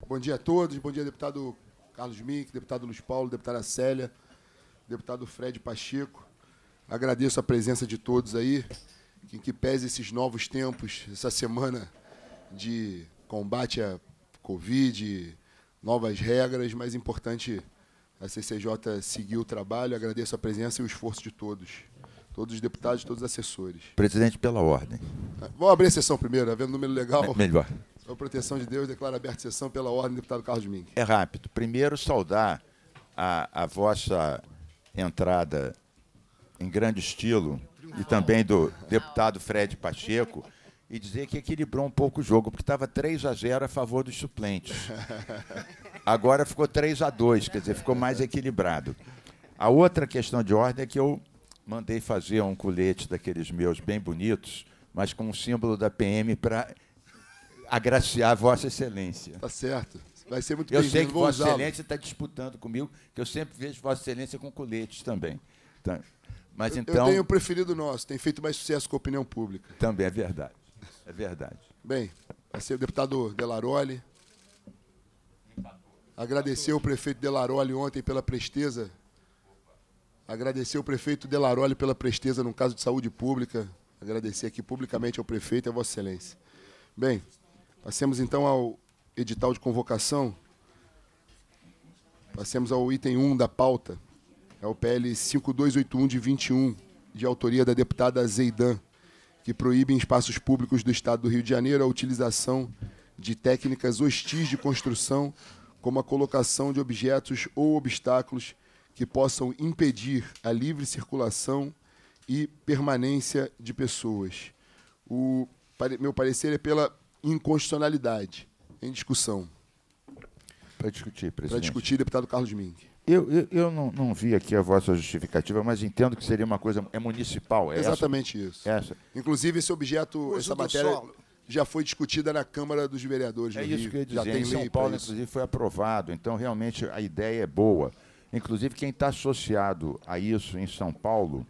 Bom dia a todos. Bom dia, deputado Carlos Mink, deputado Luiz Paulo, deputada Célia, deputado Fred Pacheco. Agradeço a presença de todos aí, que pese esses novos tempos, essa semana de combate à Covid, novas regras, mas importante a CCJ seguir o trabalho. Agradeço a presença e o esforço de todos os deputados, todos os assessores. Presidente, pela ordem. Vamos abrir a sessão primeiro, havendo número legal. Melhor. Com a proteção de Deus, declaro aberta a sessão pela ordem, deputado Carlos Mink. É rápido. Primeiro, saudar a vossa entrada em grande estilo e também do deputado Fred Pacheco e dizer que equilibrou um pouco o jogo, porque estava 3-0 a favor dos suplentes. Agora ficou 3-2, quer dizer, ficou mais equilibrado. A outra questão de ordem é que eu mandei fazer um colete daqueles meus bem bonitos, mas com o símbolo da PM para agraciar Vossa Excelência. Tá certo. Vai ser muito Eu bem-vindo. sei que Vossa Excelência está disputando comigo, que eu sempre vejo Vossa Excelência com coletes também. Então, mas eu então, tenho o preferido nosso, tem feito mais sucesso com a opinião pública. também é verdade. É verdade. Bem, vai ser o deputado Delaroli. Agradecer o prefeito Delaroli ontem pela presteza. Agradecer o prefeito Delaroli pela presteza no caso de saúde pública. Agradecer aqui publicamente ao prefeito e a Vossa Excelência. Bem, passemos então ao edital de convocação. Passemos ao item 1 da pauta. É o PL 5281 de 21, de autoria da deputada Zeidan, que proíbe em espaços públicos do Estado do Rio de Janeiro a utilização de técnicas hostis de construção, como a colocação de objetos ou obstáculos que possam impedir a livre circulação e permanência de pessoas. Meu parecer é pela inconstitucionalidade. Em discussão. Para discutir, presidente. Para discutir, deputado Carlos Mink. Eu não vi aqui a vossa justificativa, mas entendo que seria uma coisa... É municipal, é exatamente isso. Essa. Inclusive, esse objeto, essa matéria já foi discutida na Câmara dos Vereadores do Rio. É isso que eu ia dizer. Já tem em São Paulo, inclusive, foi aprovado. Então, realmente, a ideia é boa. Inclusive, quem está associado a isso em São Paulo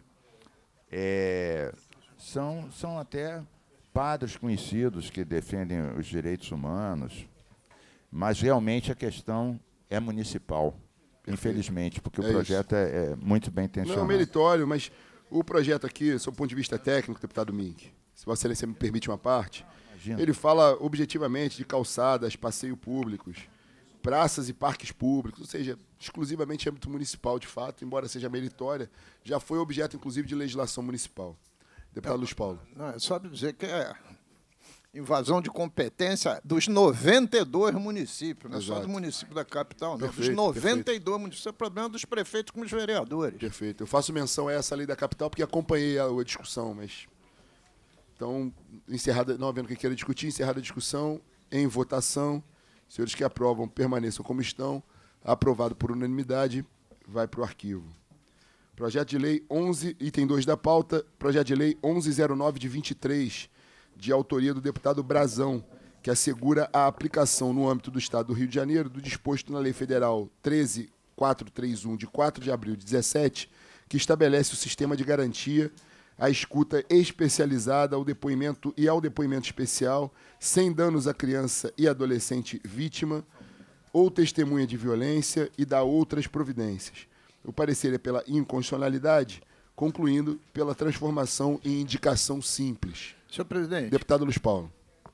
são até padres conhecidos que defendem os direitos humanos, mas realmente a questão é municipal, infelizmente, porque o projeto é muito bem intencionado. Não, meritório, mas o projeto aqui, sob o ponto de vista técnico, deputado Mink, se Vossa Excelência me permite uma parte, ele fala objetivamente de calçadas, passeios públicos, praças e parques públicos, ou seja, exclusivamente âmbito municipal, de fato, embora seja meritória, já foi objeto, inclusive, de legislação municipal. Deputado Luiz Paulo. Não, é só dizer que é invasão de competência dos 92 municípios, não é só do município da capital, não. Dos 92 municípios, é problema dos prefeitos com os vereadores. Perfeito. Eu faço menção a essa lei da capital porque acompanhei a discussão, mas... Então, encerrada, não havendo quem queira discutir, encerrada a discussão, em votação, senhores que aprovam permaneçam como estão, aprovado por unanimidade, vai para o arquivo. Projeto de lei 11, item 2 da pauta, projeto de lei 1109 de 23, de autoria do deputado Brazão, que assegura a aplicação no âmbito do Estado do Rio de Janeiro do disposto na Lei Federal 13431, de 4 de abril de 17, que estabelece o sistema de garantia à escuta especializada ao depoimento especial, sem danos à criança e adolescente vítima ou testemunha de violência e dá outras providências. O parecer é pela inconstitucionalidade, concluindo pela transformação em indicação simples. Senhor presidente. Deputado Luiz Paulo.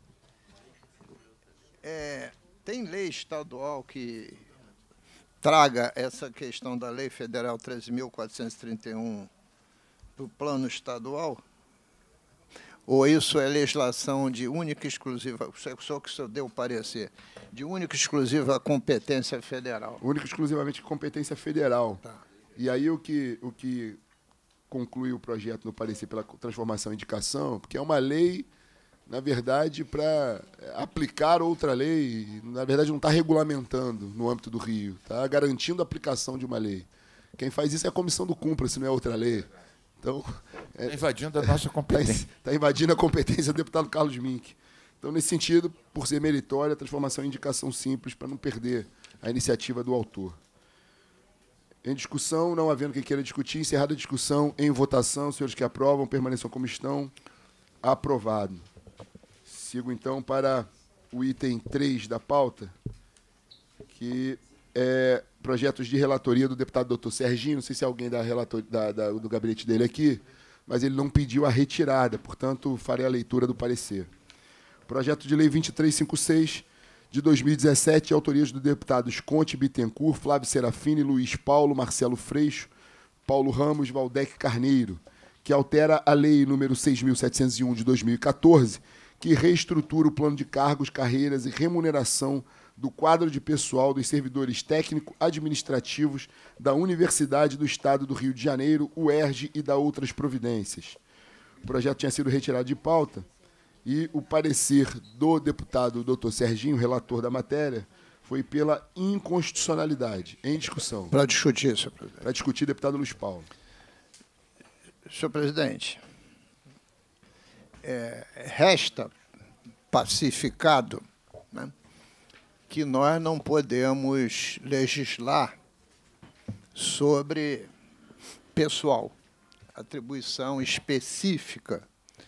Tem lei estadual que traga essa questão da Lei Federal 13.431 do plano estadual? Ou isso é legislação de única e exclusiva, só que o senhor deu o parecer, de única e exclusiva competência federal? Única e exclusivamente competência federal. Tá. E aí o que conclui o projeto no parecer pela transformação em indicação, porque é uma lei, na verdade, para aplicar outra lei, na verdade não está regulamentando no âmbito do Rio, está garantindo a aplicação de uma lei. Quem faz isso é a comissão do Cúmplice, não é outra lei. Então, está invadindo a nossa competência. Está invadindo a competência do deputado Carlos Mink. Então, nesse sentido, por ser meritória, a transformação em indicação simples, para não perder a iniciativa do autor. Em discussão, não havendo quem queira discutir, encerrada a discussão, em votação, senhores que aprovam, permaneçam como estão. Aprovado. Sigo, então, para o item 3 da pauta, que é projetos de relatoria do deputado doutor Serginho. Não sei se é alguém do gabinete dele aqui, mas ele não pediu a retirada, portanto, farei a leitura do parecer. Projeto de Lei 2356, de 2017, autoria dos deputados Conte Bittencourt, Flávio Serafini, Luiz Paulo, Marcelo Freixo, Paulo Ramos, Valdec Carneiro, que altera a Lei número 6.701, de 2014, que reestrutura o plano de cargos, carreiras e remuneração do quadro de pessoal dos servidores técnico-administrativos da Universidade do Estado do Rio de Janeiro, UERJ, e da outras providências. O projeto tinha sido retirado de pauta e o parecer do deputado Dr. Serginho, relator da matéria, foi pela inconstitucionalidade. Em discussão. Para discutir, senhor presidente. Para discutir, deputado Luiz Paulo. Senhor presidente, resta pacificado, né, que nós não podemos legislar sobre pessoal, atribuição específica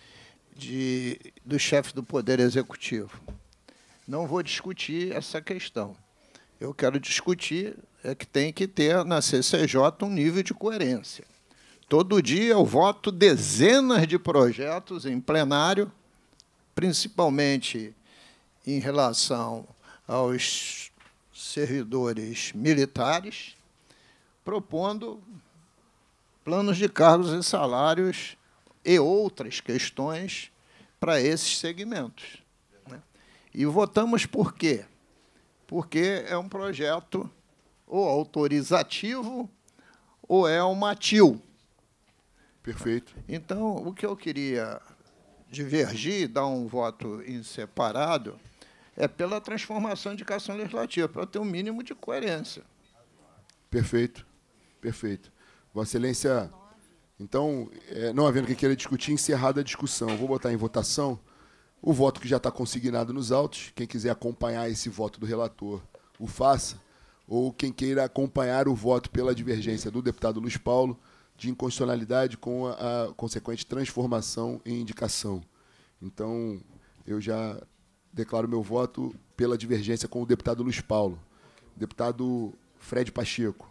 do chefe do Poder Executivo. Não vou discutir essa questão. Eu quero discutir que tem que ter na CCJ um nível de coerência. Todo dia eu voto dezenas de projetos em plenário, principalmente em relação aos servidores militares, propondo planos de cargos e salários e outras questões para esses segmentos. E votamos por quê? Porque é um projeto ou autorizativo ou é uma TIL. Perfeito. Então, o que eu queria divergir, dar um voto em separado, é pela transformação de indicação legislativa, para ter um mínimo de coerência. Perfeito. Perfeito. Vossa Excelência, então, não havendo que queira discutir, encerrada a discussão. Vou botar em votação o voto que já está consignado nos autos. Quem quiser acompanhar esse voto do relator, o faça. Ou quem queira acompanhar o voto pela divergência do deputado Luiz Paulo, de inconstitucionalidade com a consequente transformação em indicação. Então, eu já declaro meu voto pela divergência com o deputado Luiz Paulo. Deputado Fred Pacheco.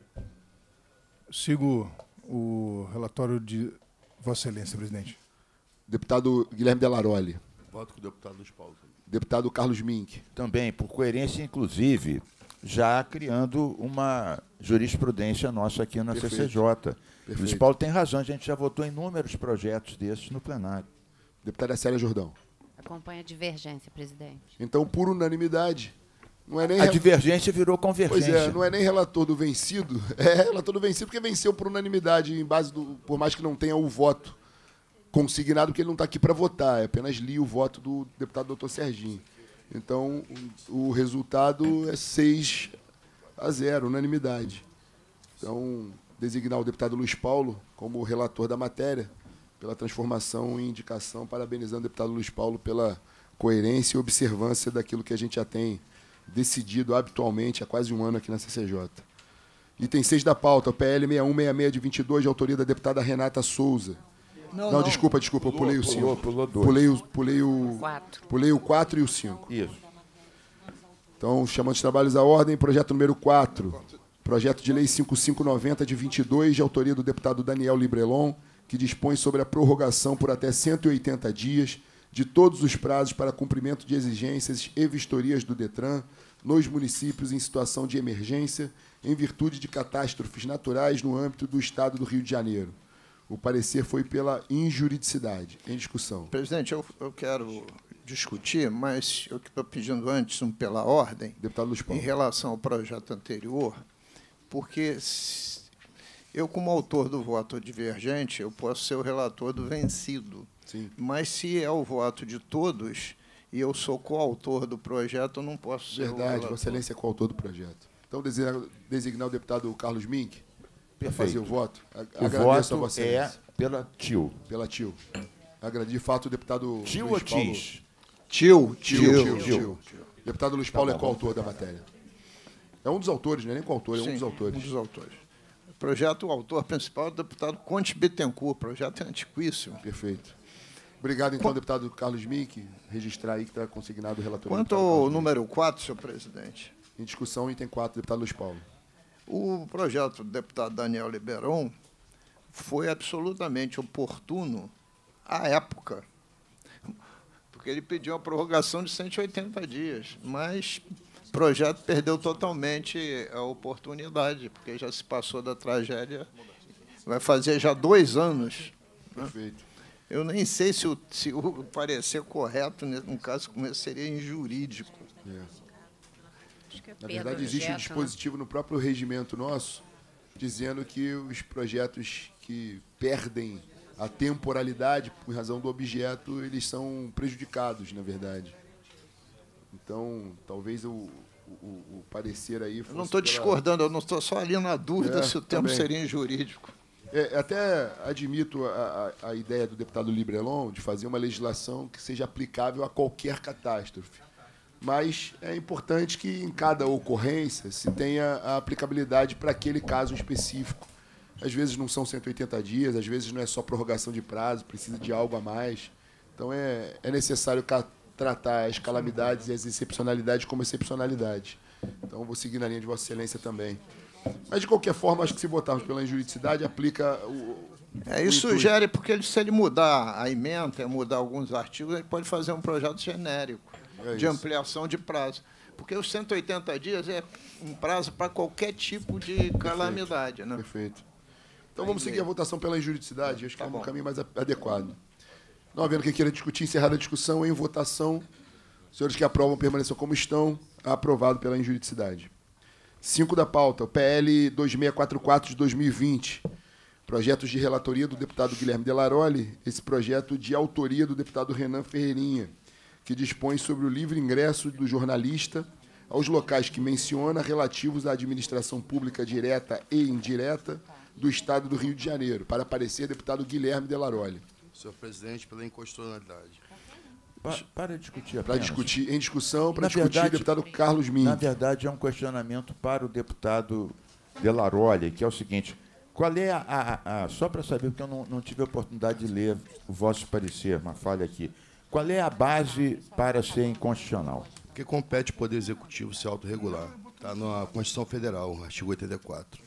Sigo o relatório de Vossa Excelência, presidente. Deputado Guilherme Delaroli. Voto com o deputado Luiz Paulo. Deputado Carlos Mink. Também, por coerência, inclusive, já criando uma jurisprudência nossa aqui na Perfeito. CCJ. Perfeito. Luiz Paulo tem razão, a gente já votou em inúmeros projetos desses no plenário. Deputada Célia Jordão. Acompanha a divergência, presidente. Então, por unanimidade, não é nem... A divergência virou convergência. Pois é, não é nem relator do vencido, é relator do vencido porque venceu por unanimidade, em base por mais que não tenha o voto consignado, porque ele não está aqui para votar, apenas li o voto do deputado doutor Serginho. Então, o resultado é 6-0, unanimidade. Então, designar o deputado Luiz Paulo como relator da matéria, pela transformação em indicação, parabenizando o deputado Luiz Paulo pela coerência e observância daquilo que a gente já tem decidido habitualmente há quase um ano aqui na CCJ. Item 6 da pauta, o PL 6166 de 22, de autoria da deputada Renata Souza. Não, desculpa, eu pulei o 5. Pulou dois. Pulei o 4 e o 5. Isso. Então, chamando os trabalhos à ordem, projeto número 4. Projeto de lei 5590 de 22, de autoria do deputado Daniel Librelon, que dispõe sobre a prorrogação por até 180 dias de todos os prazos para cumprimento de exigências e vistorias do DETRAN nos municípios em situação de emergência, em virtude de catástrofes naturais no âmbito do Estado do Rio de Janeiro. O parecer foi pela injuridicidade. Em discussão. Presidente, eu quero discutir, mas eu estou pedindo antes pela ordem, Deputado Luiz Paulo. em relação ao projeto anterior, porque eu, como autor do voto divergente, eu posso ser o relator do vencido. Sim. Mas, se é o voto de todos e eu sou coautor do projeto, eu não posso ser o Verdade, relator. Vossa Excelência é coautor do projeto. Então, designar o deputado Carlos Mink para fazer o voto. O Agradeço a voto Vossa é Excelência. pela TIL. Pela TIL. Agradeço, de fato, o deputado TIL ou Luiz Paulo. TIS? Tio. Deputado Luiz Paulo é coautor da matéria. É um dos autores, não é nem coautor, é um dos autores. Um dos autores. O projeto, o autor principal é o deputado Conte Bittencourt. O projeto é antiquíssimo. Perfeito. Obrigado, então, deputado Carlos Mink. Registrar aí que está consignado o relatório. Quanto ao número 4, senhor presidente, Em discussão, item 4, deputado Luiz Paulo. O projeto do deputado Daniel Liberon foi absolutamente oportuno à época, porque ele pediu uma prorrogação de 180 dias, mas o projeto perdeu totalmente a oportunidade, porque já se passou da tragédia, vai fazer já 2 anos. Perfeito. Eu nem sei se o parecer correto, num caso como esse, seria injurídico. Na verdade, existe um dispositivo no próprio regimento nosso dizendo que os projetos que perdem a temporalidade por razão do objeto, eles são prejudicados, na verdade. Então, talvez o parecer aí fosse... Eu não estou discordando, eu não estou só ali na dúvida se o termo seria injurídico. Até admito a ideia do deputado Librelon de fazer uma legislação que seja aplicável a qualquer catástrofe. Mas é importante que em cada ocorrência se tenha a aplicabilidade para aquele caso específico. Às vezes não são 180 dias, às vezes não é só prorrogação de prazo, precisa de algo a mais. Então é necessário tratar as calamidades e as excepcionalidades como excepcionalidade. Então vou seguir na linha de Vossa Excelência também. Mas, de qualquer forma, acho que se votarmos pela injuridicidade, aplica isso sugere, porque se ele mudar a ementa, mudar alguns artigos, ele pode fazer um projeto genérico de ampliação de prazo. Porque os 180 dias é um prazo para qualquer tipo de calamidade. Né? Perfeito. Então vamos seguir a votação pela injuridicidade. Acho que é um caminho mais adequado. Não havendo quem queira discutir, encerrada a discussão, em votação. Os senhores que aprovam permaneçam como estão. Aprovado pela injuridicidade. 5 da pauta, o PL 2644 de 2020. Projetos de relatoria do deputado Guilherme Delaroli. Esse projeto de autoria do deputado Renan Ferreirinha, que dispõe sobre o livre ingresso do jornalista aos locais que menciona relativos à administração pública direta e indireta do Estado do Rio de Janeiro, para parecer deputado Guilherme Delaroli. Senhor presidente, pela inconstitucionalidade. Para discutir Para apenas. discutir, em discussão, para Na discutir, verdade, deputado Carlos Mink. Na verdade, é um questionamento para o deputado Delaroli, que é o seguinte: qual é só para saber, porque eu não tive a oportunidade de ler o vosso parecer, uma falha aqui. Qual é a base para ser inconstitucional? Que compete o Poder Executivo se autorregular. Está na Constituição Federal, artigo 84.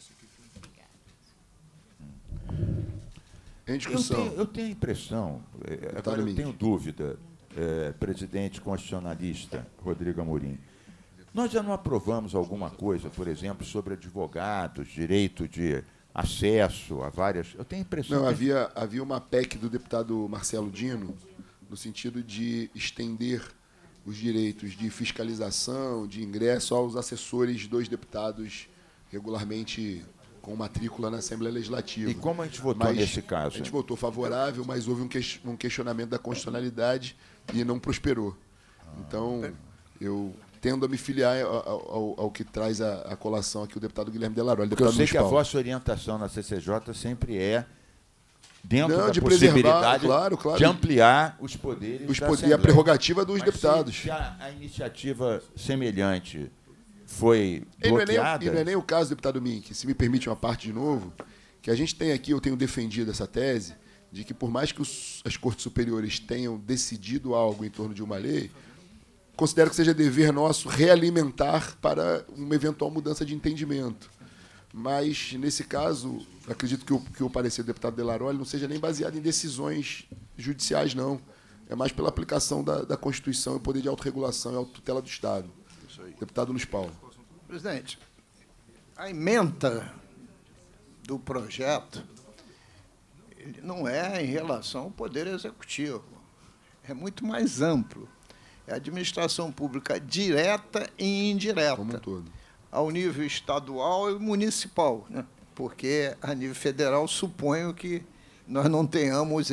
Em discussão. Eu tenho a impressão, agora eu tenho dúvida, presidente constitucionalista Rodrigo Amorim, nós já não aprovamos alguma coisa, por exemplo, sobre advogados, direito de acesso a várias... Eu tenho a impressão... Não, havia uma PEC do deputado Marcelo Dino, no sentido de estender os direitos de fiscalização, de ingresso aos assessores dos deputados regularmente com matrícula na Assembleia Legislativa. E como a gente votou nesse caso? A gente votou favorável, mas houve um questionamento da constitucionalidade e não prosperou. Então, eu tendo a me filiar ao que traz a colação aqui o deputado Guilherme Delaroli. Porque eu sei que a vossa orientação na CCJ sempre é dentro da possibilidade de ampliar os poderes da Assembleia. E a prerrogativa dos deputados. Se a iniciativa semelhante foi bloqueada... E não é nem o caso, deputado Mink, se me permite uma parte de novo, que a gente tem aqui, eu tenho defendido essa tese, de que por mais que as cortes superiores tenham decidido algo em torno de uma lei, considero que seja dever nosso realimentar para uma eventual mudança de entendimento. Mas, nesse caso, acredito que o parecer do deputado Delaroli não seja nem baseado em decisões judiciais, não. É mais pela aplicação da Constituição e poder de autorregulação e autotutela do Estado. Deputado Luiz Paulo. Presidente, a ementa do projeto ele não é em relação ao Poder Executivo. É muito mais amplo. É a administração pública direta e indireta. Como um todo. Ao nível estadual e municipal, né? Porque a nível federal suponho que nós não tenhamos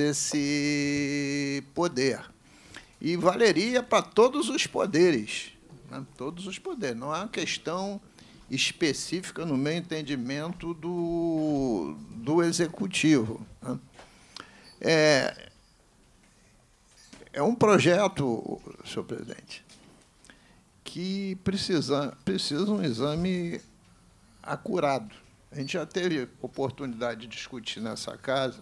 esse poder. E valeria para todos os poderes. Né? Todos os poderes. Não é uma questão específica, no meu entendimento, do Executivo. Né? É um projeto, senhor presidente, que precisa um exame acurado. A gente já teve oportunidade de discutir nessa casa,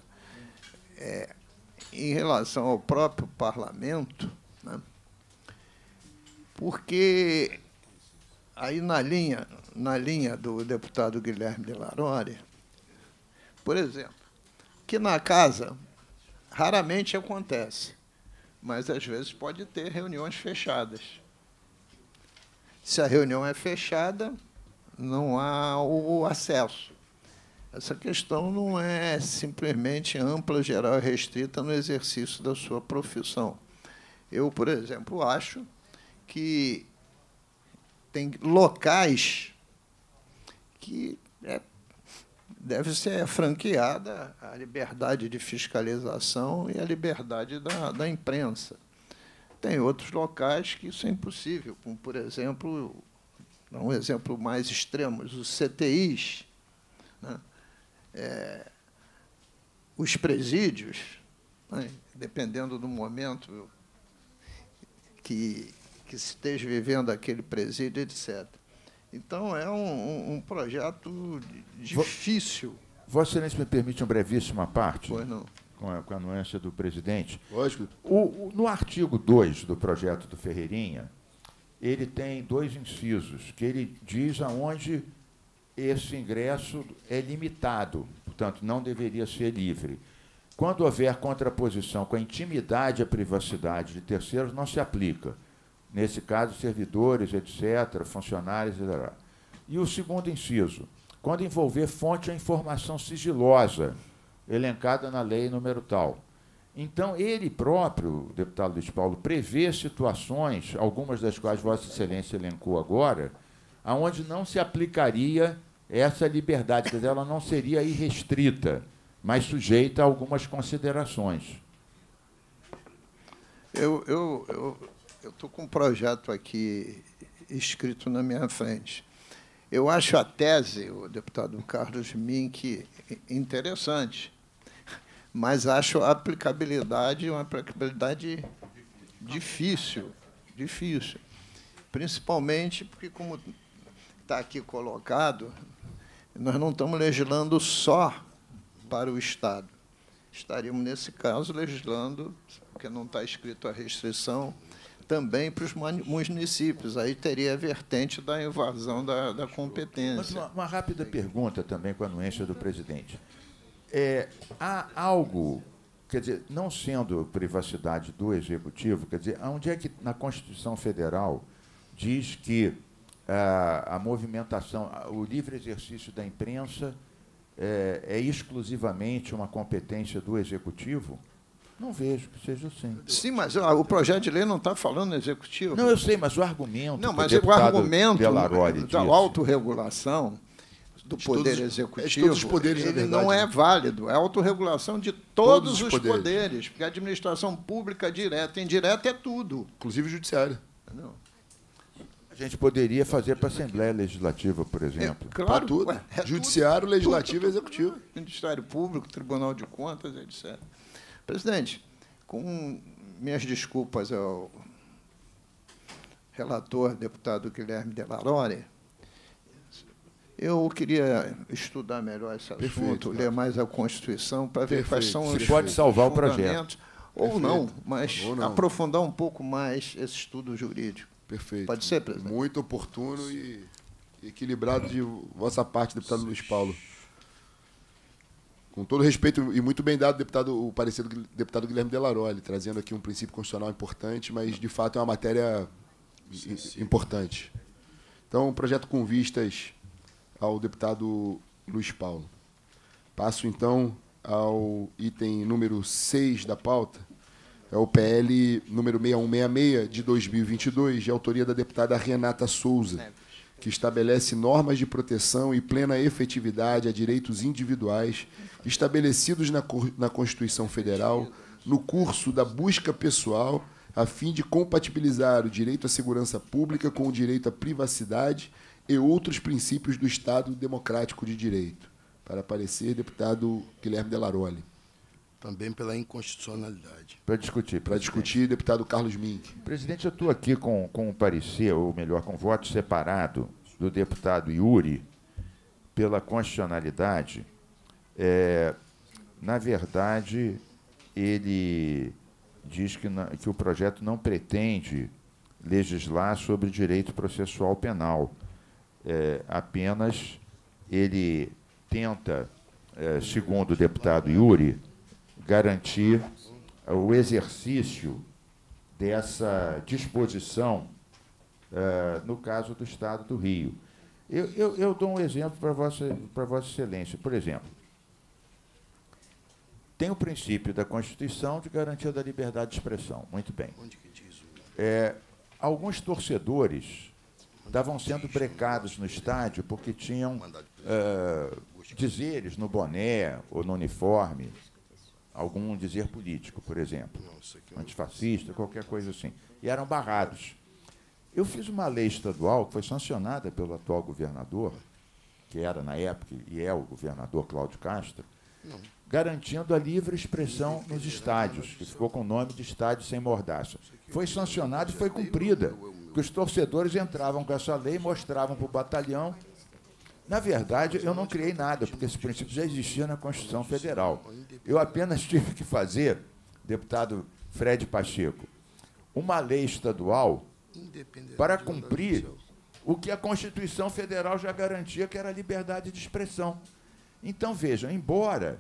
em relação ao próprio parlamento, né? Porque Aí, na linha do deputado Guilherme de Larori, por exemplo, que na casa raramente acontece, mas às vezes pode ter reuniões fechadas. Se a reunião é fechada, não há o acesso. Essa questão não é simplesmente ampla, geral e restrita no exercício da sua profissão. Eu, por exemplo, acho que tem locais que deve ser franqueada a liberdade de fiscalização e a liberdade da imprensa. Tem outros locais que isso é impossível, como, por exemplo, um exemplo mais extremo, os CTIs, né? Os presídios, né? Dependendo do momento que se esteja vivendo aquele presídio, etc. Então, é um projeto difícil. Vossa Excelência me permite uma brevíssima parte? Pois não. Com a anuência do presidente. Lógico. No artigo 2 do projeto do Ferreirinha, ele tem 2 incisos, que ele diz aonde esse ingresso é limitado, portanto, não deveria ser livre. Quando houver contraposição com a intimidade e a privacidade de terceiros, não se aplica. Nesse caso, servidores, etc., funcionários, etc. E o segundo inciso, quando envolver fonte ou informação sigilosa, elencada na lei número tal. Então, ele próprio, o deputado Luiz Paulo, prevê situações, algumas das quais Vossa Excelência elencou agora, aonde não se aplicaria essa liberdade, quer dizer, ela não seria irrestrita, mas sujeita a algumas considerações. Eu estou com um projeto aqui escrito na minha frente. Eu acho a tese, o deputado Carlos Mink, interessante, mas acho a aplicabilidade uma aplicabilidade difícil, principalmente porque, como está aqui colocado, nós não estamos legislando só para o Estado. Estaríamos, nesse caso, legislando, porque não está escrito a restrição, também para os municípios. Aí teria a vertente da invasão da competência. Mas uma rápida pergunta também com a anuência do presidente. Há algo, quer dizer, não sendo privacidade do Executivo, quer dizer, onde é que na Constituição Federal diz que a movimentação, o livre exercício da imprensa é exclusivamente uma competência do Executivo? Não vejo que seja assim. Sim, mas o projeto de lei não está falando executivo. Não, eu sei, mas o argumento... Não, mas o argumento da disse, autorregulação do Poder Executivo, todos os poderes, ele na verdade, não é válido. É a autorregulação de todos os poderes, porque a administração pública direta e indireta é tudo. Inclusive o judiciário. Não. A gente poderia fazer para a Assembleia Legislativa, por exemplo. Claro, Para tudo. Judiciário, Legislativo e Executivo. Ministério Público, Tribunal de Contas, etc. Presidente, com minhas desculpas ao relator, deputado Guilherme de Larori, eu queria estudar melhor esse assunto, Perfeito, ler mais a Constituição, para ver quais são os pode salvar o fundamentos, projeto. ou não, mas Ou não. aprofundar um pouco mais esse estudo jurídico. Perfeito. Pode ser, presidente? Muito oportuno e equilibrado de vossa parte, deputado Luiz Paulo. Com todo respeito, e muito bem dado o parecer do deputado Guilherme de Larori, trazendo aqui um princípio constitucional importante, mas, de fato, é uma matéria importante. Então, projeto com vistas ao deputado Luiz Paulo. Passo, então, ao item número 6 da pauta, é o PL número 6166, de 2022, de autoria da deputada Renata Souza, que estabelece normas de proteção e plena efetividade a direitos individuais estabelecidos na Constituição Federal no curso da busca pessoal, a fim de compatibilizar o direito à segurança pública com o direito à privacidade e outros princípios do Estado Democrático de Direito. Para parecer, deputado Guilherme de Larori. Também pela inconstitucionalidade. Para discutir. Para discutir, deputado Carlos Mink. Presidente, eu estou aqui com um parecer, ou melhor, com voto separado do deputado Yuri pela constitucionalidade. Na verdade, ele diz que o projeto não pretende legislar sobre direito processual penal, apenas ele tenta, segundo o deputado Yuri, garantir o exercício dessa disposição no caso do Estado do Rio. Eu dou um exemplo para Vossa Excelência. Por exemplo, tem o princípio da Constituição de garantia da liberdade de expressão. Muito bem. Alguns torcedores estavam sendo brecados no estádio porque tinham dizeres no boné ou no uniforme, algum dizer político, por exemplo, antifascista, qualquer coisa assim, e eram barrados. Eu fiz uma lei estadual que foi sancionada pelo atual governador, que era na época e é o governador Cláudio Castro, garantindo a livre expressão nos estádios, que ficou com o nome de Estádio Sem Mordaça. Foi sancionada e foi cumprida, que os torcedores entravam com essa lei, mostravam para o batalhão. Na verdade, eu não criei nada, porque esse princípio já existia na Constituição Federal. Eu apenas tive que fazer, deputado Fred Pacheco, uma lei estadual para cumprir o que a Constituição Federal já garantia, que era a liberdade de expressão. Então, vejam, embora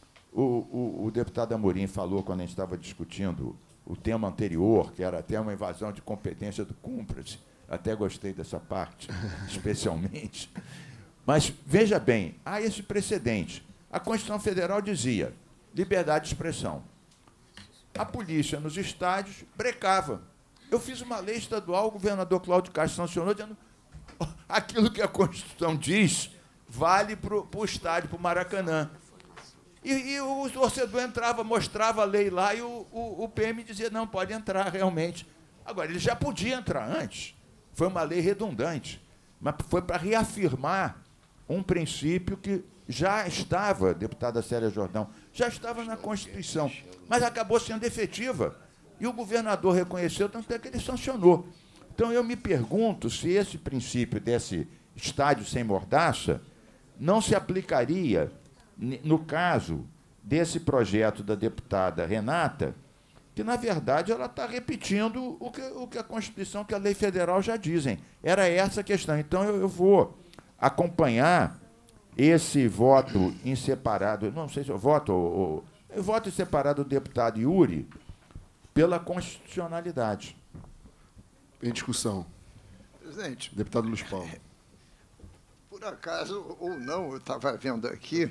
o deputado Amorim falou, quando a gente estava discutindo o tema anterior, que era até uma invasão de competência do cúmplice, até gostei dessa parte, especialmente. Mas, veja bem, há esse precedente. A Constituição Federal dizia liberdade de expressão. A polícia nos estádios brecava. Eu fiz uma lei estadual, o governador Cláudio Castro sancionou, dizendo aquilo que a Constituição diz vale para o estádio, para o Maracanã. E o torcedor entrava, mostrava a lei lá, e o PM dizia, não, pode entrar realmente. Agora, ele já podia entrar antes. Foi uma lei redundante, mas foi para reafirmar um princípio que já estava, deputada Célia Jordão, já estava na Constituição, mas acabou sendo efetiva. E o governador reconheceu, tanto é que ele sancionou. Então, eu me pergunto se esse princípio desse estádio sem mordaça não se aplicaria no caso desse projeto da deputada Renata, que, na verdade, ela está repetindo o que a Constituição, que a lei federal já dizem. Era essa a questão. Então, eu vou acompanhar esse voto em separado, não sei se eu voto em separado do deputado Yuri, pela constitucionalidade. Em discussão. Presidente. Deputado Luiz Paulo. Por acaso, ou não, eu estava vendo aqui,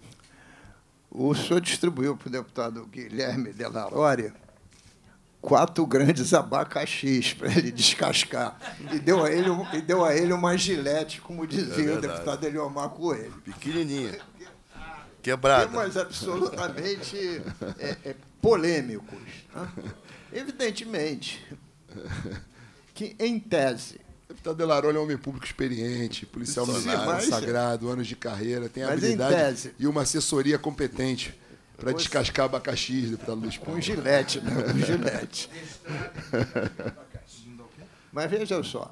o senhor distribuiu para o deputado Guilherme Della Roria 4 grandes abacaxis para ele descascar. E deu a ele uma gilete, como dizia o deputado Eliomar Coelho. Pequenininha. Quebrada. Temas absolutamente polêmicos. Né? Evidentemente que, em tese... O deputado Della Roria é um homem público experiente, policial militar, consagrado, anos de carreira, tem habilidade e uma assessoria competente para descascar abacaxis, deputado Luiz Paulo. Com gilete, né? Com gilete. Mas veja só.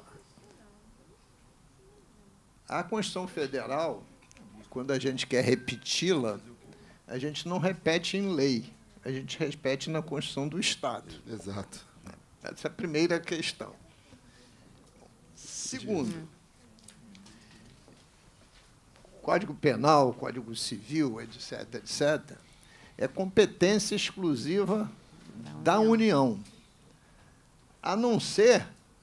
A Constituição Federal, quando a gente quer repeti-la, a gente não repete em lei, a gente repete na Constituição do Estado. Exato. Essa é a primeira questão. Segundo, Código Penal, Código Civil, etc., etc., é competência exclusiva da União, a não ser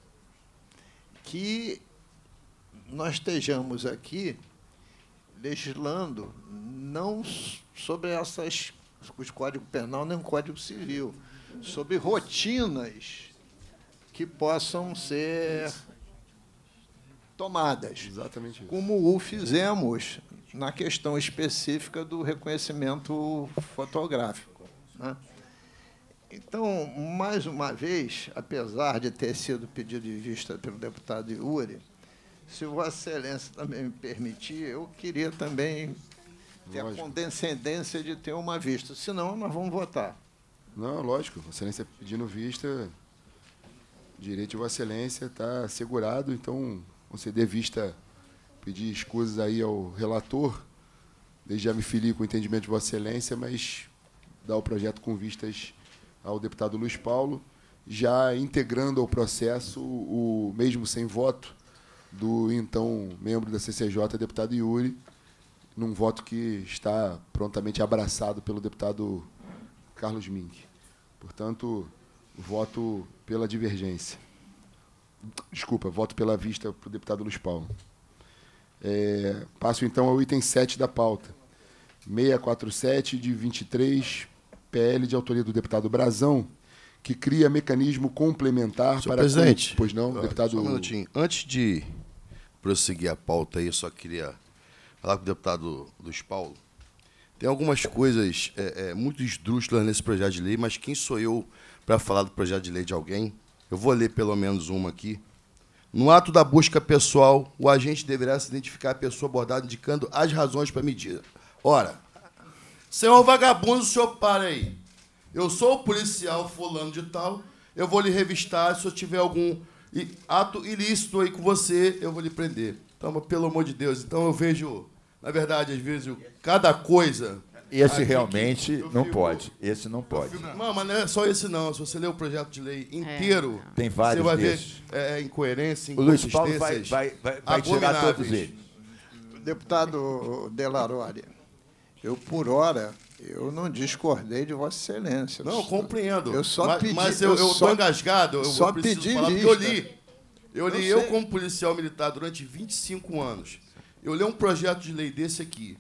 que nós estejamos aqui legislando não sobre os Código Penal nem o Código Civil, sobre rotinas que possam ser tomadas. Exatamente isso. Como o fizemos na questão específica do reconhecimento fotográfico. Né? Então, mais uma vez, apesar de ter sido pedido de vista pelo deputado Yuri, se Vossa Excelência também me permitir, eu queria também ter a condescendência de ter uma vista. Senão, nós vamos votar. Não, lógico. Vossa Excelência pedindo vista, direito de Vossa Excelência está assegurado, então conceder vista, pedir escusas aí ao relator, desde já me fili com o entendimento de Vossa Excelência, mas dar o projeto com vistas ao deputado Luiz Paulo, já integrando ao processo, mesmo sem voto, do então membro da CCJ, deputado Yuri, num voto que está prontamente abraçado pelo deputado Carlos Mink. Portanto, voto pela divergência. Desculpa, voto pela vista para o deputado Luiz Paulo. Passo, então, ao item 7 da pauta. 647 de 23, PL de autoria do deputado Brazão, que cria mecanismo complementar Senhor para... presidente, Pois não, deputado... Só um minutinho. Antes de prosseguir a pauta aí, eu só queria falar com o deputado Luiz Paulo. Tem algumas coisas muito esdrúxulas nesse projeto de lei, mas quem sou eu para falar do projeto de lei de alguém? Eu vou ler pelo menos uma aqui. No ato da busca pessoal, o agente deverá se identificar a pessoa abordada indicando as razões para a medida. Ora, senhor vagabundo, o senhor para aí. Eu sou o policial fulano de tal, eu vou lhe revistar, se eu tiver algum ato ilícito aí com você, eu vou lhe prender. Então, pelo amor de Deus, então eu vejo, na verdade, às vezes, cada coisa... Esse realmente não pode. Esse não pode. Não, mas não é só esse não. Se você ler o projeto de lei inteiro, tem vários você vai desses. ver incoerência, O Luiz Paulo inconsistências vai tirar todos abomináveis. eles. Deputado Delaroli, por hora, eu não discordei de Vossa Excelência. Não, compreendo. Eu só pedi... Mas eu estou engasgado, só eu preciso pedi falar, porque lista. eu li, Eu sei. como policial militar durante 25 anos, eu li um projeto de lei desse aqui,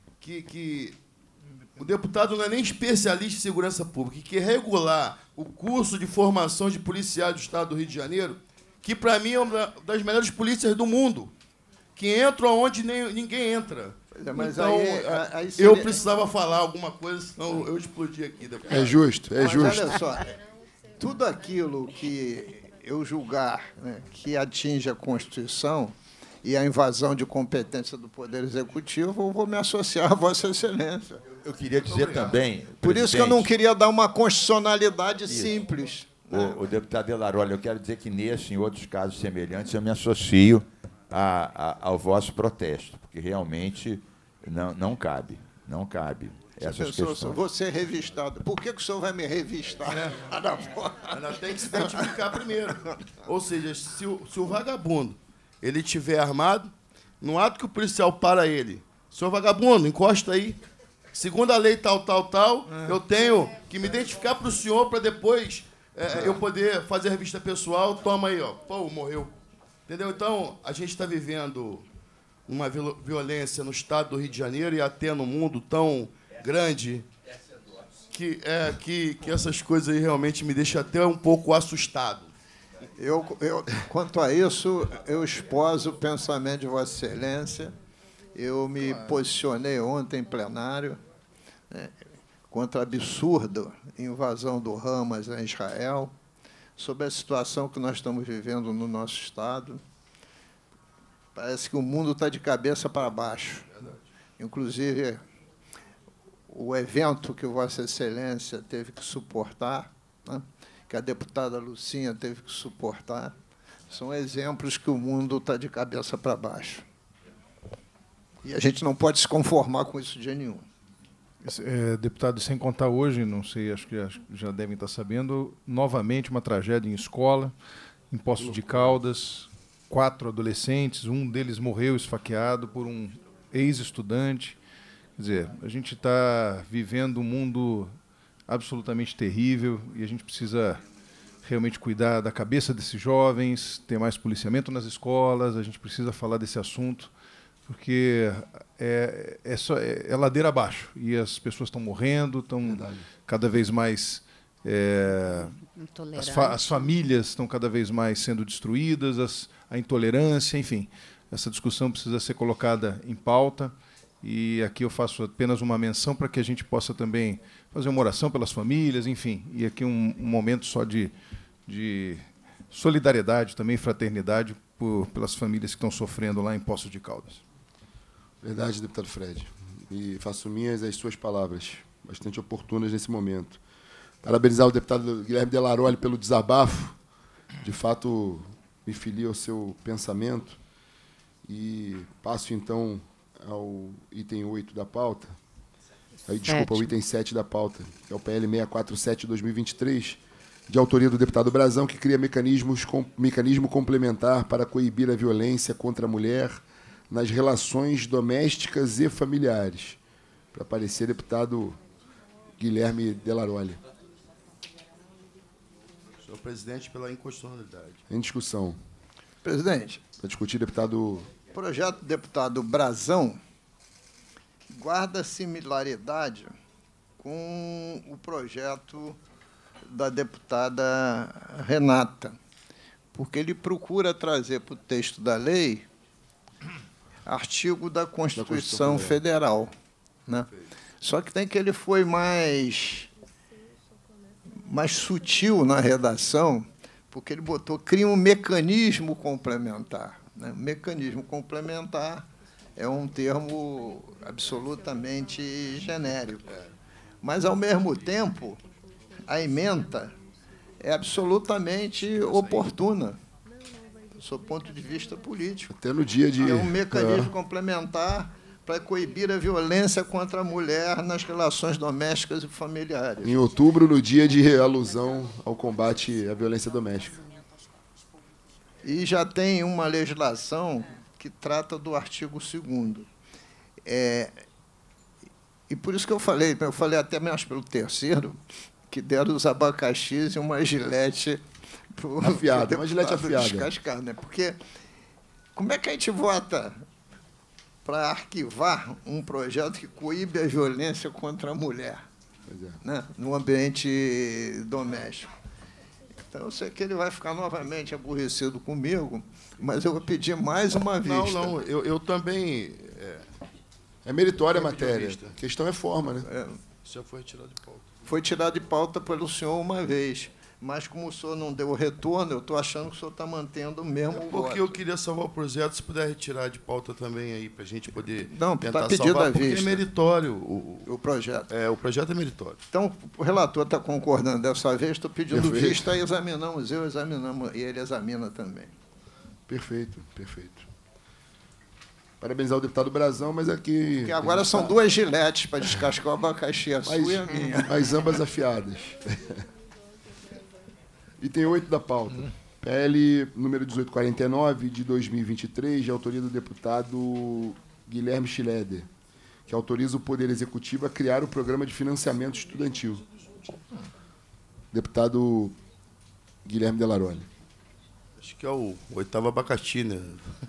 que o deputado não é nem especialista em segurança pública, que quer regular o curso de formação de policiais do Estado do Rio de Janeiro, que, para mim, é uma das melhores polícias do mundo, que entram onde ninguém entra. Mas então, aí eu seria- precisava falar alguma coisa, senão eu explodi aqui. Deputado. É justo, é Mas justo. olha só, tudo aquilo que eu julgar, né, que atinge a Constituição e a invasão de competência do Poder Executivo, eu vou me associar a Vossa Excelência. Eu queria dizer também... Por isso que eu não presidente, queria dar uma constitucionalidade simples. O deputado Delaroli, eu quero dizer que nesse e em outros casos semelhantes eu me associo ao vosso protesto, porque realmente não cabe. Não cabe essas Pessoal, questões. vou ser revistado. Por que o senhor vai me revistar? Ela tem que se identificar primeiro. Ou seja, se o vagabundo ele tiver armado, no ato que o policial para ele, senhor vagabundo, encosta aí. Segundo a lei tal, eu tenho que me identificar para o senhor para depois eu poder fazer a revista pessoal. Toma aí, ó. Pô, morreu. Entendeu? Então, a gente está vivendo uma violência no estado do Rio de Janeiro e até no mundo tão grande que essas coisas aí realmente me deixam até um pouco assustado. Quanto a isso, eu esposo o pensamento de Vossa Excelência. Eu me posicionei ontem em plenário contra a absurda invasão do Hamas a Israel, sobre a situação que nós estamos vivendo no nosso Estado. Parece que o mundo está de cabeça para baixo. Inclusive, o evento que Vossa Excelência teve que suportar, né, que a deputada Lucinha teve que suportar, são exemplos que o mundo está de cabeça para baixo. E a gente não pode se conformar com isso de jeito nenhum. Deputado, sem contar hoje, não sei, acho que já devem estar sabendo, novamente uma tragédia em escola, em Poços de Caldas, 4 adolescentes, um deles morreu esfaqueado por um ex-estudante. Quer dizer, a gente está vivendo um mundo absolutamente terrível e a gente precisa realmente cuidar da cabeça desses jovens, ter mais policiamento nas escolas, a gente precisa falar desse assunto, porque é ladeira abaixo e as pessoas estão morrendo, estão cada vez mais... as famílias estão cada vez mais sendo destruídas, a intolerância, enfim. Essa discussão precisa ser colocada em pauta e aqui eu faço apenas uma menção para que a gente possa também fazer uma oração pelas famílias, enfim. E aqui um momento só de solidariedade, também fraternidade pelas famílias que estão sofrendo lá em Poços de Caldas. Verdade, deputado Fred. E faço minhas as suas palavras, bastante oportunas nesse momento. Parabenizar o deputado Guilherme Delaroli pelo desabafo. De fato, me filio ao seu pensamento. E passo, então, ao item 8 da pauta. Desculpa, ao item 7 da pauta, que é o PL 647 de 2023, de autoria do deputado Brazão, que cria mecanismo complementar para coibir a violência contra a mulher nas relações domésticas e familiares. Para aparecer, deputado Guilherme Delaroli. Senhor presidente, pela inconstitucionalidade. Em discussão. Presidente, Para discutir, deputado... o projeto do deputado Brazão guarda similaridade com o projeto da deputada Renata, porque ele procura trazer para o texto da lei artigo da Constituição Federal, né? Só que tem que ele foi mais sutil na redação, porque ele cria um mecanismo complementar, né? Mecanismo complementar é um termo absolutamente genérico, mas, ao mesmo tempo, a ementa é absolutamente oportuna, do seu ponto de vista político. Até no dia de... É um mecanismo complementar para coibir a violência contra a mulher nas relações domésticas e familiares. Em outubro, no dia de alusão ao combate à violência doméstica. E já tem uma legislação que trata do artigo 2º. E por isso que eu falei até mais pelo 3º, que deram os abacaxis e uma gilete afiada, uma gilete afiada. Descascar, né? Porque como é que a gente vota para arquivar um projeto que coíbe a violência contra a mulher, né, no ambiente doméstico? Então, eu sei que ele vai ficar novamente aborrecido comigo, mas eu vou pedir mais uma vista. Não, eu também... É meritória a matéria. A questão é forma, né? Isso já foi retirado de pauta. Foi tirado de pauta pelo senhor uma vez, mas como o senhor não deu o retorno, eu estou achando que o senhor está mantendo o mesmo voto. Porque eu queria salvar o projeto, se puder retirar de pauta também aí, para a gente poder tentar salvar, porque é meritório o projeto. O projeto é meritório. Então, o relator está concordando dessa vez, estou pedindo vista, examinamos, e ele examina também. Perfeito, perfeito. Parabenizar o deputado Brazão, mas aqui... Porque agora são duas giletes para descascar o abacaxi, a sua e a minha. Mas ambas afiadas. Item 8 da pauta. PL número 1849, de 2023, de autoria do deputado Guilherme Schroeder, que autoriza o Poder Executivo a criar o Programa de Financiamento Estudantil. Deputado Guilherme Delaroli. Acho que é o 8º abacaxi, né?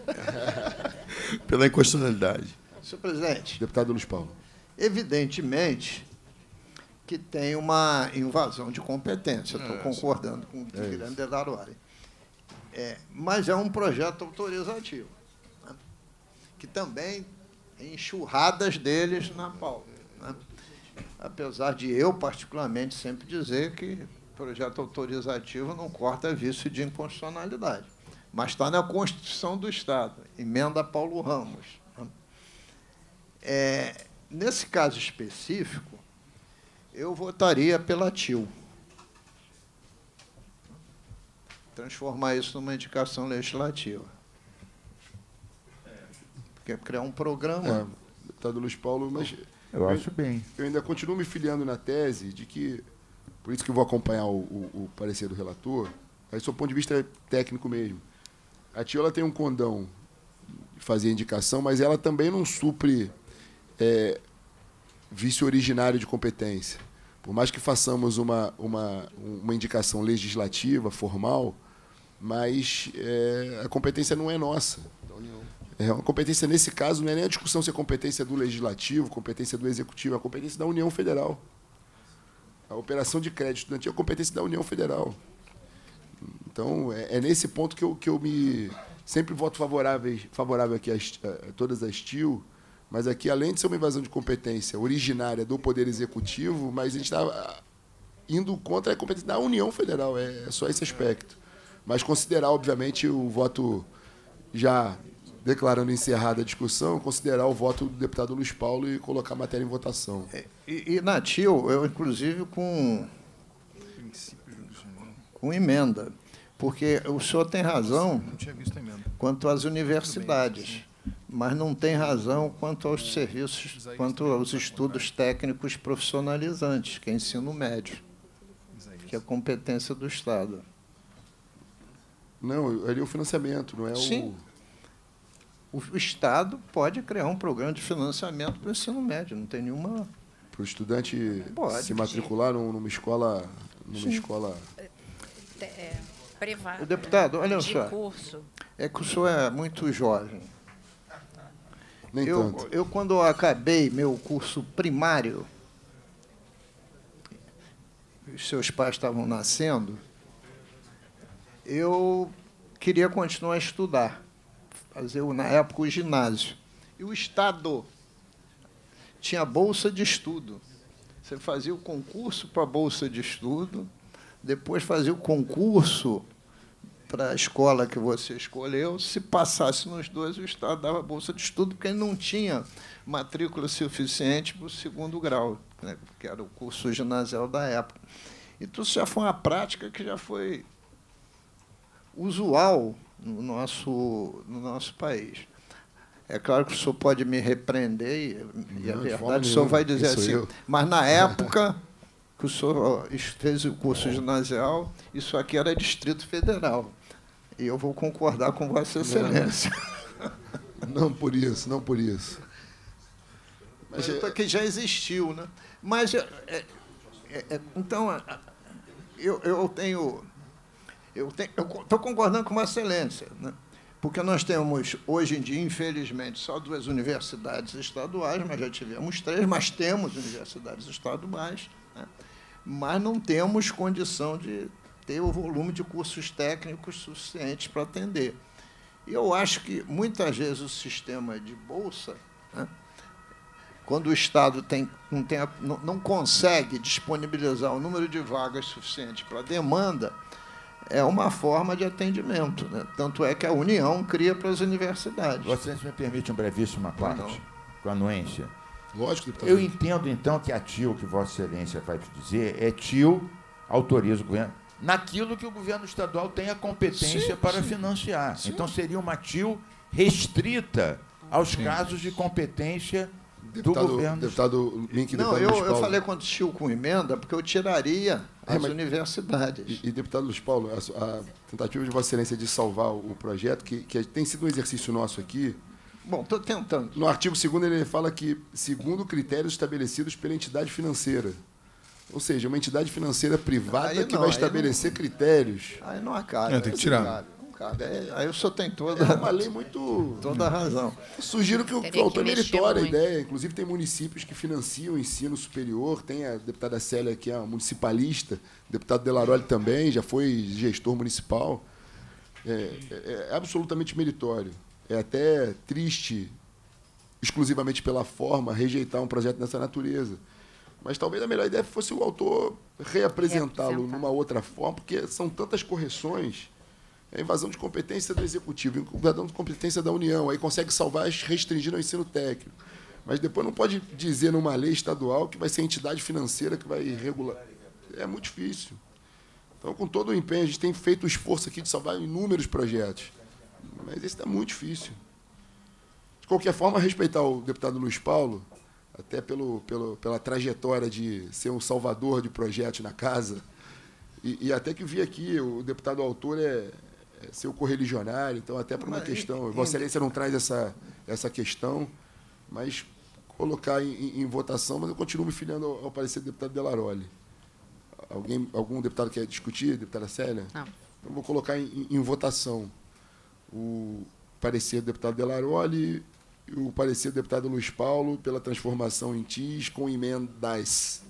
Pela inconstitucionalidade. Senhor presidente. Deputado Luiz Paulo. Evidentemente que tem uma invasão de competência, estou concordando com o Guilherme Delaroli. Mas é um projeto autorizativo, né, que também tem enxurradas deles na pauta, né? Apesar de eu, particularmente, sempre dizer que projeto autorizativo não corta vício de inconstitucionalidade, mas está na Constituição do Estado, emenda Paulo Ramos. Nesse caso específico, eu votaria pela TIL. Transformar isso numa indicação legislativa. Porque criar um programa... Deputado Luiz Paulo, mas... Eu acho bem. Eu ainda continuo me filiando na tese de que... Por isso que eu vou acompanhar o parecer do relator, mas do ponto de vista técnico mesmo. A TIL ela tem um condão de fazer indicação, mas ela também não supre vício originário de competência. Por mais que façamos uma indicação legislativa, formal, mas a competência não é nossa. Uma competência, nesse caso, não é nem a discussão se é competência do Legislativo, competência do Executivo, é a competência da União Federal. A operação de crédito estudantil é a competência da União Federal. Então, é nesse ponto que eu me sempre voto favorável aqui a todas as TIL, mas aqui, além de ser uma invasão de competência originária do Poder Executivo, mas a gente está indo contra a competência da União Federal, é só esse aspecto. Mas considerar, obviamente, o voto, já declarando encerrada a discussão, considerar o voto do deputado Luiz Paulo e colocar a matéria em votação. E na TIL, eu, inclusive, com emenda, porque o senhor tem razão quanto às universidades, mas não tem razão quanto aos serviços, quanto aos estudos técnicos profissionalizantes, que é ensino médio, que é competência do Estado. Não, ali é o financiamento, não é Sim. O Estado pode criar um programa de financiamento para o ensino médio, não tem nenhuma... para o estudante Pode. se matricular numa escola... Privado. Deputado, olha de só. curso. É que o senhor é muito jovem. Nem tanto. Eu, quando eu acabei meu curso primário, os seus pais estavam nascendo, eu queria continuar a estudar, fazer, na época, o ginásio. E o Estado tinha bolsa de estudo. Você fazia o concurso para a bolsa de estudo, depois fazia o concurso para a escola que você escolheu. Se passasse nos dois, o Estado dava bolsa de estudo, porque não tinha matrícula suficiente para o segundo grau, né, que era o curso ginasial da época. Então, isso já foi uma prática que já foi usual no nosso país. É claro que o senhor pode me repreender, e a verdade, o senhor vai dizer assim, mas na época que o senhor fez o curso ginasial, isso aqui era Distrito Federal. E eu vou concordar com Vossa Excelência. Não por isso, não por isso. Mas que já existiu, né? Mas, então, eu estou concordando com Vossa Excelência, né? Porque nós temos, hoje em dia, infelizmente, só 2 universidades estaduais, mas já tivemos 3, mas temos universidades estaduais, né? Mas não temos condição de ter o volume de cursos técnicos suficientes para atender. E eu acho que, muitas vezes, o sistema de bolsa, né, quando o Estado não consegue disponibilizar o número de vagas suficiente para a demanda, é uma forma de atendimento, né? Tanto é que a União cria para as universidades. Você me permite uma brevíssima parte, com a anuência? Lógico, deputado. Eu entendo, então, que a TIL, que Vossa Excelência vai dizer, é TIL, autoriza o governo, naquilo que o governo estadual tem a competência para financiar. Sim. Então, seria uma TIL restrita aos casos de competência do governo. Deputado Link, não, eu falei quando TIL com emenda, porque eu tiraria as universidades. E, deputado Luiz Paulo, a tentativa de Vossa Excelência de salvar o projeto, que tem sido um exercício nosso aqui. Bom, estou tentando. No artigo 2º, ele fala que, segundo critérios estabelecidos pela entidade financeira. Ou seja, uma entidade financeira privada que vai estabelecer critérios. Aí não acaba. Tem que tirar. Aí o senhor tem toda... É uma lei muito... Toda a razão. Sugiro que o autor meritória a ideia. Inclusive, tem municípios que financiam o ensino superior. Tem a deputada Célia, que é uma municipalista. O deputado Delaroli também, já foi gestor municipal. É absolutamente meritório. É até triste, exclusivamente pela forma, rejeitar um projeto dessa natureza. Mas talvez a melhor ideia fosse o autor reapresentá-lo numa outra forma, porque são tantas correções. É invasão de competência do Executivo, invasão de competência da União, aí consegue salvar restringindo ao ensino técnico. Mas depois não pode dizer numa lei estadual que vai ser a entidade financeira que vai regular. É muito difícil. Então, com todo o empenho, a gente tem feito o esforço aqui de salvar inúmeros projetos. Mas esse está muito difícil. De qualquer forma, respeitar o deputado Luiz Paulo, até pela trajetória de ser um salvador de projetos na casa, e até que vi aqui, o deputado autor é seu correligionário, então até para uma questão. Vossa Excelência não traz essa questão, mas colocar em votação, mas eu continuo me filiando ao parecer do deputado Delaroli. Algum deputado quer discutir, deputada Célia? Não. Então vou colocar em votação o parecer do deputado Delaroli e o parecer do deputado Luiz Paulo pela transformação em TIS com emendas.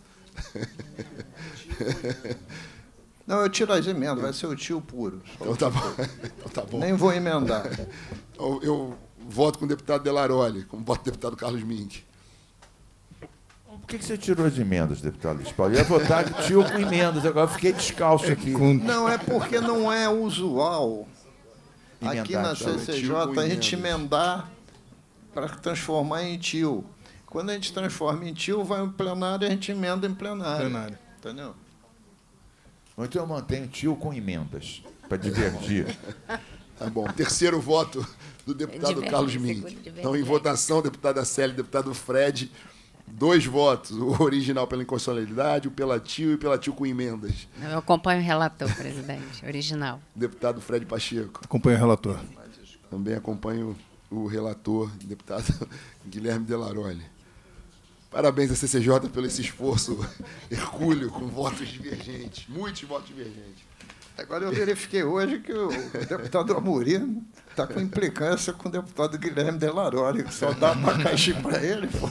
Não, eu tiro as emendas, vai ser o tio puro. Então tá bom. Nem vou emendar. Eu voto com o deputado Delaroli, como voto com o deputado Carlos Mink. Por que você tirou as emendas, deputado Luiz Paulo? Eu ia votar de tio com emendas, agora eu fiquei descalço aqui. Não, é porque não é usual aqui na CCJ a gente emendar para transformar em tio. Quando a gente transforma em tio, vai em plenário e a gente emenda em plenário. Entendeu? Ou então eu mantenho tio com emendas, para divergir. Tá bom. Terceiro voto do deputado Carlos Mink. Então, em votação, deputada Célia, deputado Fred 2 votos. O original pela inconstitucionalidade, o pela tio e pela tio com emendas. Eu acompanho o relator, presidente. Original. Deputado Fred Pacheco. Acompanho o relator. Também acompanho o relator, deputado Guilherme Delaroli. Parabéns à CCJ pelo esse esforço hercúleo com votos divergentes, muitos votos divergentes. Agora eu verifiquei hoje que o deputado Amorim está com implicância com o deputado Guilherme Delaroli, que só dá abacaxi para ele. Pô.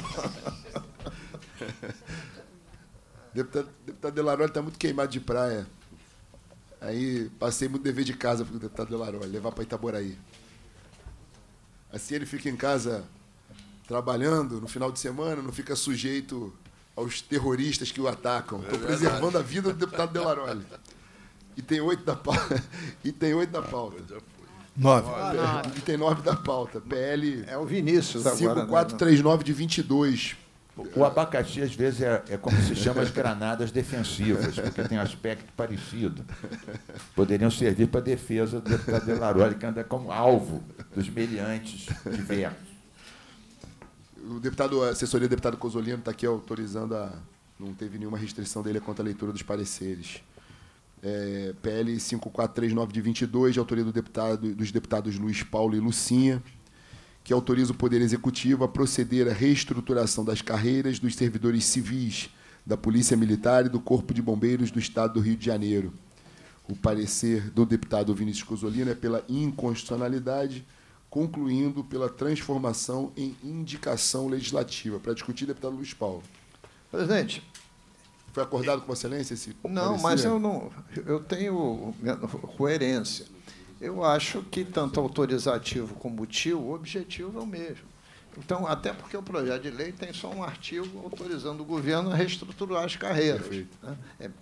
Deputado Delaroli está muito queimado de praia. Aí passei muito dever de casa para o deputado Delaroli, levar para Itaboraí. Assim ele fica em casa trabalhando no final de semana, não fica sujeito aos terroristas que o atacam. Estou preservando a vida do deputado Delaroli. E tem 8 da pauta. E tem 8 da pauta. 9. E tem 9 da pauta. PL É o Vinícius agora. 5439 de 22. O abacaxi, às vezes, é como se chama as granadas defensivas, porque tem um aspecto parecido. Poderiam servir para a defesa do deputado Delaroli, que anda como alvo dos meliantes diversos. O deputado, a assessoria do deputado Cozzolino está aqui autorizando não teve nenhuma restrição dele quanto à leitura dos pareceres. PL 5439 de 22, de autoria dos deputados Luiz Paulo e Lucinha, que autoriza o Poder Executivo a proceder à reestruturação das carreiras dos servidores civis da Polícia Militar e do Corpo de Bombeiros do Estado do Rio de Janeiro. O parecer do deputado Vinícius Cozzolino é pela inconstitucionalidade, concluindo pela transformação em indicação legislativa. Para discutir, deputado Luiz Paulo. Presidente. Foi acordado com Vossa Excelência esse Não, mas eu tenho coerência. Eu acho que tanto autorizativo como tio, o objetivo é o mesmo. Então, até porque o projeto de lei tem só um artigo autorizando o governo a reestruturar as carreiras. Né?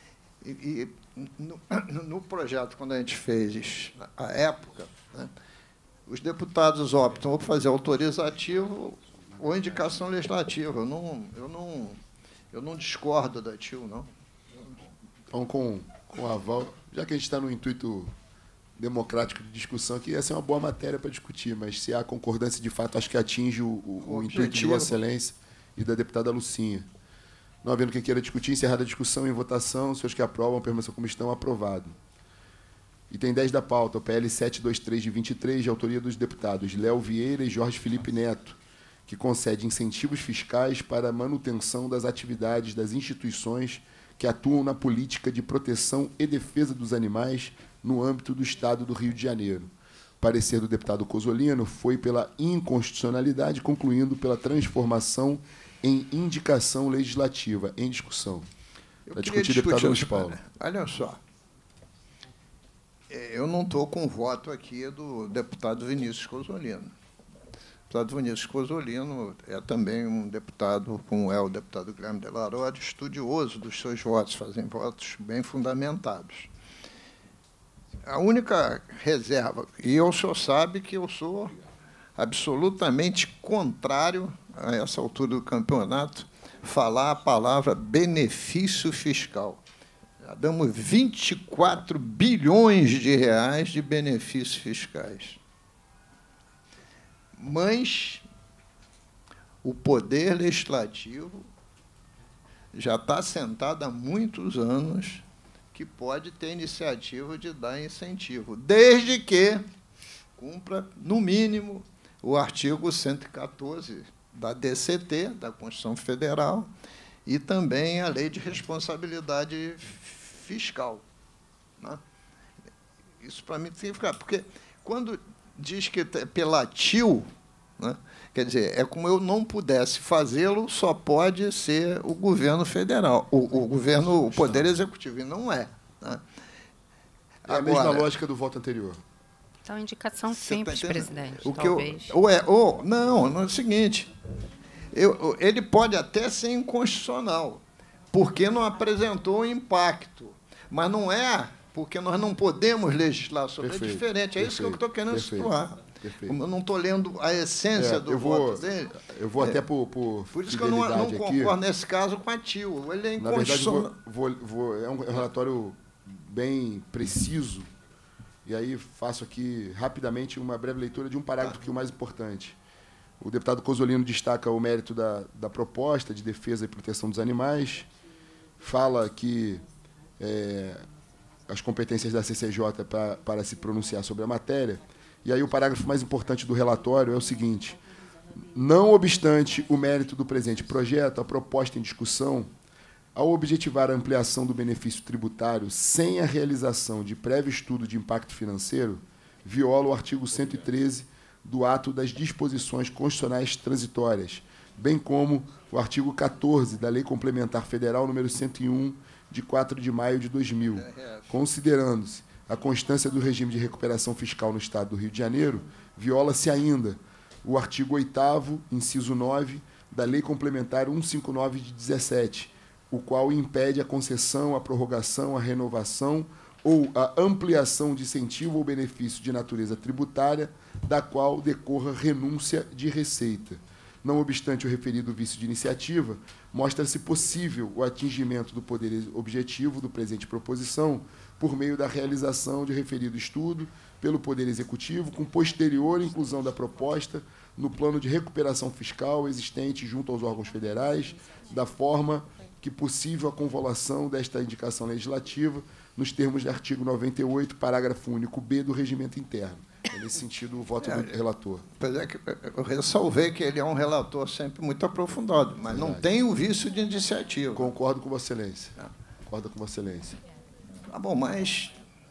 No projeto, quando a gente fez, à época, né, os deputados optam ou fazer autorizativo ou indicação legislativa. Eu não discordo da tio, não. Então, com o aval, já que a gente está no intuito democrático de discussão, que essa é uma boa matéria para discutir, mas se há concordância de fato, acho que atinge o intuito de Vossa Excelência e da deputada Lucinha. Não havendo quem queira discutir, encerrada a discussão em votação, os senhores que aprovam, permaneçam como estão, aprovado. Item 10 da pauta, o PL 723 de 23, de autoria dos deputados Léo Vieira e Jorge Felipe Neto, que concede incentivos fiscais para a manutenção das atividades das instituições que atuam na política de proteção e defesa dos animais no âmbito do Estado do Rio de Janeiro. O parecer do deputado Cozzolino foi pela inconstitucionalidade, concluindo pela transformação em indicação legislativa. Em discussão. Para discutir, deputado Luiz Paulo. Olha só. Eu não estou com o voto aqui do deputado Vinícius Cozzolino. O deputado Vinícius Cozzolino é também um deputado, como é o deputado Guilherme Delaroli, estudioso dos seus votos, fazem votos bem fundamentados. A única reserva, e o senhor sabe que eu sou absolutamente contrário, a essa altura do campeonato, falar a palavra benefício fiscal. Já damos 24 bilhões de reais de benefícios fiscais. Mas o Poder Legislativo já está sentado há muitos anos que pode ter iniciativa de dar incentivo, desde que cumpra, no mínimo, o artigo 114 da DCT, da Constituição Federal, e também a Lei de Responsabilidade Fiscal. Né? Isso, para mim, tem que ficar, porque quando diz que é pela tio, né, quer dizer, é como eu não pudesse fazê-lo, só pode ser o governo federal, o Poder Executivo, e não é. Né? É a mesma lógica do voto anterior. Então, indicação simples, presidente, o que talvez. Não é o seguinte, ele pode até ser inconstitucional, porque não apresentou impacto, mas não é porque nós não podemos legislar sobre. É diferente, é isso que eu estou querendo situar. Como eu não estou lendo a essência do voto dele. Eu vou até por isso que eu não concordo nesse caso com a tio. Ele é inconstitucional. Na verdade, é um relatório bem preciso, e aí faço aqui rapidamente uma breve leitura de um parágrafo que é o mais importante. O deputado Cozzolino destaca o mérito da proposta de defesa e proteção dos animais, fala que as competências da CCJ para se pronunciar sobre a matéria. E aí o parágrafo mais importante do relatório é o seguinte: não obstante o mérito do presente projeto, a proposta em discussão, ao objetivar a ampliação do benefício tributário sem a realização de prévio estudo de impacto financeiro, viola o artigo 113 do ato das disposições constitucionais transitórias, bem como o artigo 14 da Lei Complementar Federal número 101, de 4 de maio de 2000, considerando-se a constância do regime de recuperação fiscal no Estado do Rio de Janeiro, viola-se ainda o artigo 8º, inciso 9, da Lei Complementar 159 de 17, o qual impede a concessão, a prorrogação, a renovação ou a ampliação de incentivo ou benefício de natureza tributária, da qual decorra renúncia de receita. Não obstante o referido vício de iniciativa, mostra-se possível o atingimento do poder objetivo do presente proposição por meio da realização de referido estudo pelo Poder Executivo, com posterior inclusão da proposta no plano de recuperação fiscal existente junto aos órgãos federais, da forma que possível a convolução desta indicação legislativa nos termos do artigo 98, parágrafo único B do Regimento Interno. É nesse sentido o voto do relator. Eu ressalvei que ele é um relator sempre muito aprofundado, mas não tem o vício de iniciativa. Concordo com Vossa Excelência. Concordo com Vossa Excelência. Tá bom, mas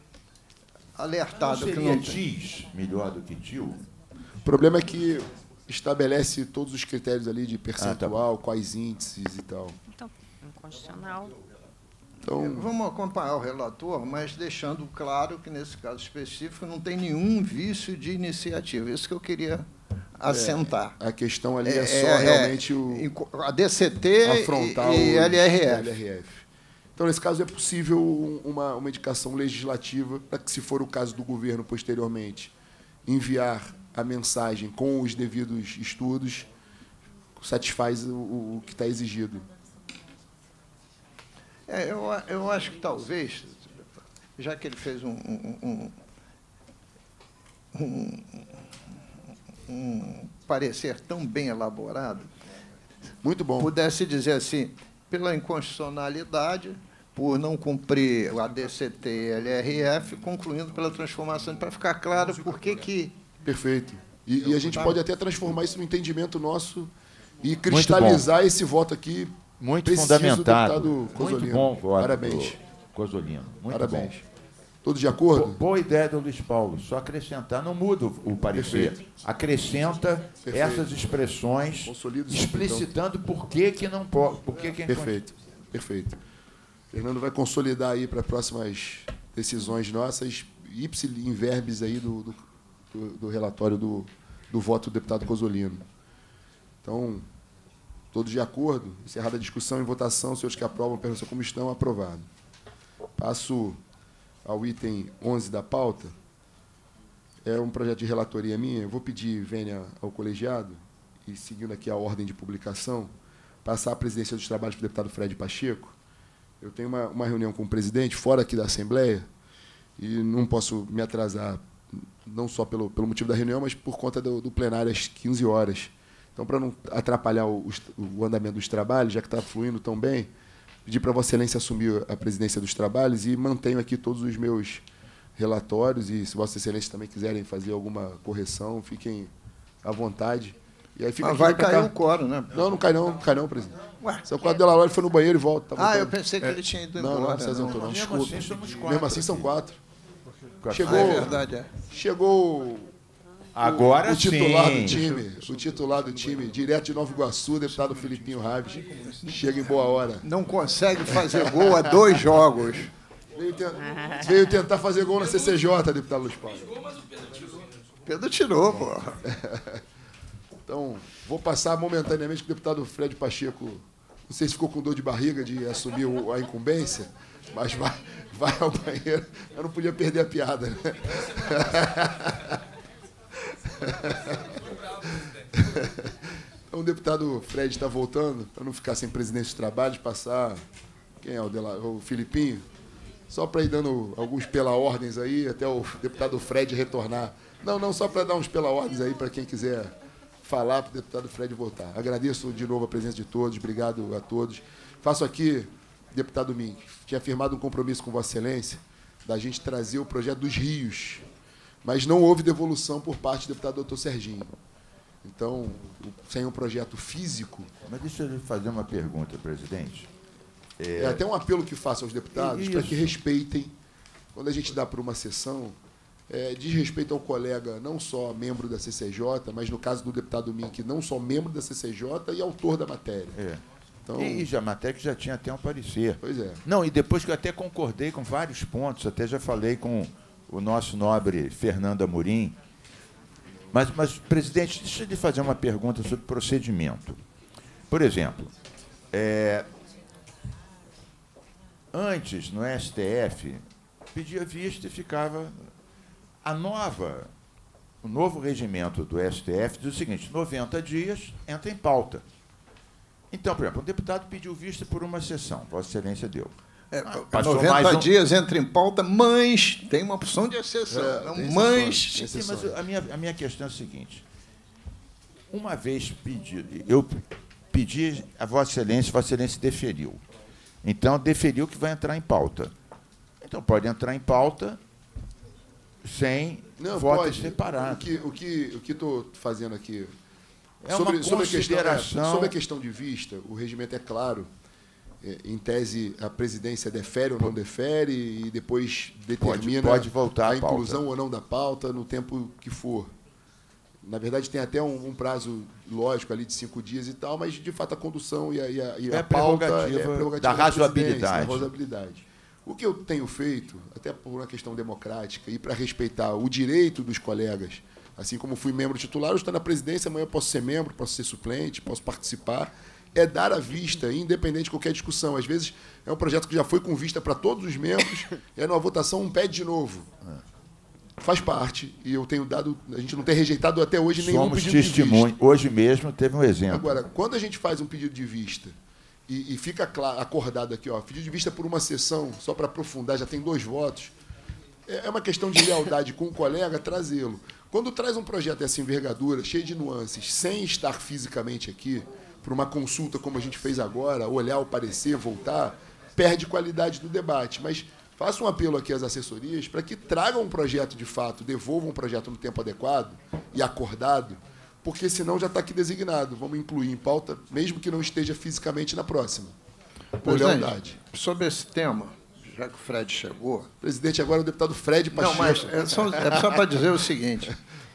alertado Não que não seria tem. TIS melhor do que TIL? O problema é que estabelece todos os critérios ali de percentual, quais índices e tal. Então, inconstitucional. Então, Vamos acompanhar o relator, mas deixando claro que, nesse caso específico, não tem nenhum vício de iniciativa. Isso que eu queria assentar. a questão ali é só realmente a DCT afrontar e o LRF. Então, nesse caso, é possível uma indicação legislativa para que, se for o caso do governo posteriormente, enviar a mensagem com os devidos estudos, satisfaz o que está exigido. Eu acho que talvez, já que ele fez um parecer tão bem elaborado, Muito bom. pudesse dizer assim, pela inconstitucionalidade, por não cumprir a DCT e a LRF, concluindo pela transformação, para ficar claro por que... Perfeito. E a gente pode até transformar isso no entendimento nosso e cristalizar esse voto aqui. Muito preciso, fundamentado. deputado Cozzolino. Muito bom voto. Parabéns. Cozzolino. Muito Parabéns. bom. Todos de acordo? Boa ideia do Luiz Paulo. Só acrescentar, não muda o parecer. Perfeito. Acrescenta Perfeito. essas expressões, Consolida isso, explicitando por que não pode. Por que é Perfeito. Perfeito. Fernando vai consolidar aí para próximas decisões nossas, ipsi in verbis aí do relatório do voto do deputado Cozzolino. Então, todos de acordo? Encerrada a discussão e votação, os senhores que aprovam, perguntam como estão, aprovado. Passo ao item 11 da pauta. É um projeto de relatoria minha. Eu vou pedir vênia ao colegiado e, seguindo aqui a ordem de publicação, passar a presidência dos trabalhos para o deputado Fred Pacheco. Eu tenho uma reunião com o presidente, fora aqui da Assembleia, e não posso me atrasar, não só pelo motivo da reunião, mas por conta do plenário às 15 horas. Então, para não atrapalhar o andamento dos trabalhos, já que está fluindo tão bem, pedi para Vossa Excelência assumir a presidência dos trabalhos e mantenho aqui todos os meus relatórios, e se Vossa Excelência também quiserem fazer alguma correção, fiquem à vontade. E aí fica Mas aqui vai pra cair cá. o quórum, né? Não cai não, presidente. Ué? Seu quadro de Lalório foi no banheiro e volta. Tá Eu voltando. pensei que ele tinha ido Não, embora. se ausentou, não. Mesmo Desculpa. assim, somos quatro Mesmo assim, são aqui. 4. Ah, Chegou, é verdade, é. chegou Agora o titular sim. do time, direto de Nova Iguaçu, deputado Filipinho Raves. Chega em boa hora. Não consegue fazer gol há 2 jogos. Veio tentar fazer gol na CCJ, deputado Luiz Paulo. Pedro tirou, pô. Então, vou passar momentaneamente com o deputado Fred Pacheco. Não sei se ficou com dor de barriga de assumir a incumbência, mas vai ao banheiro. Eu não podia perder a piada, né? Então, o deputado Fred está voltando, para não ficar sem presidente de trabalhos, passar... Quem é o Filipinho? Só para ir dando alguns pela ordens aí, até o deputado Fred retornar. Não, só para dar uns pela ordens aí, para quem quiser falar para o deputado Fred votar. Agradeço de novo a presença de todos, obrigado a todos. Faço aqui, deputado Mink, tinha firmado um compromisso com Vossa Excelência da gente trazer o projeto dos rios, mas não houve devolução por parte do deputado doutor Serginho. Então, sem um projeto físico... Mas deixa eu lhe fazer uma pergunta, presidente. É até um apelo que faço aos deputados para que respeitem, quando a gente dá para uma sessão, diz respeito ao colega, não só membro da CCJ, mas no caso do deputado Mink, não só membro da CCJ e autor da matéria. Então, E já a matéria que já tinha até um parecer. Pois é. Não, e depois que eu até concordei com vários pontos, até já falei com o nosso nobre Fernando Amorim. Mas, presidente, deixa eu lhe fazer uma pergunta sobre procedimento. Por exemplo, antes, no STF, pedia vista e ficava... O novo regimento do STF diz o seguinte, 90 dias entra em pauta. Então, por exemplo, um deputado pediu vista por uma sessão, Vossa Excelência deu. 90 dias entra em pauta, mas tem uma opção de exceção. Mas... Sim, mas a minha questão é a seguinte. Uma vez eu pedi a Vossa Excelência deferiu. Então, deferiu que vai entrar em pauta. Então, pode entrar em pauta sem votos separados. O que estou fazendo aqui... Sobre a questão de vista, o regimento é claro. Em tese, a presidência defere ou não defere e depois determina pode voltar a inclusão ou não da pauta no tempo que for. Na verdade, tem até um prazo lógico ali de 5 dias e tal, mas, de fato, a condução e a pauta é prerrogativa da razoabilidade. O que eu tenho feito, até por uma questão democrática e para respeitar o direito dos colegas, assim como fui membro titular, eu estou na presidência, amanhã eu posso ser membro, posso ser suplente, posso participar, é dar a vista, independente de qualquer discussão. Às vezes, é um projeto que já foi com vista para todos os membros, e aí, numa votação, pede de novo. Faz parte, e eu tenho dado... A gente não tem rejeitado até hoje nenhum pedido de vista. Somos testemunho. Hoje mesmo teve um exemplo. Agora, quando a gente faz um pedido de vista e fica acordado aqui, pedido de vista por uma sessão, só para aprofundar, já tem 2 votos, é uma questão de lealdade com o colega trazê-lo. Quando traz um projeto dessa envergadura, cheio de nuances, sem estar fisicamente aqui, por uma consulta como a gente fez agora, olhar o parecer, voltar, perde qualidade do debate. Mas faço um apelo aqui às assessorias para que tragam um projeto de fato, devolvam um projeto no tempo adequado e acordado, porque senão já está aqui designado. Vamos incluir em pauta, mesmo que não esteja fisicamente na próxima. Por lealdade. Sobre esse tema, já que o Fred chegou... Presidente, agora é o deputado Fred Pacheco. Não, mas é só para dizer o seguinte.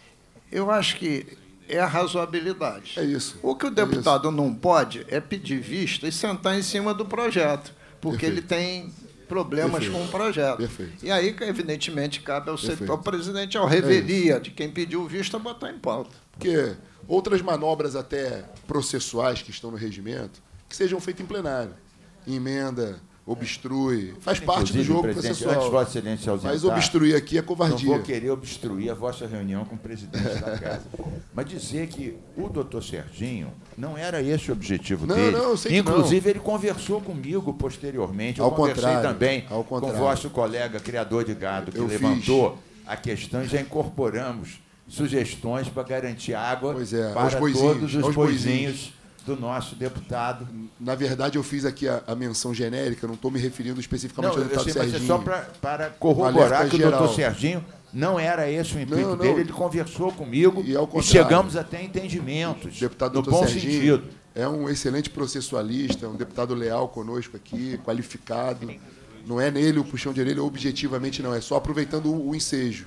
Eu acho que é a razoabilidade. É isso. O que o deputado não pode é pedir vista e sentar em cima do projeto, porque ele tem problemas com o projeto. Perfeito. E aí, evidentemente, cabe ao presidente, ao revelia de quem pediu vista, botar em pauta. Porque outras manobras até processuais que estão no regimento, que sejam feitas em plenário. Emenda, obstrui, faz parte do jogo processual. Antes de Vossa Excelência ausentar, mas obstruir aqui é covardia. Não vou querer obstruir a vossa reunião com o presidente da casa. Mas dizer que o doutor Serginho não era esse o objetivo dele. Não, eu sei que inclusive, ele conversou comigo posteriormente. Eu conversei também com o vosso colega criador de gado, que levantou a questão e já incorporamos sugestões para garantir água para todos os boizinhos do nosso deputado. Na verdade, eu fiz aqui a menção genérica, não estou me referindo especificamente ao deputado Serginho. Mas é só para corroborar que o doutor Serginho não era esse o intuito dele, ele conversou comigo e chegamos até a entendimentos, deputado no bom Serginho sentido. É um excelente processualista, um deputado leal conosco aqui, qualificado. Não é nele o puxão de orelha, objetivamente não, é só aproveitando o ensejo.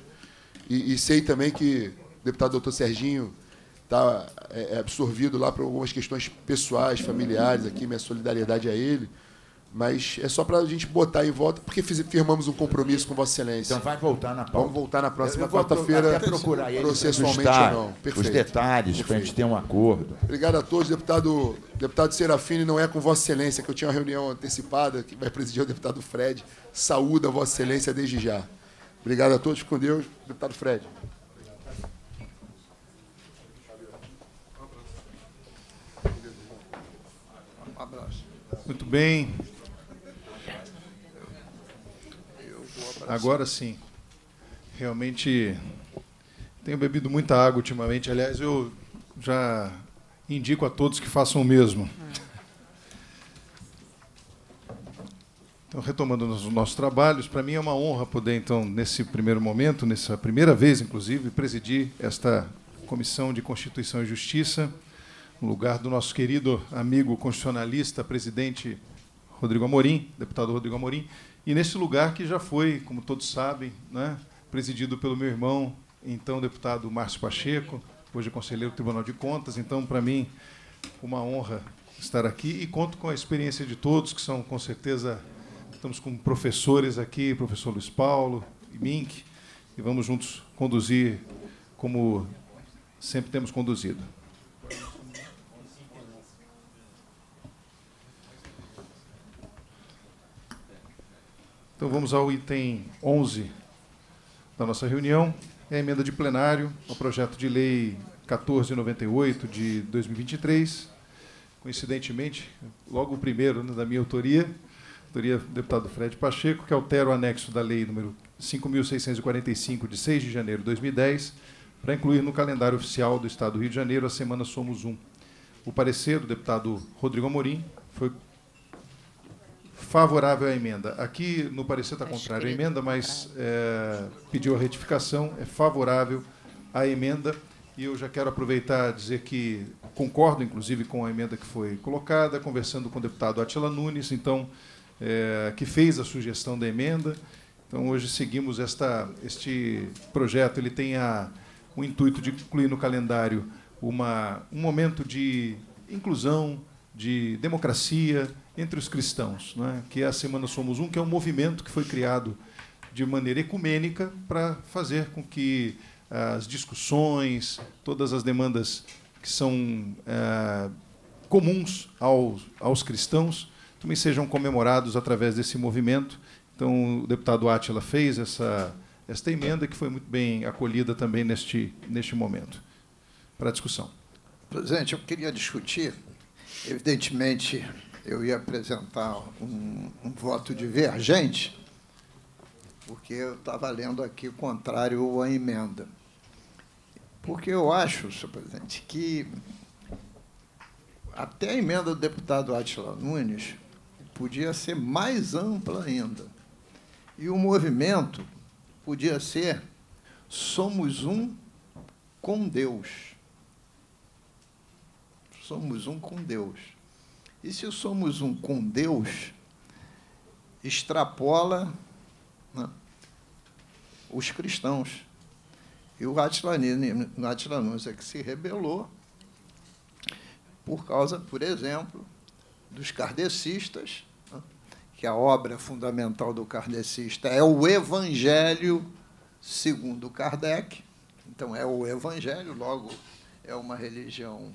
E sei também que o deputado doutor Serginho está absorvido lá por algumas questões pessoais, familiares, aqui, minha solidariedade a ele, mas é só para a gente botar em volta, porque firmamos um compromisso com Vossa Excelência. Então vai voltar na pauta. Vamos voltar na próxima quarta-feira, processualmente ou não. Os detalhes, para a gente ter um acordo. Obrigado a todos. Deputado Serafini, não é com Vossa Excelência, que eu tinha uma reunião antecipada, que vai presidir o deputado Fred. Saúde a Vossa Excelência desde já. Obrigado a todos, com Deus. Deputado Fred. Muito bem. Agora sim. Realmente tenho bebido muita água ultimamente. Aliás, eu já indico a todos que façam o mesmo. Então, retomando os nossos trabalhos, para mim é uma honra poder, então, nesse primeiro momento, nessa primeira vez, inclusive, presidir esta Comissão de Constituição e Justiça, no lugar do nosso querido amigo constitucionalista, presidente Rodrigo Amorim, deputado Rodrigo Amorim, e nesse lugar que já foi, como todos sabem, né, presidido pelo meu irmão, então deputado Márcio Pacheco, hoje conselheiro do Tribunal de Contas. Então, para mim, uma honra estar aqui e conto com a experiência de todos, que são, com certeza, estamos com professores aqui, professor Luiz Paulo e Mink, e vamos juntos conduzir como sempre temos conduzido. Então, vamos ao item 11 da nossa reunião, é a emenda de plenário ao projeto de lei 1498 de 2023, coincidentemente, logo o primeiro, né, da minha autoria do deputado Fred Pacheco, que altera o anexo da lei número 5.645, de 6 de janeiro de 2010, para incluir no calendário oficial do Estado do Rio de Janeiro a Semana Somos Um. O parecer do deputado Rodrigo Amorim foi favorável à emenda. Aqui no parecer está contrário à emenda, mas pediu a retificação, é favorável à emenda, e eu já quero aproveitar e dizer que concordo, inclusive, com a emenda que foi colocada, conversando com o deputado Átila Nunes, então, que fez a sugestão da emenda. Então, hoje seguimos este projeto. Ele tem o intuito de incluir no calendário um momento de inclusão, de democracia entre os cristãos, não é? Que é a Semana Somos Um, que é um movimento que foi criado de maneira ecumênica para fazer com que as discussões, todas as demandas que são comuns aos cristãos, também sejam comemorados através desse movimento. Então, o deputado Átila fez esta emenda, que foi muito bem acolhida também neste momento. Para a discussão. Presidente, eu queria discutir, evidentemente, eu ia apresentar um voto divergente, porque eu estava lendo aqui contrário à emenda. Porque eu acho, senhor presidente, que até a emenda do deputado Átila Nunes podia ser mais ampla ainda. E o movimento podia ser Somos Um com Deus. Somos um com Deus. E se somos um com Deus, extrapola, né, os cristãos. E o Átila Nunes é que se rebelou por causa, por exemplo, dos kardecistas, né, que a obra fundamental do kardecista é o Evangelho segundo Kardec. Então, é o Evangelho, logo, é uma religião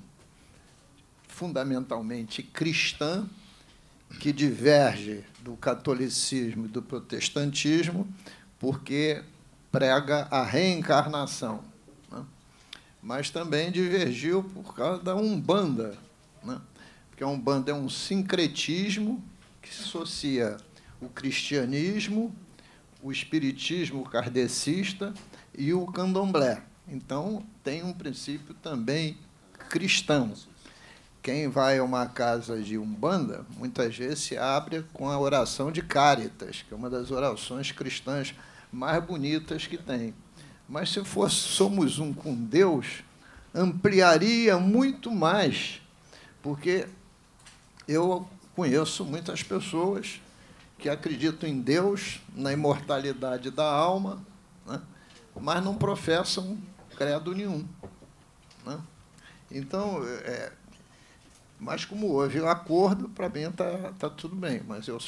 fundamentalmente cristã, que diverge do catolicismo e do protestantismo, porque prega a reencarnação, né? Mas também divergiu por causa da Umbanda, né? Porque a Umbanda é um sincretismo que associa o cristianismo, o espiritismo kardecista e o candomblé. Então, tem um princípio também cristão. Quem vai a uma casa de Umbanda, muitas vezes se abre com a oração de Cáritas, que é uma das orações cristãs mais bonitas que tem. Mas, se fosse Somos Um com Deus, ampliaria muito mais, porque eu conheço muitas pessoas que acreditam em Deus, na imortalidade da alma, né, mas não professam credo nenhum, né? Então, mas como houve um acordo, para mim está tudo bem, mas eu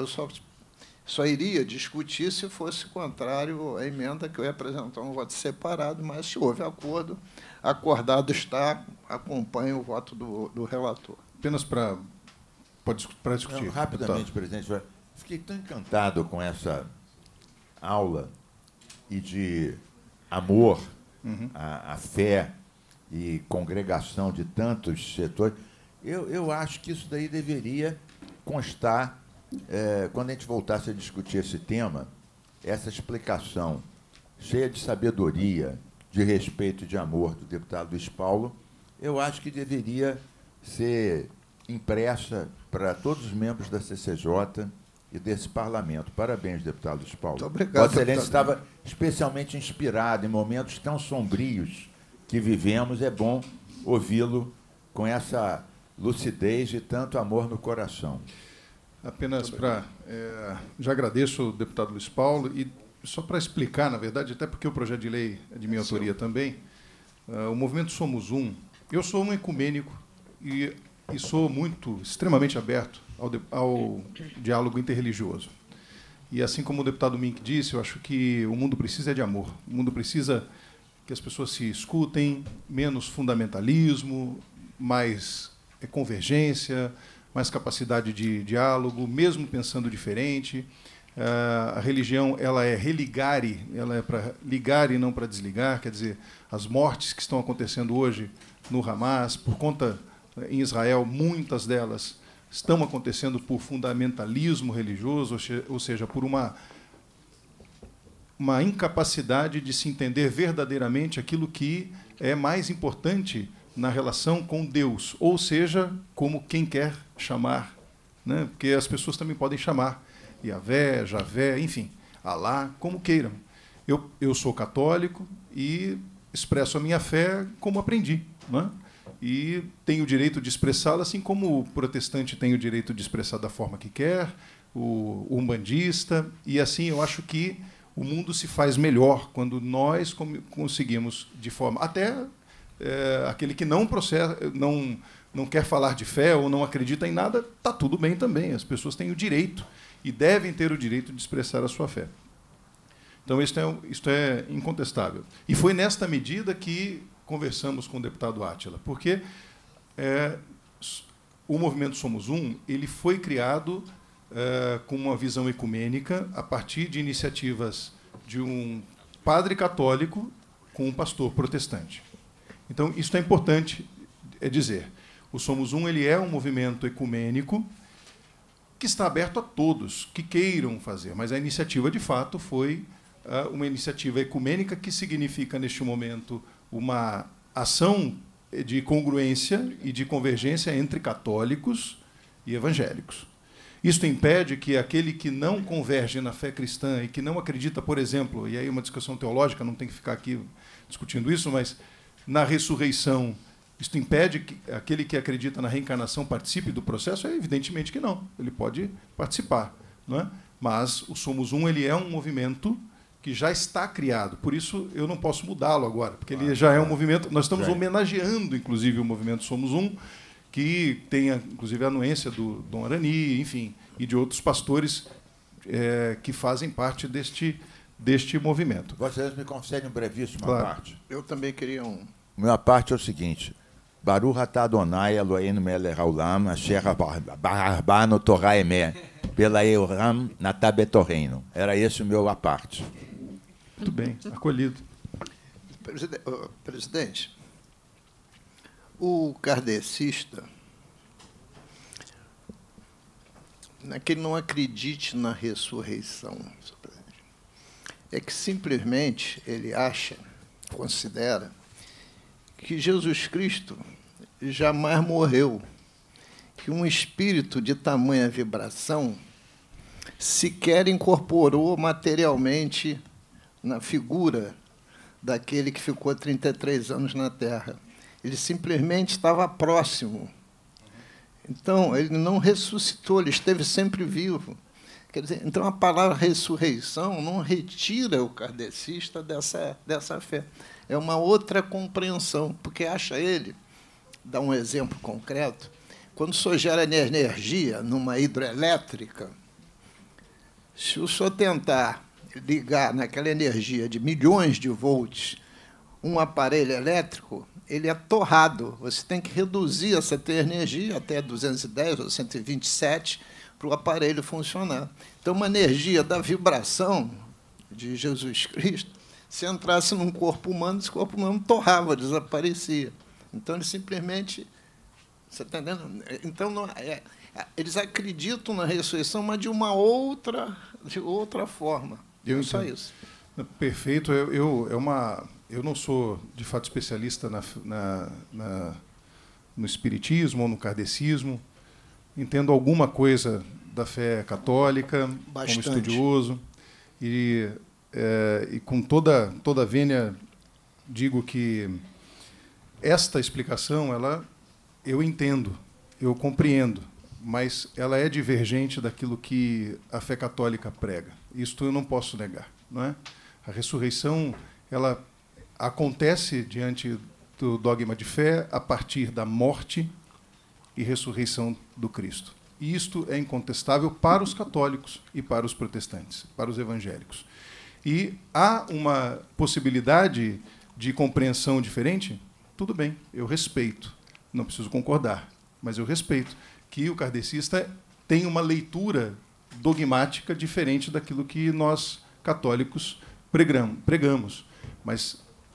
só iria discutir se fosse contrário à emenda, que eu ia apresentar um voto separado, mas se houve acordo, acordado está, acompanha o voto do relator. Apenas para discutir. Não, rapidamente, presidente, fiquei tão encantado com essa aula e de amor à fé e congregação de tantos setores. Eu acho que isso daí deveria constar, quando a gente voltasse a discutir esse tema, essa explicação cheia de sabedoria, de respeito e de amor do deputado Luiz Paulo, Eu acho que deveria ser impressa para todos os membros da CCJ e desse parlamento. Parabéns, deputado Luiz Paulo. Muito obrigado, Vossa Excelência deputado. estava especialmente inspirado em momentos tão sombrios que vivemos. É bom ouvi-lo com essa lucidez e tanto amor no coração. Apenas para... já agradeço ao deputado Luiz Paulo, e só para explicar, na verdade, até porque o projeto de lei é de minha autoria também, o movimento Somos Um, eu sou um ecumênico e sou extremamente aberto ao diálogo interreligioso. E assim como o deputado Mink disse, eu acho que o mundo precisa de amor. O mundo precisa que as pessoas se escutem, menos fundamentalismo, mais convergência, mais capacidade de diálogo, mesmo pensando diferente. A religião, ela é religare, ela é para ligar e não para desligar. Quer dizer, as mortes que estão acontecendo hoje no Hamas, por conta, em Israel, muitas delas estão acontecendo por fundamentalismo religioso, ou seja, por uma incapacidade de se entender verdadeiramente aquilo que é mais importante na relação com Deus, ou seja, como quem quer chamar, né? Porque as pessoas também podem chamar Yahvé, Javé, enfim, Alá, como queiram. Eu sou católico e expresso a minha fé como aprendi, né? E tenho o direito de expressá-la, assim como o protestante tem o direito de expressar da forma que quer, o umbandista, e assim eu acho que o mundo se faz melhor quando nós conseguimos, de forma... Até aquele que não quer falar de fé ou não acredita em nada, está tudo bem também. As pessoas têm o direito e devem ter o direito de expressar a sua fé. Então, isto é incontestável. E foi nesta medida que conversamos com o deputado Átila, porque o movimento Somos Um ele foi criado com uma visão ecumênica a partir de iniciativas de um padre católico com um pastor protestante. Então, isso é importante dizer. O Somos Um ele é um movimento ecumênico que está aberto a todos que queiram fazer, mas a iniciativa, de fato, foi uma iniciativa ecumênica que significa, neste momento, uma ação de congruência e de convergência entre católicos e evangélicos. Isto impede que aquele que não converge na fé cristã e que não acredita, por exemplo, e aí uma discussão teológica, não tem que ficar aqui discutindo isso, mas na ressurreição, isto impede que aquele que acredita na reencarnação participe do processo? Evidentemente que não. Ele pode participar, não é? Mas o Somos Um ele é um movimento que já está criado. Por isso, eu não posso mudá-lo agora, porque ele já é um movimento... Nós estamos homenageando, inclusive, o movimento Somos Um, que tem, inclusive, a anuência do Dom Arani, enfim, e de outros pastores que fazem parte deste movimento. Vocês me concedem brevíssima parte. Eu também queria um... Minha parte é o seguinte: Baruch atah Adonai Eloheinu melech haolam asher barbano Torah emet pela Euram natabetorreino. Era esse o meu parte. Muito bem, acolhido. Presidente, o kardecista, não é que ele não acredite na ressurreição, é que simplesmente ele acha, considera, que Jesus Cristo jamais morreu, que um espírito de tamanha vibração sequer incorporou materialmente na figura daquele que ficou 33 anos na Terra. Ele simplesmente estava próximo. Então, ele não ressuscitou, ele esteve sempre vivo. Quer dizer, então, a palavra ressurreição não retira o kardecista dessa fé. É uma outra compreensão, porque acha ele, dá um exemplo concreto, quando o senhor gera energia numa hidroelétrica, se o senhor tentar ligar naquela energia de milhões de volts um aparelho elétrico, ele é torrado. Você tem que reduzir essa energia até 210 ou 127 para o aparelho funcionar. Então, uma energia da vibração de Jesus Cristo, se entrasse num corpo humano, esse corpo humano torrava, desaparecia. Então, ele simplesmente... Você está entendendo? Então, eles acreditam na ressurreição, mas de outra forma. Eu só entendo. isso. Perfeito. Eu não sou, de fato, especialista no espiritismo ou no kardecismo, entendo alguma coisa da fé católica, Bastante. como estudioso, e com toda a vênia digo que esta explicação eu entendo, eu compreendo, mas ela é divergente daquilo que a fé católica prega. Isto eu não posso negar, não é? A ressurreição, ela acontece diante do dogma de fé a partir da morte e ressurreição do Cristo. E isto é incontestável para os católicos e para os protestantes, para os evangélicos. E há uma possibilidade de compreensão diferente? Tudo bem, eu respeito. Não preciso concordar, mas eu respeito que o kardecista tem uma leitura dogmática diferente daquilo que nós, católicos, pregamos. Mas,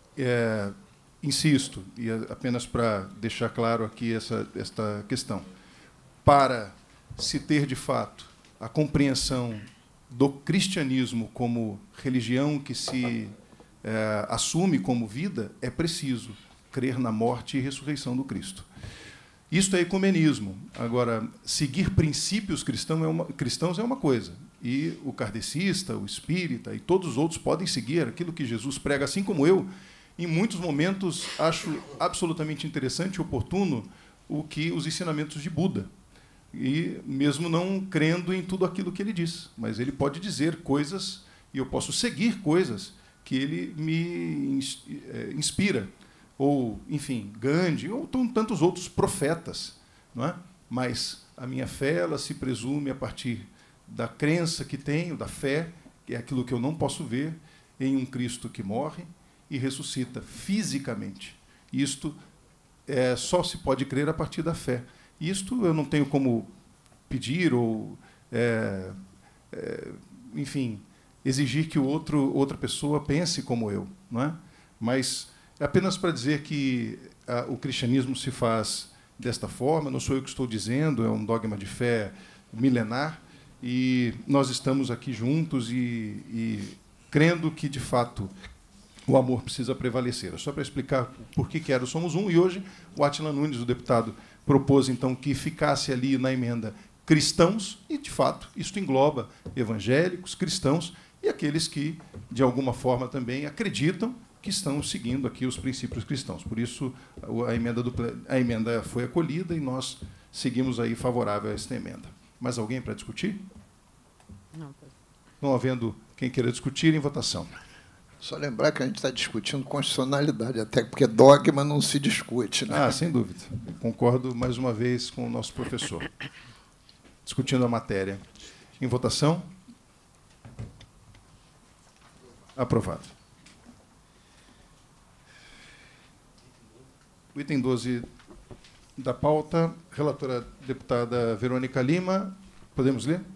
insisto, e apenas para deixar claro aqui esta questão, para se ter, de fato, a compreensão do cristianismo como religião que se assume como vida, é preciso crer na morte e ressurreição do Cristo. Isto é ecumenismo. Agora, seguir princípios cristãos é uma coisa, e o kardecista, o espírita e todos os outros podem seguir aquilo que Jesus prega, assim como eu, em muitos momentos, acho absolutamente interessante e oportuno os ensinamentos de Buda. E mesmo não crendo em tudo aquilo que ele diz, mas ele pode dizer coisas e eu posso seguir coisas que ele me inspira, ou, enfim, Gandhi, ou tantos outros profetas, não é? Mas a minha fé, ela se presume a partir da crença que tenho, da fé, que é aquilo que eu não posso ver, em um Cristo que morre e ressuscita fisicamente. Isto só se pode crer a partir da fé. Isto eu não tenho como pedir ou, enfim, exigir que outra pessoa pense como eu, não é? Mas é apenas para dizer que o cristianismo se faz desta forma, não sou eu que estou dizendo, é um dogma de fé milenar, e nós estamos aqui juntos e crendo que, de fato, o amor precisa prevalecer. É só para explicar por que era o Somos Um, e hoje o Átila Nunes, o deputado, propôs, então, que ficasse ali na emenda cristãos, e, de fato, isso engloba evangélicos, cristãos e aqueles que, de alguma forma, também acreditam que estão seguindo aqui os princípios cristãos. Por isso, a emenda foi acolhida e nós seguimos aí favorável a esta emenda. Mais alguém para discutir? Não. Não havendo quem queira discutir, em votação. Só lembrar que a gente está discutindo constitucionalidade, até porque dogma não se discute, né? Sem dúvida. Concordo mais uma vez com o nosso professor. Discutindo a matéria. Em votação? Aprovado. O item 12 da pauta, relatora deputada Verônica Lima. Podemos ler?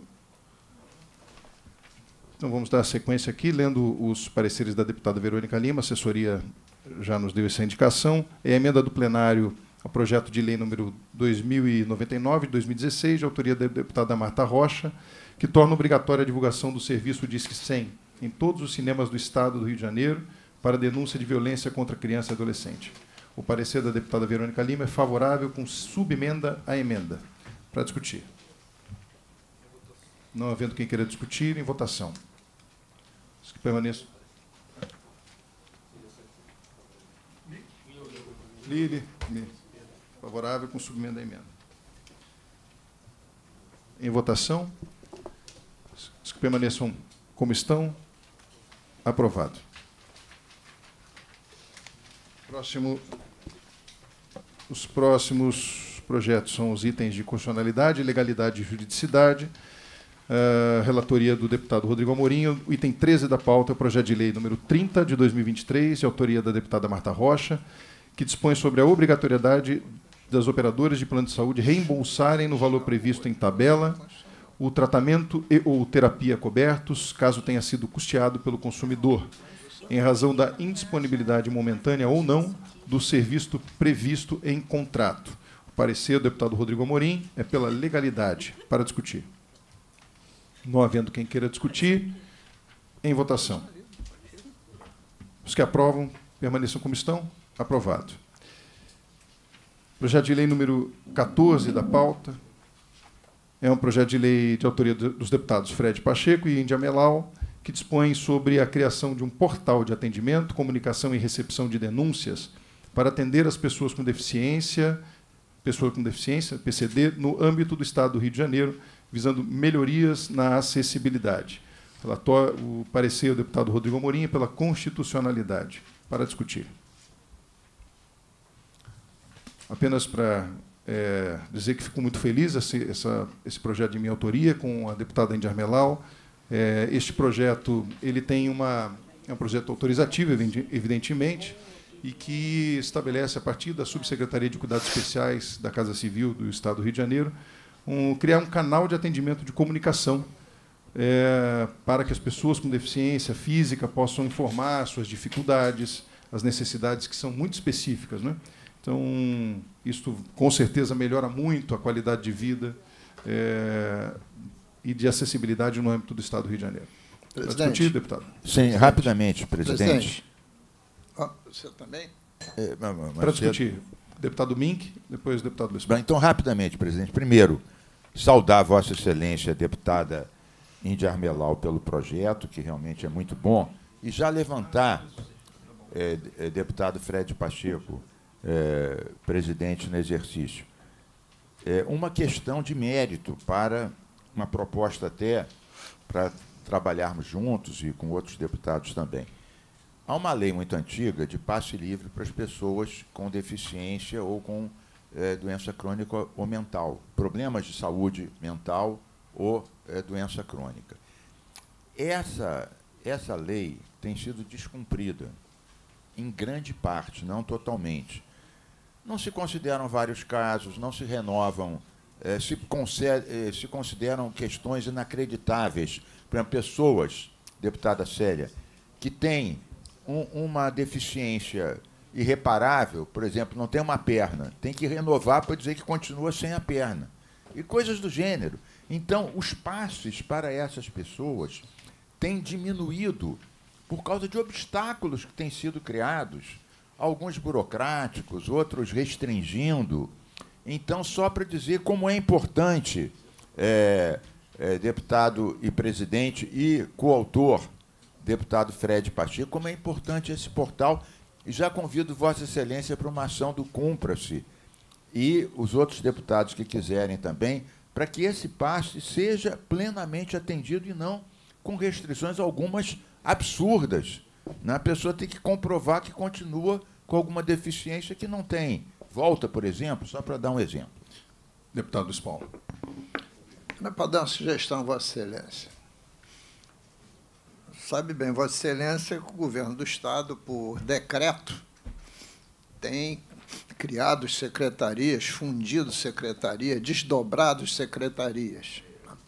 Então, vamos dar sequência aqui, lendo os pareceres da deputada Verônica Lima. A assessoria já nos deu essa indicação. É a emenda do plenário ao projeto de lei número 2099, de 2016, de autoria da deputada Marta Rocha, que torna obrigatória a divulgação do serviço Disque 100 em todos os cinemas do Estado do Rio de Janeiro para denúncia de violência contra criança e adolescente. O parecer da deputada Verônica Lima é favorável com subemenda à emenda. Para discutir. Não havendo quem queira discutir, em votação. Os que permaneçam. Lili. Favorável com subemenda à emenda. Em votação. Os que permaneçam como estão. Aprovado. Os próximos projetos são os itens de constitucionalidade, legalidade e juridicidade. Relatoria do deputado Rodrigo Amorim. O item 13 da pauta é o projeto de lei número 30, de 2023, de autoria da deputada Marta Rocha, que dispõe sobre a obrigatoriedade das operadoras de plano de saúde reembolsarem no valor previsto em tabela o tratamento e ou terapia cobertos, caso tenha sido custeado pelo consumidor, em razão da indisponibilidade momentânea ou não do serviço previsto em contrato. O parecer do deputado Rodrigo Amorim é pela legalidade. Para discutir. Não havendo quem queira discutir, em votação. Os que aprovam, permaneçam como estão. Aprovado. Projeto de lei número 14 da pauta. É um projeto de lei de autoria dos deputados Fred Pacheco e Índia Melau, que dispõe sobre a criação de um portal de atendimento, comunicação e recepção de denúncias para atender as pessoas com deficiência, PCD, no âmbito do Estado do Rio de Janeiro, visando melhorias na acessibilidade. O parecer do deputado Rodrigo Amorim pela constitucionalidade. Para discutir. Apenas para dizer que fico muito feliz esse projeto de minha autoria com a deputada Índia Melau. Este projeto ele tem é um projeto autorizativo, evidentemente, e que estabelece, a partir da Subsecretaria de Cuidados Especiais da Casa Civil do Estado do Rio de Janeiro, criar um canal de atendimento de comunicação para que as pessoas com deficiência física possam informar suas dificuldades, as necessidades que são muito específicas, né? Então, isso com certeza melhora muito a qualidade de vida e de acessibilidade no âmbito do Estado do Rio de Janeiro. Para discutir, deputado? Sim, rapidamente, presidente. Você também? Para discutir. Deputado Mink, depois o deputado Luiz Paulo. Então, rapidamente, presidente. Primeiro, saudar Vossa Excelência, a deputada Índia Melau, pelo projeto, que realmente é muito bom, e já levantar, deputado Fred Pacheco, presidente no exercício, uma questão de mérito para uma proposta até para trabalharmos juntos e com outros deputados também. Há uma lei muito antiga de passe livre para as pessoas com deficiência ou com doença crônica ou mental, problemas de saúde mental ou doença crônica. Essa lei tem sido descumprida em grande parte, não totalmente. Não se consideram vários casos, não se renovam, se consideram questões inacreditáveis. Por exemplo, pessoas, deputada Célia, que têm uma deficiência irreparável, por exemplo, não tem uma perna, tem que renovar para dizer que continua sem a perna. E coisas do gênero. Então, os passes para essas pessoas têm diminuído por causa de obstáculos que têm sido criados, alguns burocráticos, outros restringindo. Então, só para dizer como é importante, deputado e presidente e coautor, deputado Fred Pacheco, como é importante esse portal, e já convido Vossa Excelência para uma ação do Cumpra-se e os outros deputados que quiserem também, para que esse passe seja plenamente atendido e não com restrições algumas absurdas. Né? A pessoa tem que comprovar que continua com alguma deficiência que não tem. Volta, por exemplo, só para dar um exemplo. Deputado Luiz Paulo. Mas para dar uma sugestão, Vossa Excelência. Sabe bem, Vossa Excelência, que o governo do Estado, por decreto, tem criado secretarias, fundido secretarias, desdobrado secretarias.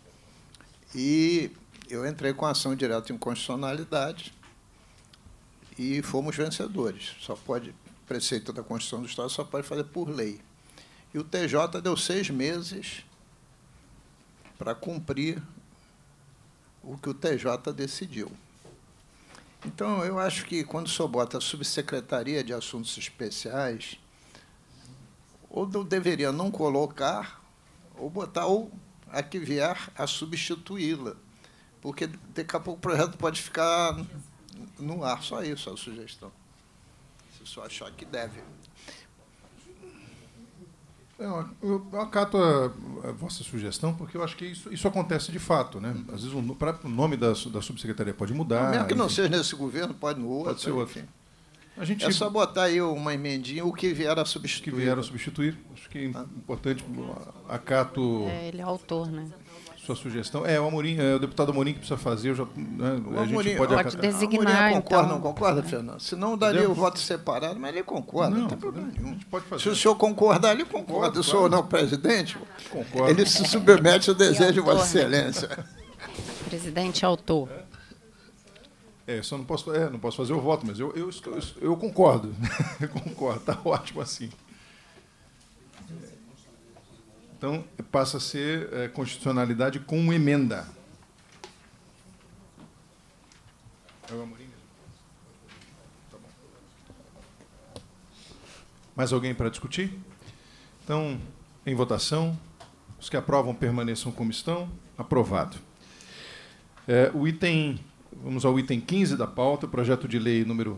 E eu entrei com ação direta em inconstitucionalidade e fomos vencedores. Preceito da Constituição do Estado só pode fazer por lei. E o TJ deu 6 meses para cumprir o que o TJ decidiu. Então, eu acho que, quando o senhor bota a Subsecretaria de Assuntos Especiais, ou deveria não colocar, ou arquivar a substituí-la, porque daqui a pouco o projeto pode ficar no ar. Só isso a sugestão. Se o senhor achar que deve. Eu acato a vossa sugestão, porque eu acho que isso acontece de fato, né? Às vezes o nome da subsecretaria pode mudar. Mesmo que não seja nesse governo, pode no outro. Pode ser outro. É só botar aí uma emendinha, o que vier a substituir. Que vier a substituir. Acho que é importante, acato... Ele é autor, né? Sua sugestão. O Amorim, o deputado Amorim que precisa fazer, a gente pode designar, concorda, então. Não concorda, Fernando? Senão daria o voto separado, mas ele concorda, não tem problema nenhum. Pode fazer. Se o senhor concordar, ele concorda. O senhor não, presidente, concordo. Ele se submete ao desejo de Vossa Excelência. Presidente autor. Só não posso fazer o voto, mas eu concordo. Concordo, está ótimo assim. Então, passa a ser constitucionalidade com emenda. É o Amorim? Tá bom. Mais alguém para discutir? Então, em votação, os que aprovam permaneçam como estão. Aprovado. Vamos ao item 15 da pauta, projeto de lei número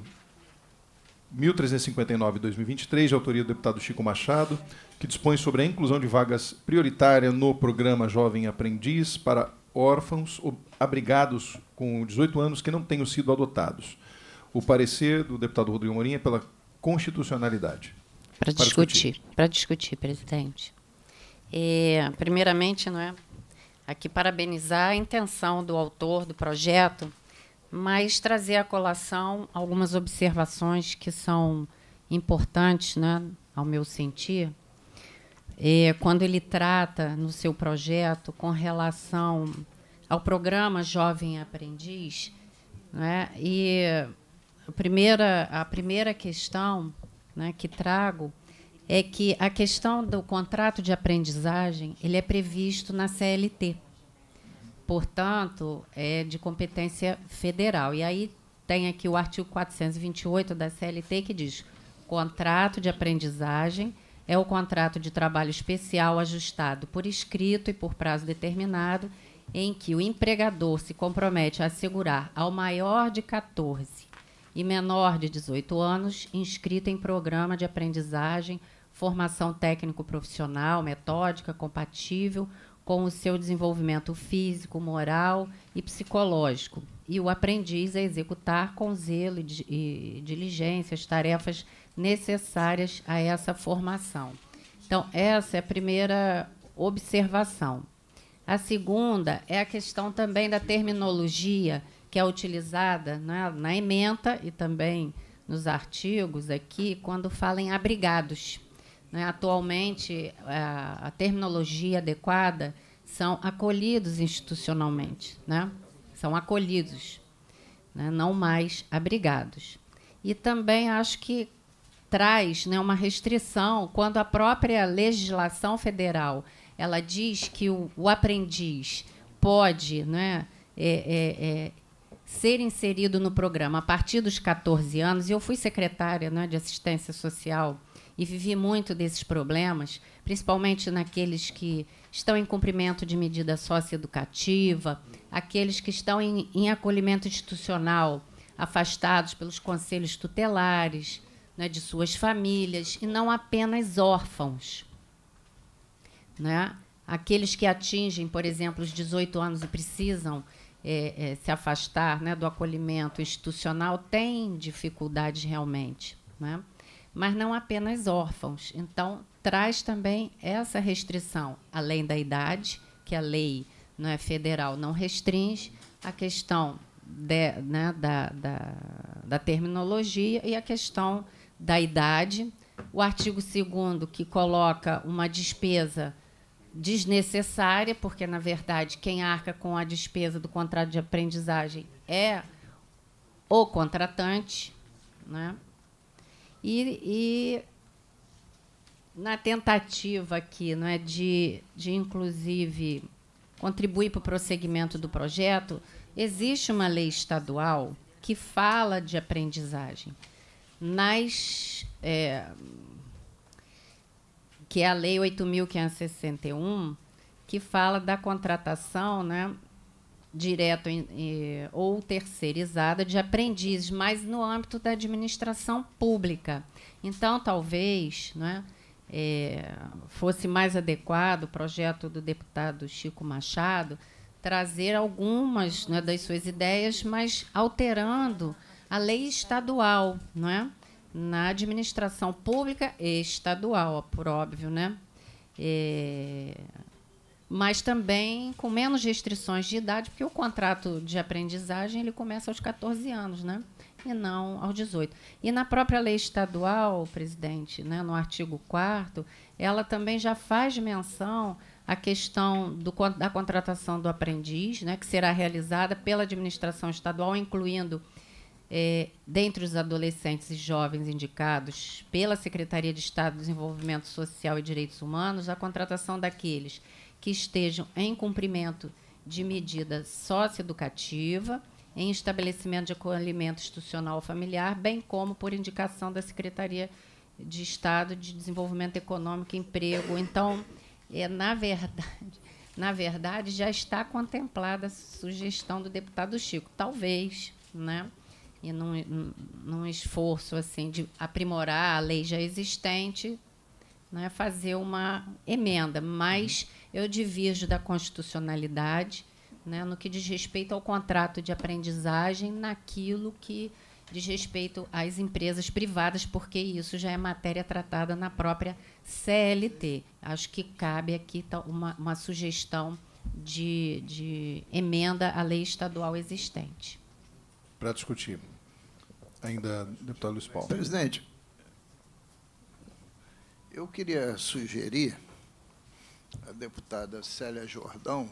1359/2023, de autoria do deputado Chico Machado, que dispõe sobre a inclusão de vagas prioritárias no programa Jovem Aprendiz para órfãos abrigados com 18 anos que não tenham sido adotados. O parecer do deputado Rodrigo Morim é pela constitucionalidade. Para discutir, presidente. Primeiramente, não é, aqui parabenizar a intenção do autor do projeto, mas trazer à colação algumas observações que são importantes, né, ao meu sentir, quando ele trata no seu projeto com relação ao programa Jovem Aprendiz, né, e a primeira questão, né, que trago é que a questão do contrato de aprendizagem ele é previsto na CLT. Portanto, é de competência federal. E aí tem aqui o artigo 428 da CLT, que diz: contrato de aprendizagem é o contrato de trabalho especial ajustado por escrito e por prazo determinado, em que o empregador se compromete a assegurar ao maior de 14 e menor de 18 anos, inscrito em programa de aprendizagem, formação técnico-profissional, metódica, compatível com o seu desenvolvimento físico, moral e psicológico, e o aprendiz a executar com zelo e diligência as tarefas necessárias a essa formação. Então, essa é a primeira observação. A segunda é a questão também da terminologia que é utilizada, né, na ementa e também nos artigos aqui, quando fala em abrigados. Né? Atualmente, a terminologia adequada são acolhidos institucionalmente, né? São acolhidos, né? Não mais abrigados. E também acho que traz, né, uma restrição quando a própria legislação federal ela diz que o aprendiz pode, né, ser inserido no programa a partir dos 14 anos. E eu fui secretária, né, de assistência social e vivi muito desses problemas, principalmente naqueles que estão em cumprimento de medida socioeducativa, aqueles que estão em acolhimento institucional, afastados pelos conselhos tutelares, né, de suas famílias, e não apenas órfãos. Né? Aqueles que atingem, por exemplo, os 18 anos e precisam se afastar, né, do acolhimento institucional, têm dificuldades realmente. Né? Mas não apenas órfãos. Então, traz também essa restrição, além da idade, que a lei, né, federal não restringe, a questão né, da terminologia e a questão da idade. O artigo 2º, que coloca uma despesa desnecessária, porque, na verdade, quem arca com a despesa do contrato de aprendizagem é o contratante, né? E na tentativa aqui, não é, de inclusive, contribuir para o prosseguimento do projeto, existe uma lei estadual que fala de aprendizagem, que é a Lei 8.561, que fala da contratação, né, direta ou terceirizada de aprendizes, mas no âmbito da administração pública. Então, talvez, né, fosse mais adequado o projeto do deputado Chico Machado trazer algumas, né, das suas ideias, mas alterando a lei estadual, não é? Na administração pública e estadual, por óbvio, né? Mas também com menos restrições de idade, porque o contrato de aprendizagem ele começa aos 14 anos, né? E não aos 18. E na própria lei estadual, presidente, né, no artigo 4º, ela também já faz menção à questão da contratação do aprendiz, né, que será realizada pela administração estadual, incluindo, dentre os adolescentes e jovens indicados pela Secretaria de Estado do Desenvolvimento Social e Direitos Humanos, a contratação daqueles que estejam em cumprimento de medida socioeducativa, em estabelecimento de acolhimento institucional familiar, bem como por indicação da Secretaria de Estado de Desenvolvimento Econômico e Emprego. Então, na verdade, já está contemplada a sugestão do deputado Chico. Talvez, né? E num esforço assim, de aprimorar a lei já existente, né, fazer uma emenda. Mas eu divirjo da constitucionalidade, né, no que diz respeito ao contrato de aprendizagem, naquilo que diz respeito às empresas privadas, porque isso já é matéria tratada na própria CLT. Acho que cabe aqui uma sugestão de emenda à lei estadual existente. Para discutir. Ainda, deputado Luiz Paulo. Presidente, eu queria sugerir à deputada Célia Jordão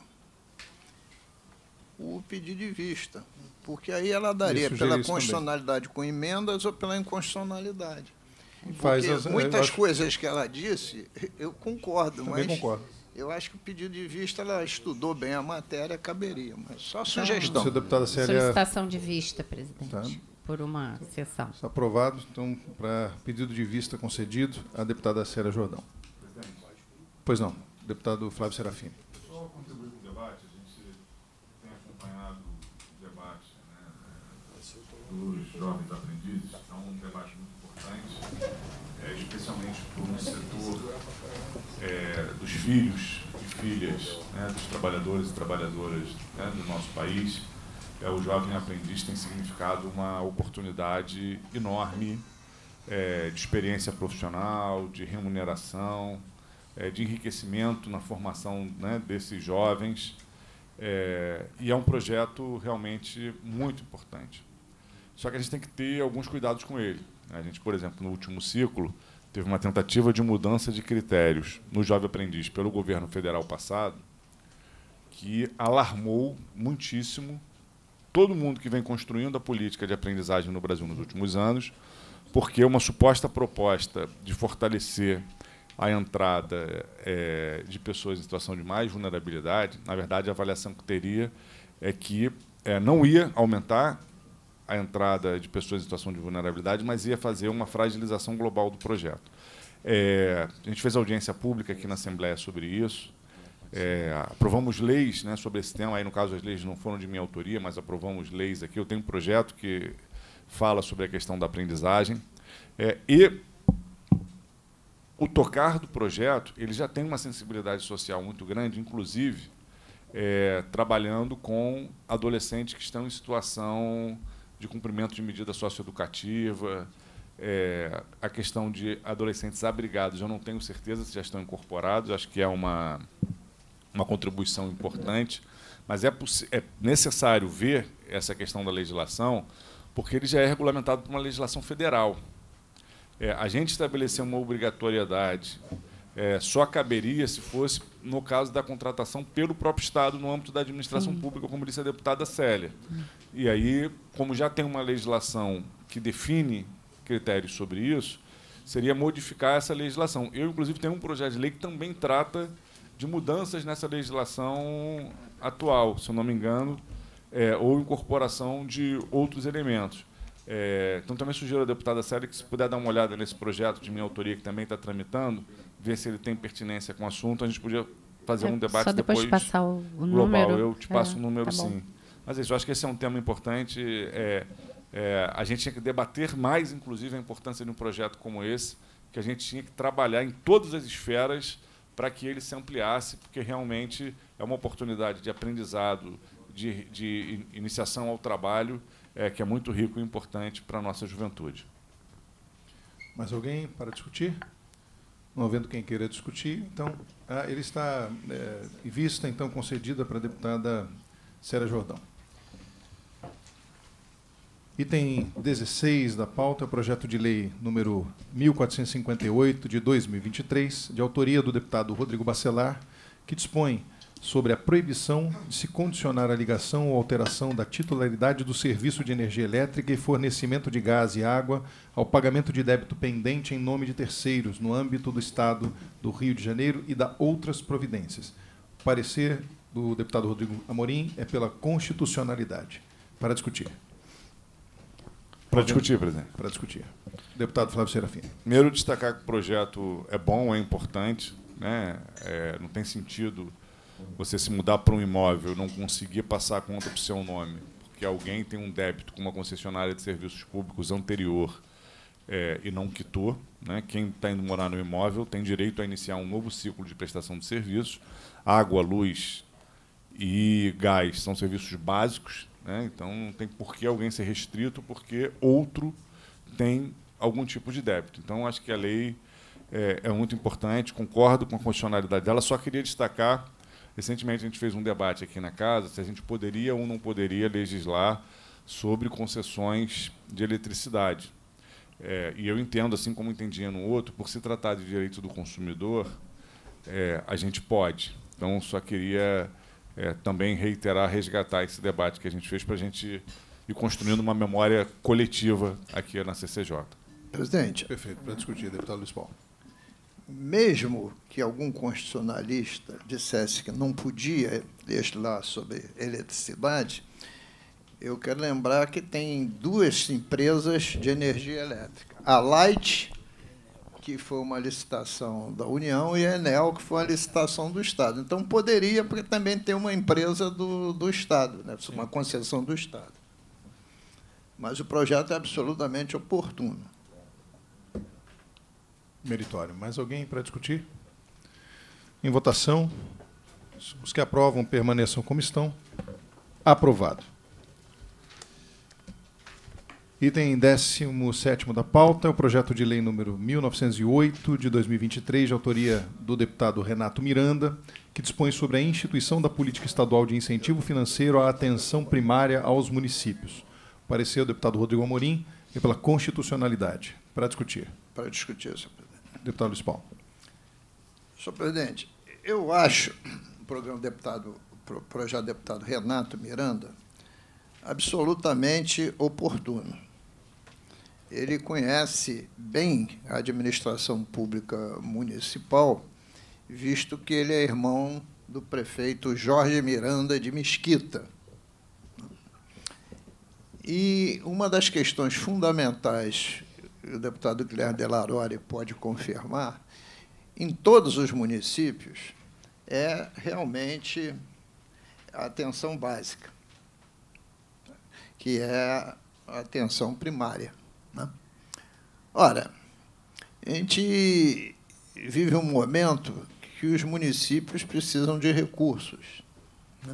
o pedido de vista, porque aí ela daria pela constitucionalidade com emendas ou pela inconstitucionalidade. Porque muitas coisas que ela disse, eu concordo, mas eu acho que o pedido de vista, ela estudou bem a matéria, caberia, mas só sugestão. Solicitação de vista, presidente, tá, por uma sessão. Está aprovado. Então, para pedido de vista concedido, a deputada Célia Jordão. Pois não, deputado Flávio Serafini. Só contribuir com o debate, a gente tem acompanhado o debate, né, dos jovens aprendizes, é um debate muito importante, especialmente por um setor dos filhos e filhas, né, dos trabalhadores e trabalhadoras, né, do nosso país. O jovem aprendiz tem significado uma oportunidade enorme de experiência profissional, de remuneração, de enriquecimento na formação, né, desses jovens. E é um projeto realmente muito importante. Só que a gente tem que ter alguns cuidados com ele. A gente, por exemplo, no último ciclo, teve uma tentativa de mudança de critérios no jovem aprendiz pelo governo federal passado, que alarmou muitíssimo todo mundo que vem construindo a política de aprendizagem no Brasil nos últimos anos, porque uma suposta proposta de fortalecer a entrada de pessoas em situação de mais vulnerabilidade, na verdade, a avaliação que teria é que não ia aumentar a entrada de pessoas em situação de vulnerabilidade, mas ia fazer uma fragilização global do projeto. A gente fez audiência pública aqui na Assembleia sobre isso, aprovamos leis, né, sobre esse tema. Aí, no caso, as leis não foram de minha autoria, mas aprovamos leis aqui. Eu tenho um projeto que fala sobre a questão da aprendizagem. E o tocar do projeto ele já tem uma sensibilidade social muito grande, inclusive trabalhando com adolescentes que estão em situação de cumprimento de medida socioeducativa, a questão de adolescentes abrigados. Eu não tenho certeza se já estão incorporados, acho que é uma contribuição importante, mas é necessário ver essa questão da legislação, porque ele já é regulamentado por uma legislação federal. A gente estabelecer uma obrigatoriedade só caberia se fosse no caso da contratação pelo próprio Estado no âmbito da administração pública, como disse a deputada Célia. E aí, como já tem uma legislação que define critérios sobre isso, seria modificar essa legislação. Eu, inclusive, tenho um projeto de lei que também trata de mudanças nessa legislação atual, se eu não me engano, ou incorporação de outros elementos. Então, também sugiro à deputada Célia que, se puder dar uma olhada nesse projeto de minha autoria, que também está tramitando, ver se ele tem pertinência com o assunto, a gente podia fazer um debate só depois passar o global. Número. Eu te passo o número, Tá sim. Mas isso, eu acho que esse é um tema importante. A gente tinha que debater mais, inclusive, a importância de um projeto como esse, que a gente tinha que trabalhar em todas as esferas para que ele se ampliasse, porque realmente é uma oportunidade de aprendizado, de iniciação ao trabalho, que é muito rico e importante para a nossa juventude. Mais alguém para discutir? Não havendo quem queira discutir, então, ele está em vista, então, concedida para a deputada Célia Jordão. Item 16 da pauta é o projeto de lei número 1458, de 2023, de autoria do deputado Rodrigo Bacelar, que dispõe sobre a proibição de se condicionar a ligação ou alteração da titularidade do serviço de energia elétrica e fornecimento de gás e água ao pagamento de débito pendente em nome de terceiros no âmbito do Estado do Rio de Janeiro e da outras providências. O parecer do deputado Rodrigo Amorim é pela constitucionalidade. Para discutir. Para discutir, presidente. Para discutir. Deputado Flávio Serafim. Primeiro, destacar que o projeto é bom, é importante, né? Não tem sentido você se mudar para um imóvel e não conseguir passar a conta para o seu nome, porque alguém tem um débito com uma concessionária de serviços públicos anterior e não quitou. Né? Quem está indo morar no imóvel tem direito a iniciar um novo ciclo de prestação de serviços. Água, luz e gás são serviços básicos, né? Então não tem por que alguém ser restrito porque outro tem algum tipo de débito. Então, acho que a lei é muito importante, concordo com a constitucionalidade dela, só queria destacar, recentemente a gente fez um debate aqui na casa, se a gente poderia ou não poderia legislar sobre concessões de eletricidade. E eu entendo, assim como entendia no outro, por se tratar de direito do consumidor, a gente pode. Então, só queria também reiterar, resgatar esse debate que a gente fez para a gente ir construindo uma memória coletiva aqui na CCJ. Presidente. Perfeito. Para discutir, deputado Luiz Paulo. Mesmo que algum constitucionalista dissesse que não podia legislar sobre eletricidade, eu quero lembrar que tem duas empresas de energia elétrica. A Light, que foi uma licitação da União, e a Enel, que foi uma licitação do Estado. Então, poderia, porque também tem uma empresa do Estado, né? Uma concessão do Estado. Mas o projeto é absolutamente oportuno. Meritório. Mais alguém para discutir? Em votação. Os que aprovam permaneçam como estão. Aprovado. Item 17º da pauta é o projeto de lei número 1908, de 2023, de autoria do deputado Renato Miranda, que dispõe sobre a instituição da política estadual de incentivo financeiro à atenção primária aos municípios. Parecer o deputado Rodrigo Amorim e pela constitucionalidade. Para discutir. Para discutir, senhor presidente. Deputado Luiz Paulo. Senhor presidente, eu acho o projeto do deputado Renato Miranda absolutamente oportuno. Ele conhece bem a administração pública municipal, visto que ele é irmão do prefeito Jorge Miranda de Mesquita. E uma das questões fundamentais, o deputado Guilherme Delarore pode confirmar, em todos os municípios, é realmente a atenção básica, que é a atenção primária. Né? Ora, a gente vive um momento que os municípios precisam de recursos. Né?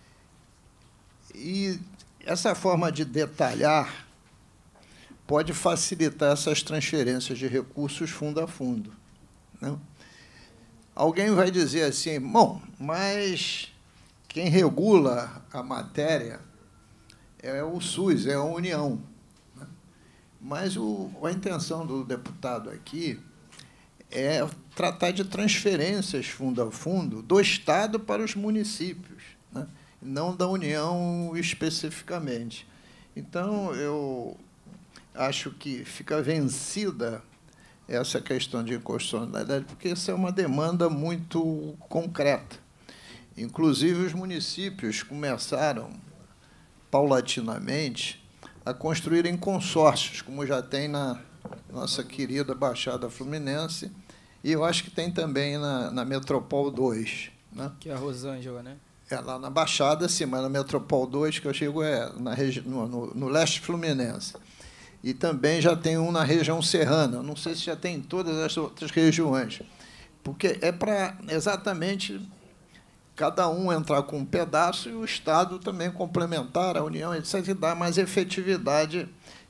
E essa forma de detalhar pode facilitar essas transferências de recursos fundo a fundo. Né? Alguém vai dizer assim, bom, mas quem regula a matéria é o SUS, é a União. Né? Mas a intenção do deputado aqui é tratar de transferências fundo a fundo do Estado para os municípios, né? Não da União especificamente. Então, eu acho que fica vencida essa questão de inconstitucionalidade, porque isso é uma demanda muito concreta. Inclusive, os municípios começaram, paulatinamente, a construírem consórcios, como já tem na nossa querida Baixada Fluminense, e eu acho que tem também na Metropol 2. Né? Que é a Rosângela, né? Lá na Baixada, sim, mas na Metropol 2, que eu chego, no leste fluminense. E também já tem um na região serrana. Não sei se já tem em todas as outras regiões. Porque é para exatamente cada um entrar com um pedaço e o Estado também complementar, a União, etc., e dar mais efetividade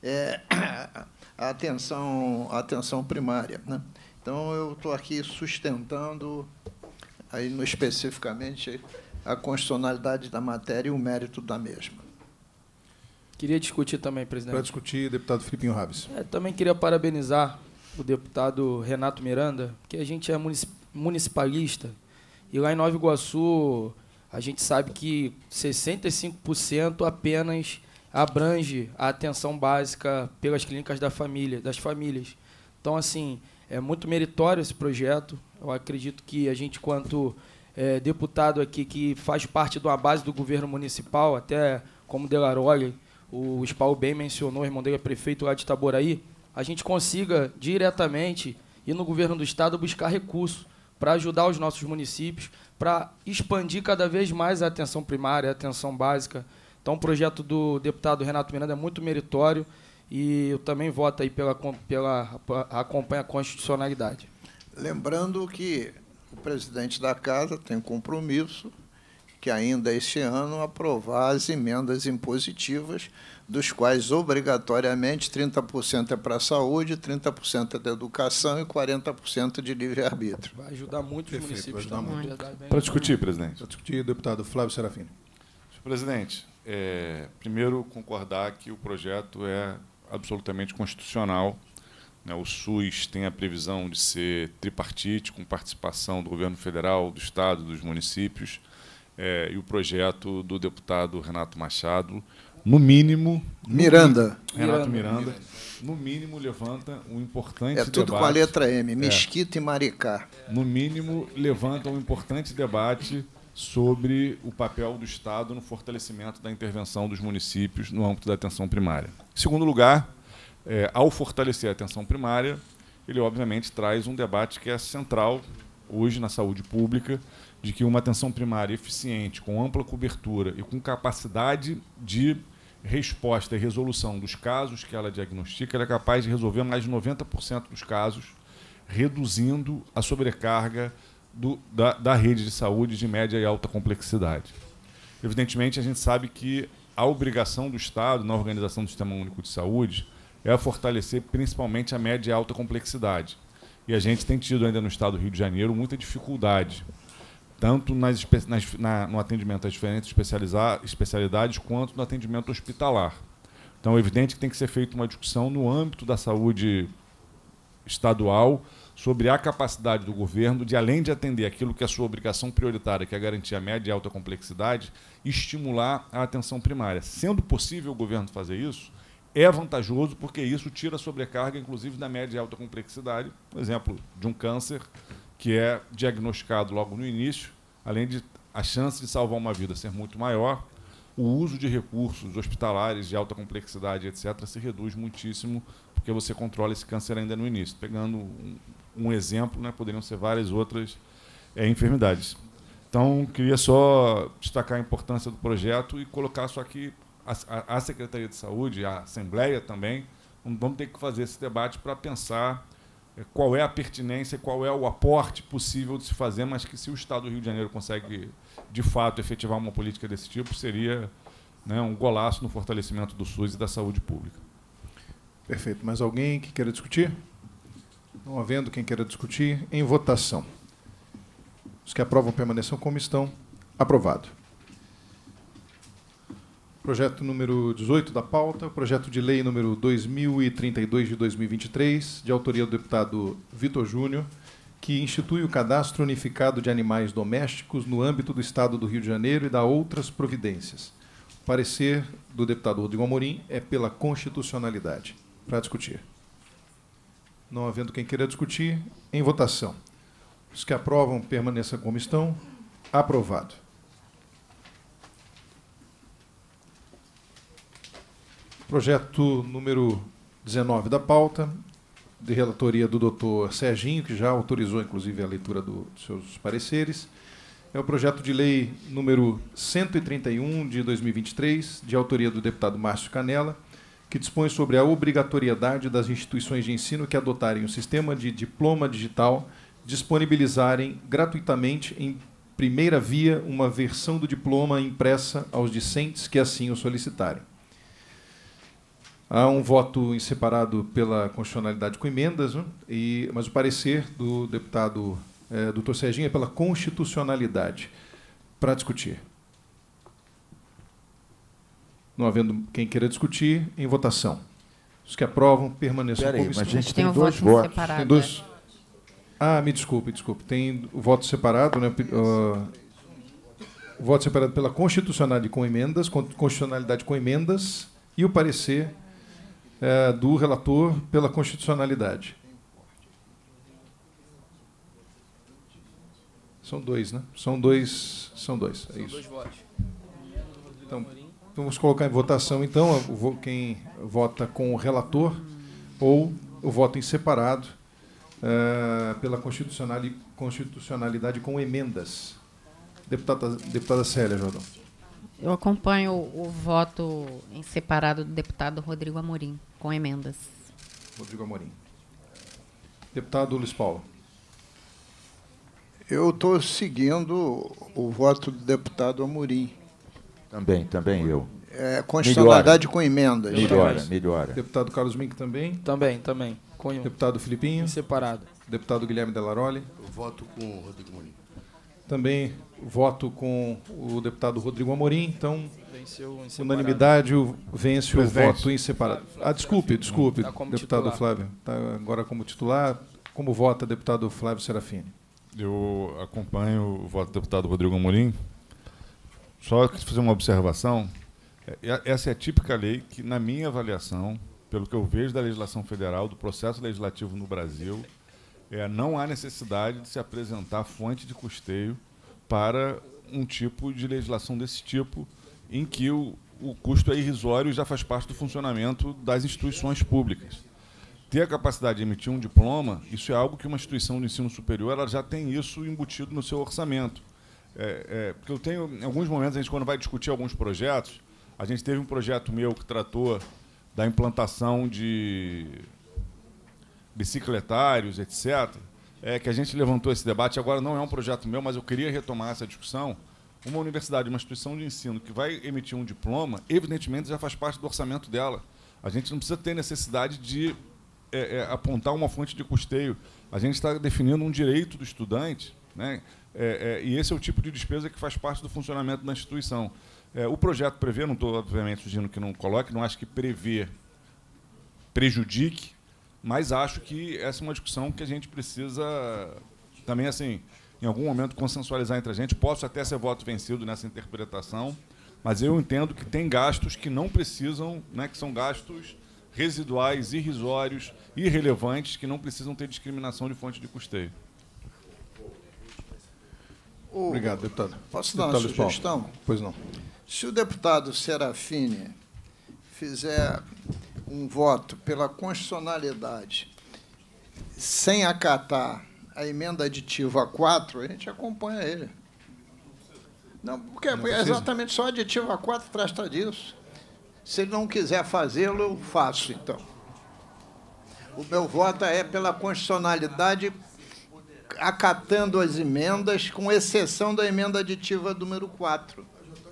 à atenção primária. Né? Então, eu estou aqui sustentando, aí, especificamente, a constitucionalidade da matéria e o mérito da mesma. Queria discutir também, presidente. Para discutir, deputado Filipinho Raves. Também queria parabenizar o deputado Renato Miranda, que a gente é municipalista, e lá em Nova Iguaçu a gente sabe que 65% apenas abrange a atenção básica pelas clínicas das famílias. Então, assim, é muito meritório esse projeto. Eu acredito que a gente, quanto deputado aqui, que faz parte de uma base do governo municipal, até como Delarole, o Spaul bem mencionou, o irmão dele é prefeito lá de Itaboraí, a gente consiga diretamente ir no governo do estado buscar recursos para ajudar os nossos municípios, para expandir cada vez mais a atenção primária, a atenção básica. Então, o projeto do deputado Renato Miranda é muito meritório e eu também voto aí acompanha a constitucionalidade. Lembrando que o presidente da Casa tem compromisso que ainda este ano aprovar as emendas impositivas, dos quais obrigatoriamente 30% é para a saúde, 30% é da educação e 40% de livre-arbítrio. Vai ajudar muito os Perfeito, municípios. vai ajudar também. Para discutir, presidente. Para discutir, deputado Flávio Serafini. Senhor presidente, primeiro concordar que o projeto é absolutamente constitucional. Né? O SUS tem a previsão de ser tripartite, com participação do governo federal, do estado, dos municípios, e o projeto do deputado Renato Machado, no mínimo... Renato Miranda, no mínimo, levanta um importante debate... É tudo com a letra M, Mesquita e Maricá. No mínimo, levanta um importante debate sobre o papel do Estado no fortalecimento da intervenção dos municípios no âmbito da atenção primária. Em segundo lugar, ao fortalecer a atenção primária, ele, obviamente, traz um debate que é central hoje na saúde pública, de que uma atenção primária eficiente, com ampla cobertura e com capacidade de resposta e resolução dos casos que ela diagnostica, ela é capaz de resolver mais de 90% dos casos, reduzindo a sobrecarga da rede de saúde de média e alta complexidade. Evidentemente, a gente sabe que a obrigação do Estado na organização do Sistema Único de Saúde é fortalecer principalmente a média e alta complexidade. E a gente tem tido ainda no Estado do Rio de Janeiro muita dificuldade, tanto no atendimento às diferentes especialidades, quanto no atendimento hospitalar. Então, é evidente que tem que ser feita uma discussão no âmbito da saúde estadual sobre a capacidade do governo de, além de atender aquilo que é a sua obrigação prioritária, que é garantir a média e alta complexidade, estimular a atenção primária. Sendo possível o governo fazer isso, é vantajoso, porque isso tira a sobrecarga, inclusive, da média e alta complexidade. Por exemplo, de um câncer que é diagnosticado logo no início, além de a chance de salvar uma vida ser muito maior, o uso de recursos hospitalares de alta complexidade, etc., se reduz muitíssimo, porque você controla esse câncer ainda no início. Pegando um exemplo, né, poderiam ser várias outras enfermidades. Então, queria só destacar a importância do projeto e colocar só aqui a Secretaria de Saúde, a Assembleia também, vamos ter que fazer esse debate para pensar qual é a pertinência, qual é o aporte possível de se fazer, mas que, se o Estado do Rio de Janeiro consegue, de fato, efetivar uma política desse tipo, seria, né, um golaço no fortalecimento do SUS e da saúde pública. Perfeito. Mais alguém que queira discutir? Não havendo quem queira discutir, em votação. Os que aprovam permaneçam como estão. Aprovado. Projeto número 18 da pauta, projeto de lei número 2032 de 2023, de autoria do deputado Vitor Júnior, que institui o cadastro unificado de animais domésticos no âmbito do Estado do Rio de Janeiro e dá outras providências. O parecer do deputado Rodrigo Amorim é pela constitucionalidade. Para discutir. Não havendo quem queira discutir, em votação. Os que aprovam permaneçam como estão. Aprovado. Projeto número 19 da pauta, de relatoria do doutor Serginho, que já autorizou, inclusive, a leitura dos seus pareceres. É o projeto de lei número 131 de 2023, de autoria do deputado Márcio Canella, que dispõe sobre a obrigatoriedade das instituições de ensino que adotarem o sistema de diploma digital disponibilizarem gratuitamente em primeira via uma versão do diploma impressa aos discentes que assim o solicitarem. Há um voto em separado pela constitucionalidade com emendas, né? Mas o parecer do deputado doutor Serginho é pela constitucionalidade. Para discutir. Não havendo quem queira discutir, em votação. Os que aprovam permaneçam como estão. Mas a gente Tem tem um dois voto votos. separado. Tem dois. Me desculpe. Tem o voto separado, né? O voto separado pela constitucionalidade com emendas, e o parecer do relator pela constitucionalidade. São dois, né? São dois. É isso. Dois votos. Então, Vamos colocar em votação, então, quem vota com o relator ou o voto em separado pela constitucionalidade com emendas. Deputada Célia Jordão. Eu acompanho o voto em separado do deputado Rodrigo Amorim, com emendas. Rodrigo Amorim. Deputado Luiz Paulo. Eu estou seguindo o voto do deputado Amorim. Também eu. Constitucionalidade com emendas. Melhora. Deputado Carlos Mink também. Também. Deputado Filipinho. Em separado. Deputado Guilherme Delaroli. Eu voto com o Rodrigo Amorim. Também voto com o deputado Rodrigo Amorim. Então, Venceu em separado. unanimidade, vence o Presidente. voto em separado. Desculpe, Tá como deputado titular. Flávio. Está agora como titular. Como vota, deputado Flávio Serafini? Eu acompanho o voto do deputado Rodrigo Amorim. Só quis fazer uma observação. Essa é a típica lei que, na minha avaliação, pelo que eu vejo da legislação federal, do processo legislativo no Brasil, não há necessidade de se apresentar fonte de custeio para um tipo de legislação desse tipo, em que o custo é irrisório e já faz parte do funcionamento das instituições públicas. Ter a capacidade de emitir um diploma, isso é algo que uma instituição de ensino superior ela já tem isso embutido no seu orçamento. Porque eu tenho, em alguns momentos, a gente, quando vai discutir alguns projetos, a gente teve um projeto meu que tratou da implantação de bicicletários, etc., que a gente levantou esse debate. Agora não é um projeto meu, mas eu queria retomar essa discussão. Uma universidade, uma instituição de ensino que vai emitir um diploma, evidentemente já faz parte do orçamento dela. A gente não precisa ter necessidade de apontar uma fonte de custeio. A gente está definindo um direito do estudante, né? E esse é o tipo de despesa que faz parte do funcionamento da instituição. O projeto prevê, não estou, obviamente, sugerindo que não coloque, não acho que prevê prejudique, mas acho que essa é uma discussão que a gente precisa também, assim, em algum momento, consensualizar entre a gente. Posso até ser voto vencido nessa interpretação, mas eu entendo que tem gastos que não precisam, né, que são gastos residuais, irrisórios, irrelevantes, que não precisam ter discriminação de fonte de custeio. Obrigado, deputado. Posso dar uma Deputado Luiz Paulo. sugestão? Pois não. Se o deputado Serafini fizer um voto pela constitucionalidade sem acatar a emenda aditiva 4, a gente acompanha ele. Não, porque é exatamente só a aditiva 4 trata disso. Se ele não quiser fazê-lo, eu faço, então. O meu voto é pela constitucionalidade acatando as emendas, com exceção da emenda aditiva número 4.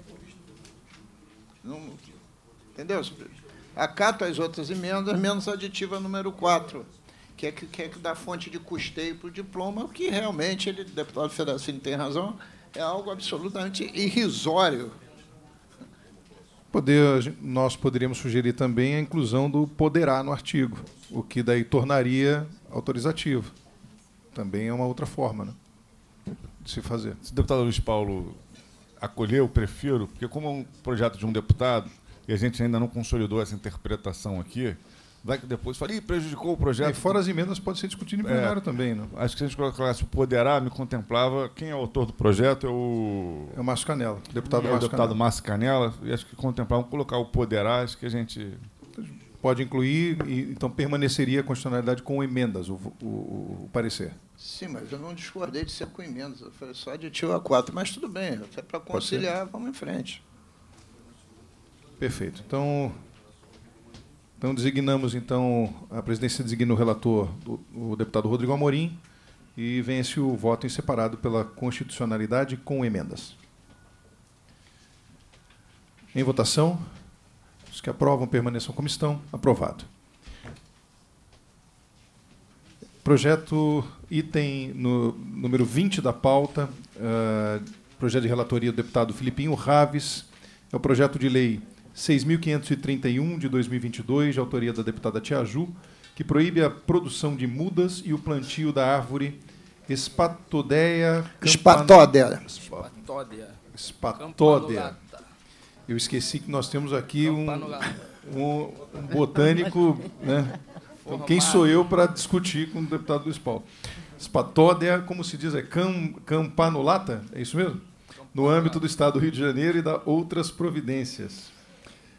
Não, entendeu? Acato as outras emendas, menos a aditiva número 4, que é que dá fonte de custeio para o diploma, o que realmente, o deputado Fedacini tem razão, é algo absolutamente irrisório. Nós poderíamos sugerir também a inclusão do poderá no artigo, o que daí tornaria autorizativo. Também é uma outra forma, né, de se fazer. Se o deputado Luiz Paulo acolher, eu prefiro, porque como é um projeto de um deputado, e a gente ainda não consolidou essa interpretação aqui, vai que depois fala, ih, prejudicou o projeto. E fora as emendas pode ser discutido em plenário também, né? Acho que se a gente colocasse o poderá, me contemplava, quem é o autor do projeto é o... É o Márcio Canela, o deputado deputado Márcio Canela, e acho que contemplava, vamos colocar o poderá, acho que a gente... Pode incluir, e então permaneceria a constitucionalidade com emendas, o parecer. Sim, mas eu não discordei de ser com emendas, eu falei só aditiva 4, mas tudo bem, até para conciliar, vamos em frente. Perfeito. Então designamos, a presidência designa o relator, o deputado Rodrigo Amorim, e vence o voto em separado pela constitucionalidade com emendas. Em votação, os que aprovam permaneçam como estão. Aprovado. Projeto item número 20 da pauta, projeto de relatoria do deputado Filipinho Raves, é o projeto de lei 6.531 de 2022, de autoria da deputada Tia Ju, que proíbe a produção de mudas e o plantio da árvore Espatódea. Eu esqueci que nós temos aqui um botânico, né? Então, quem sou eu para discutir com o deputado Luiz Paulo? Espatódea, como se diz, campanulata? É isso mesmo? No âmbito do Estado do Rio de Janeiro e da outras providências.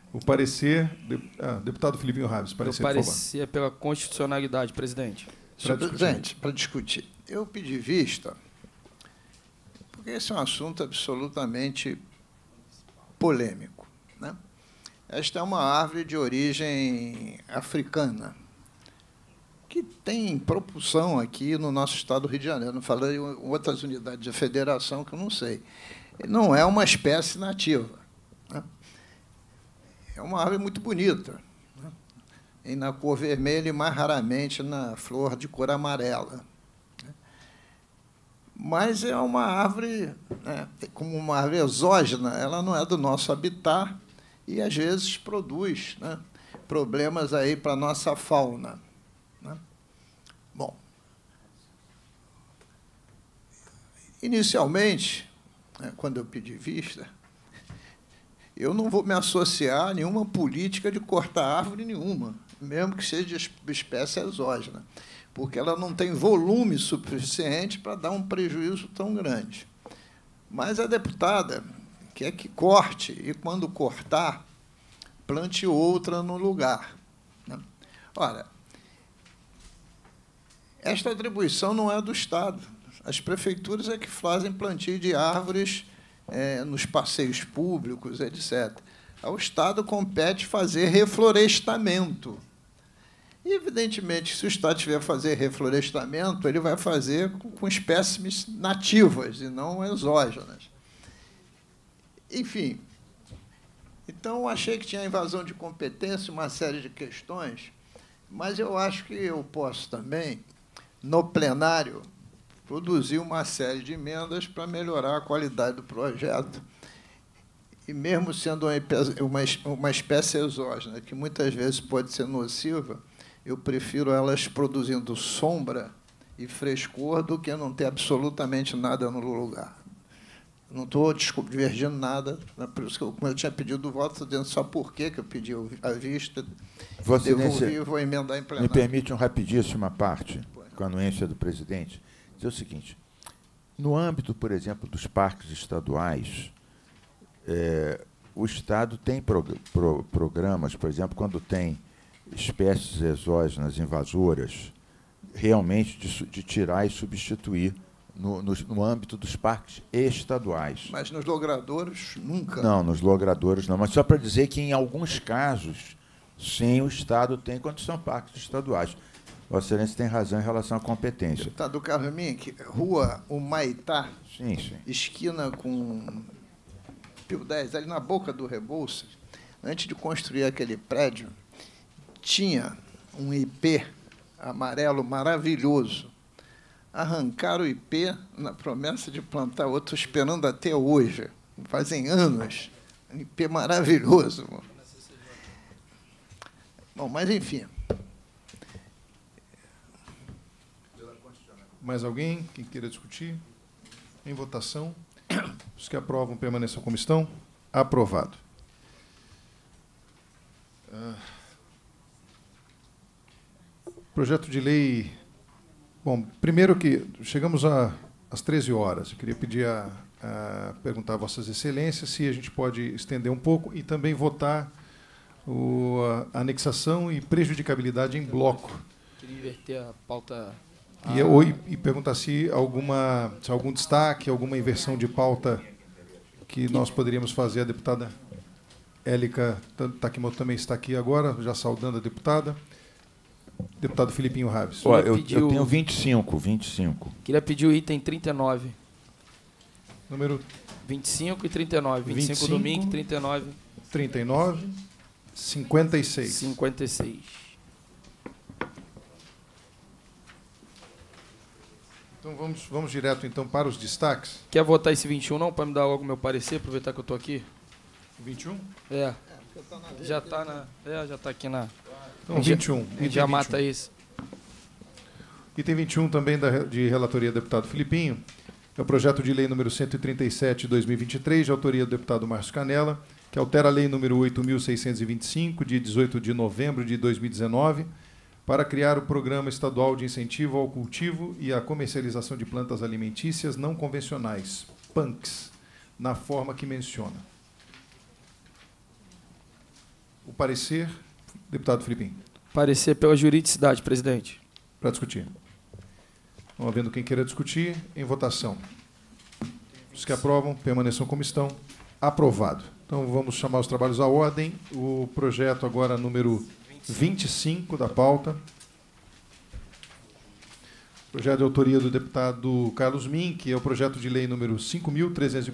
O parecer... deputado Filipinho Raves, O parecer, por favor. parecer é pela constitucionalidade, presidente. Senhor presidente, para discutir. Eu pedi vista, porque esse é um assunto absolutamente polêmico, né? Esta é uma árvore de origem africana, que tem propulsão aqui no nosso estado do Rio de Janeiro. Não falei em outras unidades de federação que eu não sei. Não é uma espécie nativa, né? É uma árvore muito bonita, né? E na cor vermelha e, mais raramente, na flor de cor amarela. Mas é uma árvore, né, como uma árvore exógena, ela não é do nosso habitat e, às vezes, produz, né, problemas aí para a nossa fauna, né? Bom, inicialmente, né, quando eu pedi vista, eu não vou me associar a nenhuma política de cortar árvore nenhuma, mesmo que seja de espécie exógena, porque ela não tem volume suficiente para dar um prejuízo tão grande. Mas a deputada quer que corte, e, quando cortar, plante outra no lugar, né? Ora, esta atribuição não é do Estado. As prefeituras é que fazem plantio de árvores nos passeios públicos, etc. Ao Estado compete fazer reflorestamento. E, evidentemente, se o Estado tiver a fazer reflorestamento, ele vai fazer com espécimes nativas e não exógenas. Enfim, então, achei que tinha invasão de competência, uma série de questões, mas eu acho que eu posso também, no plenário, produzir uma série de emendas para melhorar a qualidade do projeto. E, mesmo sendo uma espécie exógena, que muitas vezes pode ser nociva, eu prefiro elas produzindo sombra e frescor do que não ter absolutamente nada no lugar. Não estou divergindo nada, por isso que como eu tinha pedido o voto, estou dizendo só por que eu pedi a vista, devolvi e vou emendar em plenário. Me permite uma rapidíssima parte, com a anuência do presidente, dizer o seguinte: no âmbito, por exemplo, dos parques estaduais, o Estado tem programas, por exemplo, quando tem espécies exógenas invasoras, realmente de tirar e substituir no âmbito dos parques estaduais. Mas nos logradouros, nunca? Não, nos logradouros não. Mas só para dizer que, em alguns casos, sim, o Estado tem, quando são parques estaduais. Vossa Excelência tem razão em relação à competência. Deputado Carlos Mink, Rua Humaitá, sim, sim, esquina com Pio 10, ali na boca do Rebouças, antes de construir aquele prédio, tinha um IP amarelo maravilhoso. Arrancaram o IP na promessa de plantar outro, esperando até hoje. Fazem anos. Um IP maravilhoso. Bom, mas, enfim. Mais alguém que queira discutir? Em votação. Os que aprovam permaneçam como estão. Aprovado. Projeto de lei... Bom, primeiro que chegamos às 13 horas. Eu queria pedir perguntar a Vossas Excelências se a gente pode estender um pouco e também votar a anexação e prejudicabilidade em bloco. Queria inverter a pauta... E perguntar se algum destaque, alguma inversão de pauta que nós poderíamos fazer. A deputada Élica Takimoto também está aqui agora, já saudando a deputada. Deputado Filipinho Raves. Eu tenho 25. Queria pedir o item 39. Número 25 e 39. 25 do Mink, 39. 39, 56. 56. Então vamos direto então para os destaques. Quer votar esse 21 não? Para me dar logo meu parecer, aproveitar que eu estou aqui. 21? Já está aqui na... Então, 21. Já mata isso. Item 21 também de relatoria do deputado Filipinho. É o projeto de lei número 137 de 2023, de autoria do deputado Márcio Canella, que altera a lei número 8.625, de 18 de novembro de 2019, para criar o Programa Estadual de Incentivo ao Cultivo e à Comercialização de Plantas Alimentícias Não Convencionais, PANCs, na forma que menciona. O parecer, deputado Filipinho. Parecer pela juridicidade, presidente. Para discutir. Não havendo quem queira discutir, em votação. Os que aprovam, permaneçam como estão. Aprovado. Então, vamos chamar os trabalhos à ordem. O projeto agora número 25 da pauta. Projeto de autoria do deputado Carlos Mink, é o projeto de lei número 5.300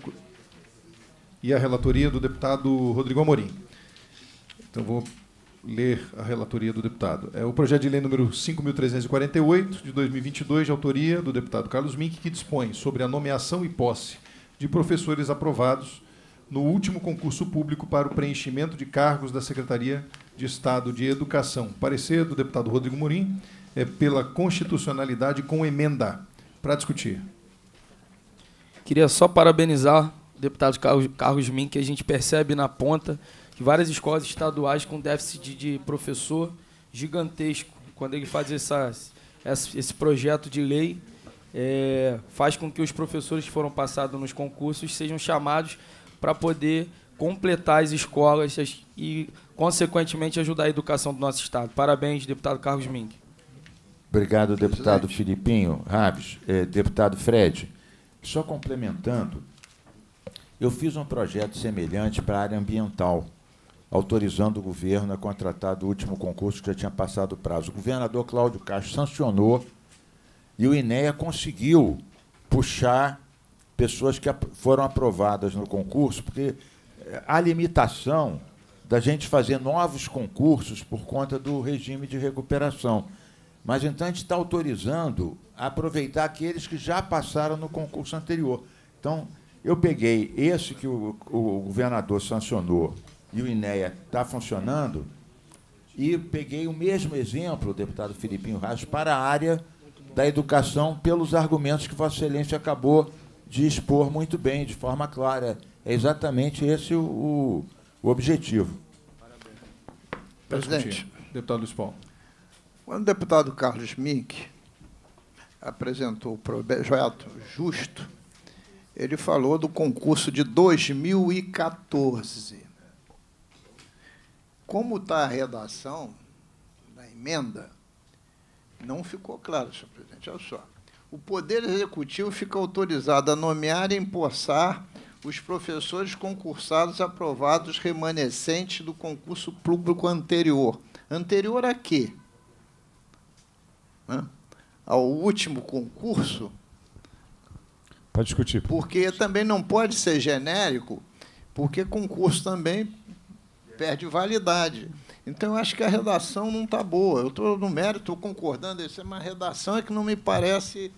e a relatoria do deputado Rodrigo Amorim. Então, vou ler a relatoria do deputado. É o projeto de lei número 5.348, de 2022, de autoria do deputado Carlos Mink, que dispõe sobre a nomeação e posse de professores aprovados no último concurso público para o preenchimento de cargos da Secretaria de Estado de Educação. Parecer do deputado Rodrigo Amorim é pela constitucionalidade com emenda. Para discutir. Queria só parabenizar o deputado Carlos Mink, que a gente percebe na ponta que várias escolas estaduais com déficit de professor gigantesco. Quando ele faz esse projeto de lei, faz com que os professores que foram passados nos concursos sejam chamados para poder completar as escolas e, consequentemente, ajudar a educação do nosso Estado. Parabéns, deputado Carlos Mink. Obrigado, deputado Filipinho. Raves, deputado Fred, só complementando, eu fiz um projeto semelhante para a área ambiental, autorizando o governo a contratar do último concurso que já tinha passado o prazo. O governador Cláudio Castro sancionou e o INEA conseguiu puxar pessoas que foram aprovadas no concurso, porque há limitação da gente fazer novos concursos por conta do regime de recuperação. Mas, então, a gente está autorizando a aproveitar aqueles que já passaram no concurso anterior. Então, eu peguei esse que o governador sancionou e o INEA está funcionando, e peguei o mesmo exemplo, deputado Filipinho Raves, para a área da educação, pelos argumentos que Vossa Excelência acabou de expor muito bem, de forma clara. É exatamente esse o objetivo. Presidente. Deputado Luiz Paulo. Quando o deputado Carlos Mink apresentou o projeto justo, ele falou do concurso de 2014. Como está a redação da emenda, não ficou claro, senhor presidente. Olha só. O Poder Executivo fica autorizado a nomear e empossar os professores concursados aprovados remanescentes do concurso público anterior. Anterior a quê? Ao último concurso? Pode discutir. Porque também não pode ser genérico, porque concurso também perde validade. Então, eu acho que a redação não está boa. Eu estou no mérito, estou concordando, mas a redação é que não me parece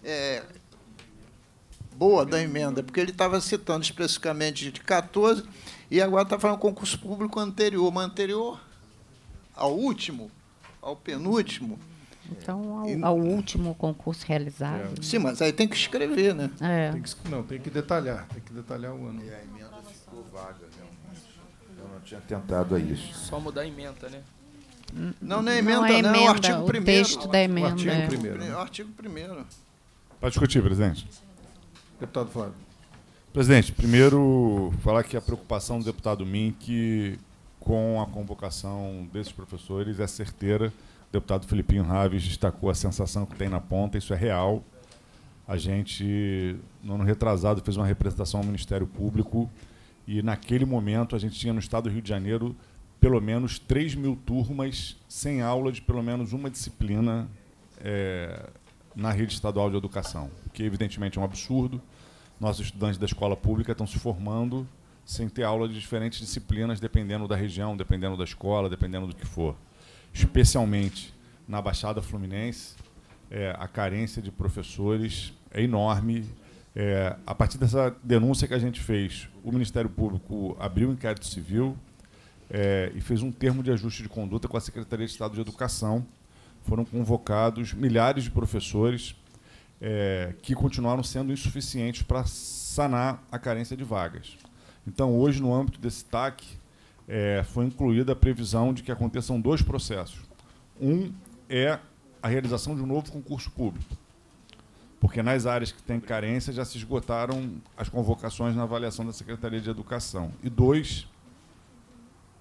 boa da emenda, porque ele estava citando especificamente de 14 e agora está falando concurso público anterior. Mas anterior ao último, ao penúltimo. Então, ao último concurso realizado. Sim, mas aí tem que escrever, né? Tem que detalhar o ano. E a emenda ficou vaga, realmente. Eu não tinha tentado a isso. Só mudar a emenda, né? Não é emenda, não, é o artigo 1º. O texto da emenda. O artigo 1º. Pode discutir, presidente. Deputado Flávio. Presidente, primeiro, falar que a preocupação do deputado Mink com a convocação desses professores é certeira. O deputado Filipinho Raves destacou a sensação que tem na ponta, isso é real. A gente, no ano retrasado, fez uma representação ao Ministério Público e, naquele momento, a gente tinha no estado do Rio de Janeiro pelo menos 3.000 turmas sem aula de pelo menos uma disciplina na rede estadual de educação, o que, evidentemente, é um absurdo. Nossos estudantes da escola pública estão se formando sem ter aula de diferentes disciplinas, dependendo da região, dependendo da escola, dependendo do que for. Especialmente na Baixada Fluminense, a carência de professores é enorme. A partir dessa denúncia que a gente fez, o Ministério Público abriu um inquérito civil e fez um termo de ajuste de conduta com a Secretaria de Estado de Educação. Foram convocados milhares de professores que continuaram sendo insuficientes para sanar a carência de vagas. Então, hoje, no âmbito desse TAC, foi incluída a previsão de que aconteçam 2 processos. Um é a realização de um novo concurso público, porque nas áreas que têm carência já se esgotaram as convocações na avaliação da Secretaria de Educação. E 2,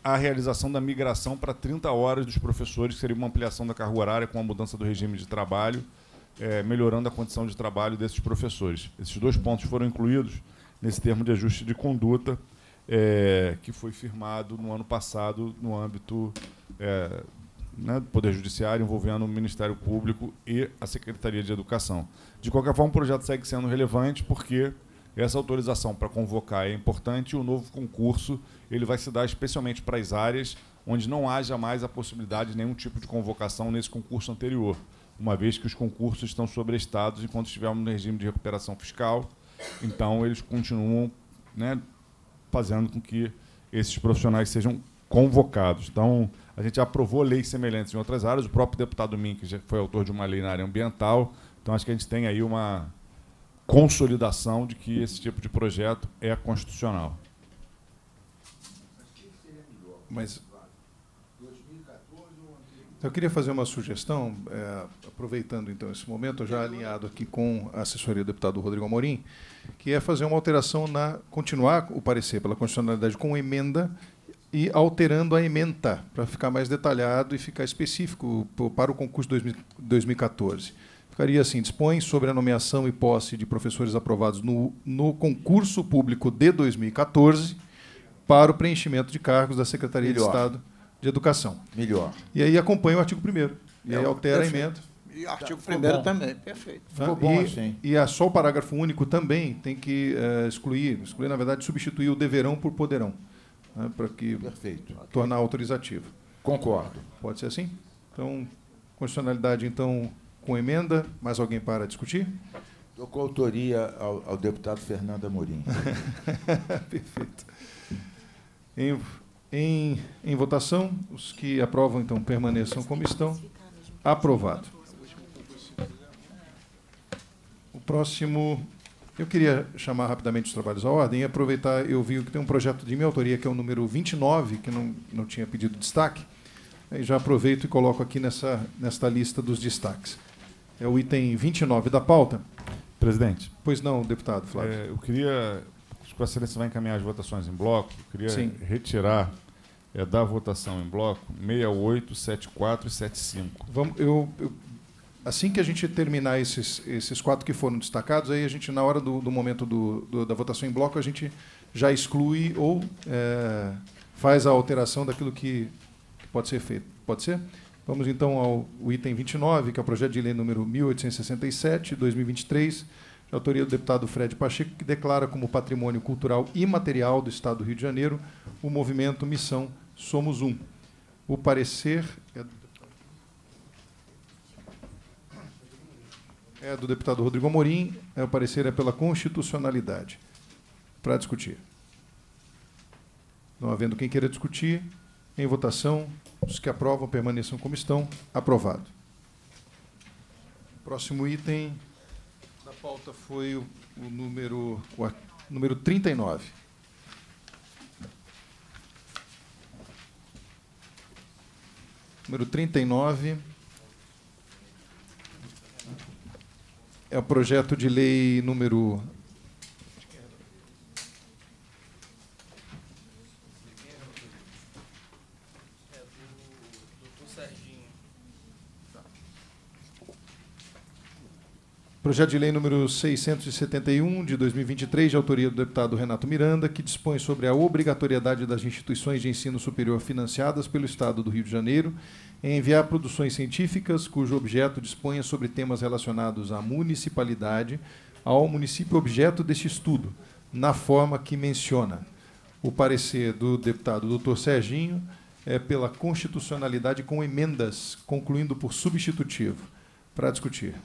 a realização da migração para 30 horas dos professores, que seria uma ampliação da carga horária com a mudança do regime de trabalho, melhorando a condição de trabalho desses professores. Esses 2 pontos foram incluídos nesse termo de ajuste de conduta que foi firmado no ano passado no âmbito do Poder Judiciário, envolvendo o Ministério Público e a Secretaria de Educação. De qualquer forma, o projeto segue sendo relevante porque essa autorização para convocar é importante e o novo concurso ele vai se dar especialmente para as áreas onde não haja mais a possibilidade de nenhum tipo de convocação nesse concurso anterior, uma vez que os concursos estão sobrestados enquanto estivermos no regime de recuperação fiscal. Então, eles continuam fazendo com que esses profissionais sejam convocados. Então, a gente aprovou leis semelhantes em outras áreas. O próprio deputado Mink já foi autor de uma lei na área ambiental. Então, acho que a gente tem aí uma consolidação de que esse tipo de projeto é constitucional. Mas eu queria fazer uma sugestão, aproveitando então esse momento, já alinhado aqui com a assessoria do deputado Rodrigo Amorim, que é fazer uma alteração continuar o parecer pela constitucionalidade com emenda e alterando a ementa para ficar mais detalhado e ficar específico para o concurso 2014. Ficaria assim: dispõe sobre a nomeação e posse de professores aprovados no concurso público de 2014 para o preenchimento de cargos da Secretaria de Estado de Educação. Melhor. E aí acompanha o artigo 1º. E aí altera a emenda. E o artigo 1º também, perfeito. Ficou bom assim. E só o parágrafo único também tem que excluir, na verdade, substituir o deverão por poderão, para que tornar autorizativo. Concordo. Pode ser assim? Então, constitucionalidade, então, com emenda. Mais alguém para discutir? Estou com autoria ao deputado Fernando Amorim. Perfeito. Em votação, os que aprovam, então, permaneçam como estão. Aprovado. O próximo, eu queria chamar rapidamente os trabalhos à ordem e aproveitar, eu vi que tem um projeto de minha autoria, que é o número 29, que não tinha pedido destaque. Aí já aproveito e coloco aqui nesta lista dos destaques. É o item 29 da pauta. Presidente. Pois não, deputado Flávio. Eu queria, se a Excelência vai encaminhar as votações em bloco, eu queria retirar da votação em bloco 68, 74 e 75. Assim que a gente terminar esses 4 que foram destacados, aí a gente, na hora do momento da votação em bloco, a gente já exclui ou faz a alteração daquilo que pode ser feito. Pode ser? Vamos, então, ao item 29, que é o projeto de lei número 1867, 2023, de autoria do deputado Fred Pacheco, que declara como patrimônio cultural imaterial do Estado do Rio de Janeiro o movimento Missão Somos Um. O parecer é do deputado Rodrigo Amorim, o parecer é pela constitucionalidade. Para discutir. Não havendo quem queira discutir, em votação, os que aprovam permaneçam como estão. Aprovado. Próximo item da pauta foi o número 39. Número 39 é o projeto de lei número... Projeto de lei número 671, de 2023, de autoria do deputado Renato Miranda, que dispõe sobre a obrigatoriedade das instituições de ensino superior financiadas pelo Estado do Rio de Janeiro em enviar produções científicas cujo objeto disponha sobre temas relacionados à municipalidade ao município objeto deste estudo, na forma que menciona. O parecer do deputado Dr. Serginho é pela constitucionalidade com emendas, concluindo por substitutivo. Para discutir.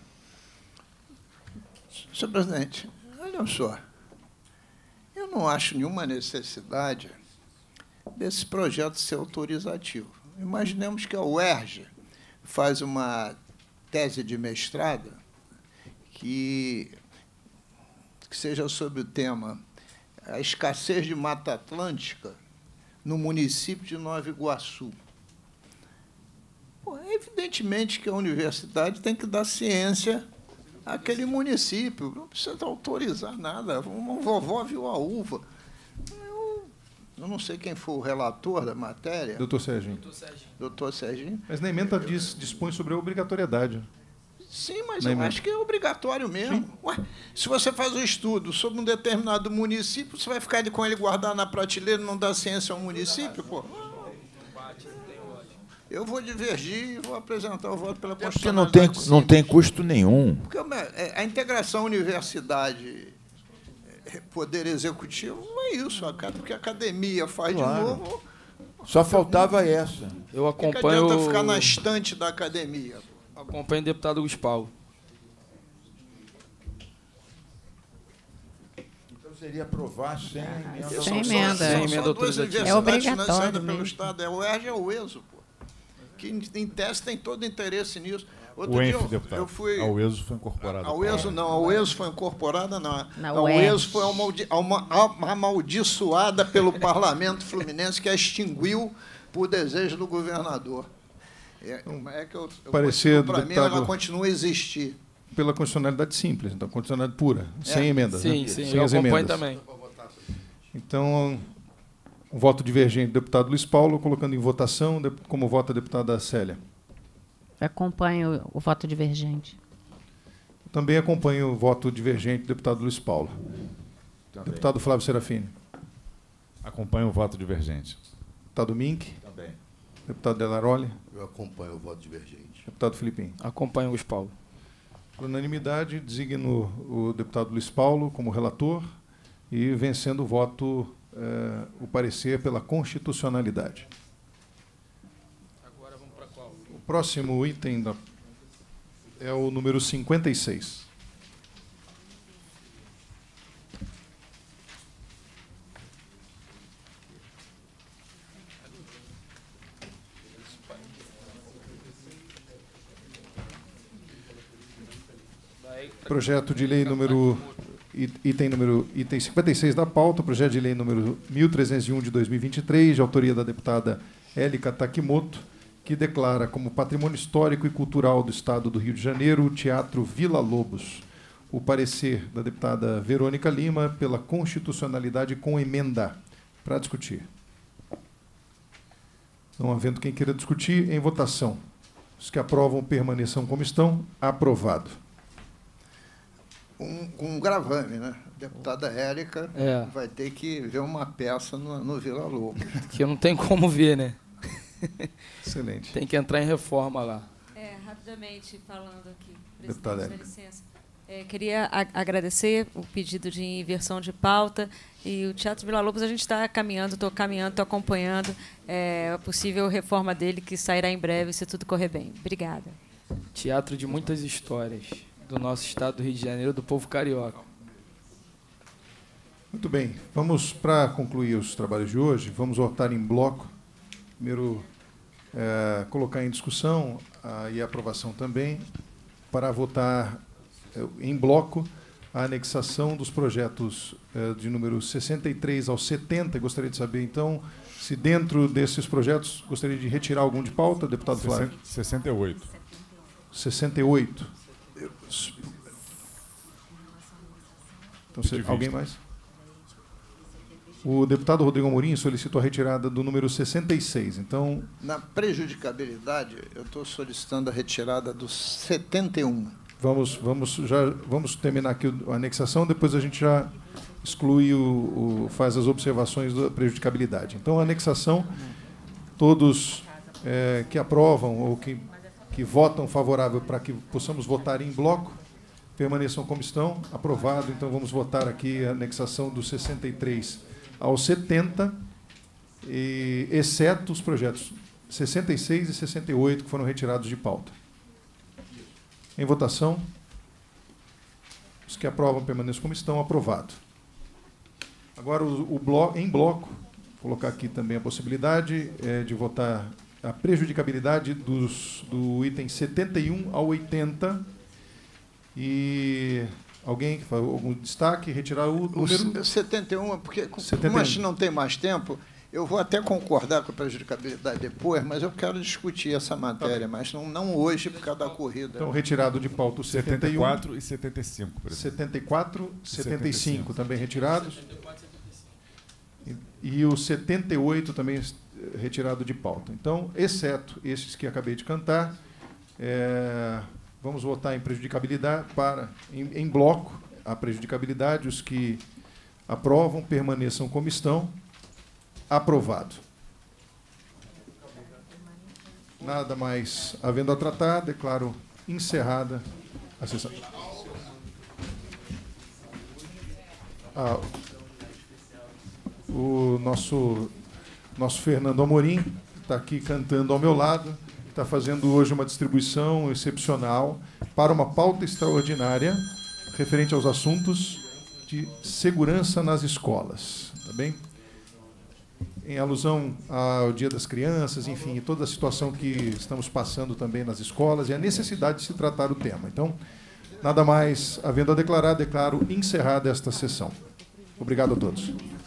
Senhor presidente, olha só, eu não acho nenhuma necessidade desse projeto ser autorizativo. Imaginemos que a UERJ faz uma tese de mestrado que seja sobre o tema a escassez de Mata Atlântica no município de Nova Iguaçu. Pô, evidentemente que a universidade tem que dar ciência àquele município, não precisa autorizar nada. Uma vovó viu a uva. Eu não sei quem foi o relator da matéria. Doutor Serginho. Doutor Serginho. Mas na emenda dispõe sobre a obrigatoriedade. Sim, mas eu acho que é obrigatório mesmo. Ué, se você faz um estudo sobre um determinado município, você vai ficar com ele guardado na prateleira e não dar ciência ao município, pô? Eu vou divergir e vou apresentar o voto pela Porque constitucionalidade. não tem custo nenhum. Porque a integração universidade-poder executivo não é isso, porque a academia faz Claro. de novo. Só faltava essa. Eu O que acompanho, adianta ficar na estante da academia? acompanho o deputado Luiz Paulo. Então seria aprovar sem emenda. Sem emenda. Sem emenda São duas autorizativa. universidades É obrigatório financiadas pelo mesmo. Estado. É o UERJ e o ESO, pô. Que, em tese, tem todo interesse nisso. Outro O dia ENF, deputado. eu fui... Ao ESO foi incorporado. Ao ESO não, ao ESO foi incorporada, não. Na Ao UERJ. ESO foi amaldiçoada pelo Parlamento Fluminense, que a extinguiu por desejo do governador. Parecer do para mim, deputado- ela continua a existir. Pela constitucionalidade simples, então, constitucionalidade pura, sem emendas. Sim, né? sim, Sem eu as acompanho emendas. também. Então, o voto divergente do deputado Luiz Paulo, colocando em votação, como vota a deputada Célia. Acompanho o voto divergente. Também acompanho o voto divergente do deputado Luiz Paulo. Deputado Flávio Serafini. Acompanha o voto divergente. Deputado Mink. Também. Deputado Delaroli. Eu acompanho o voto divergente. Deputado Filipim. Acompanho o Luiz Paulo. Por unanimidade, designo o deputado Luiz Paulo como relator e vencendo o voto, o parecer pela constitucionalidade. Agora vamos para qual? O próximo item é o número 56. Projeto de lei número item 56 da pauta, projeto de lei número 1301 de 2023, de autoria da deputada Élica Takimoto, que declara como patrimônio histórico e cultural do Estado do Rio de Janeiro o Teatro Vila Lobos. O parecer da deputada Verônica Lima pela constitucionalidade com emenda. Para discutir. Não havendo quem queira discutir, em votação. Os que aprovam permaneçam como estão. Aprovado. Um gravame, né? A deputada Érica É. vai ter que ver uma peça no Vila Lobos. Que não tem como ver, né? Excelente. Tem que entrar em reforma lá. Rapidamente falando aqui, Deputada presidente, dá Érica. licença. Queria agradecer o pedido de inversão de pauta e o Teatro Vila Lobos a gente está caminhando, estou acompanhando a possível reforma dele que sairá em breve se tudo correr bem. Obrigada. Teatro de muitas histórias do nosso estado do Rio de Janeiro, do povo carioca. Muito bem. Vamos, para concluir os trabalhos de hoje, vamos votar em bloco. Primeiro, colocar em discussão e aprovação também, para votar em bloco a anexação dos projetos de número 63 ao 70. Gostaria de saber, então, se dentro desses projetos gostaria de retirar algum de pauta, deputado Flávio? 68. 68. Então, alguém mais? O deputado Rodrigo Amorim solicitou a retirada do número 66. Então, Na prejudicabilidade, eu estou solicitando a retirada do 71. vamos terminar aqui a anexação, depois a gente já exclui faz as observações da prejudicabilidade. Então, a anexação, todos que aprovam ou que votam favorável para que possamos votar em bloco, permaneçam como estão. Aprovado. Então, vamos votar aqui a anexação do 63 ao 70, exceto os projetos 66 e 68, que foram retirados de pauta. Em votação. Os que aprovam permaneçam como estão. Aprovado. Agora, em bloco, vou colocar aqui também a possibilidade de votar a prejudicabilidade do item 71 ao 80. E alguém, algum destaque, retirar o número? 71, porque como 71. a gente não tem mais tempo, eu vou até concordar com a prejudicabilidade depois, mas eu quero discutir essa matéria, mas não hoje, por causa da corrida. Então, retirado de pauta o 71. 74 e 75, presidente. 74, 75 também retirados. e o 78 também retirado de pauta. Então, exceto esses que acabei de cantar, vamos votar em prejudicabilidade em bloco a prejudicabilidade. Os que aprovam permaneçam como estão. Aprovado. Nada mais havendo a tratar, declaro encerrada a sessão. O nosso Fernando Amorim está aqui cantando ao meu lado, está fazendo hoje uma distribuição excepcional para uma pauta extraordinária referente aos assuntos de segurança nas escolas. Tá bem? Em alusão ao Dia das Crianças, enfim, toda a situação que estamos passando também nas escolas e a necessidade de se tratar o tema. Então, nada mais havendo a declarar, declaro encerrada esta sessão. Obrigado a todos.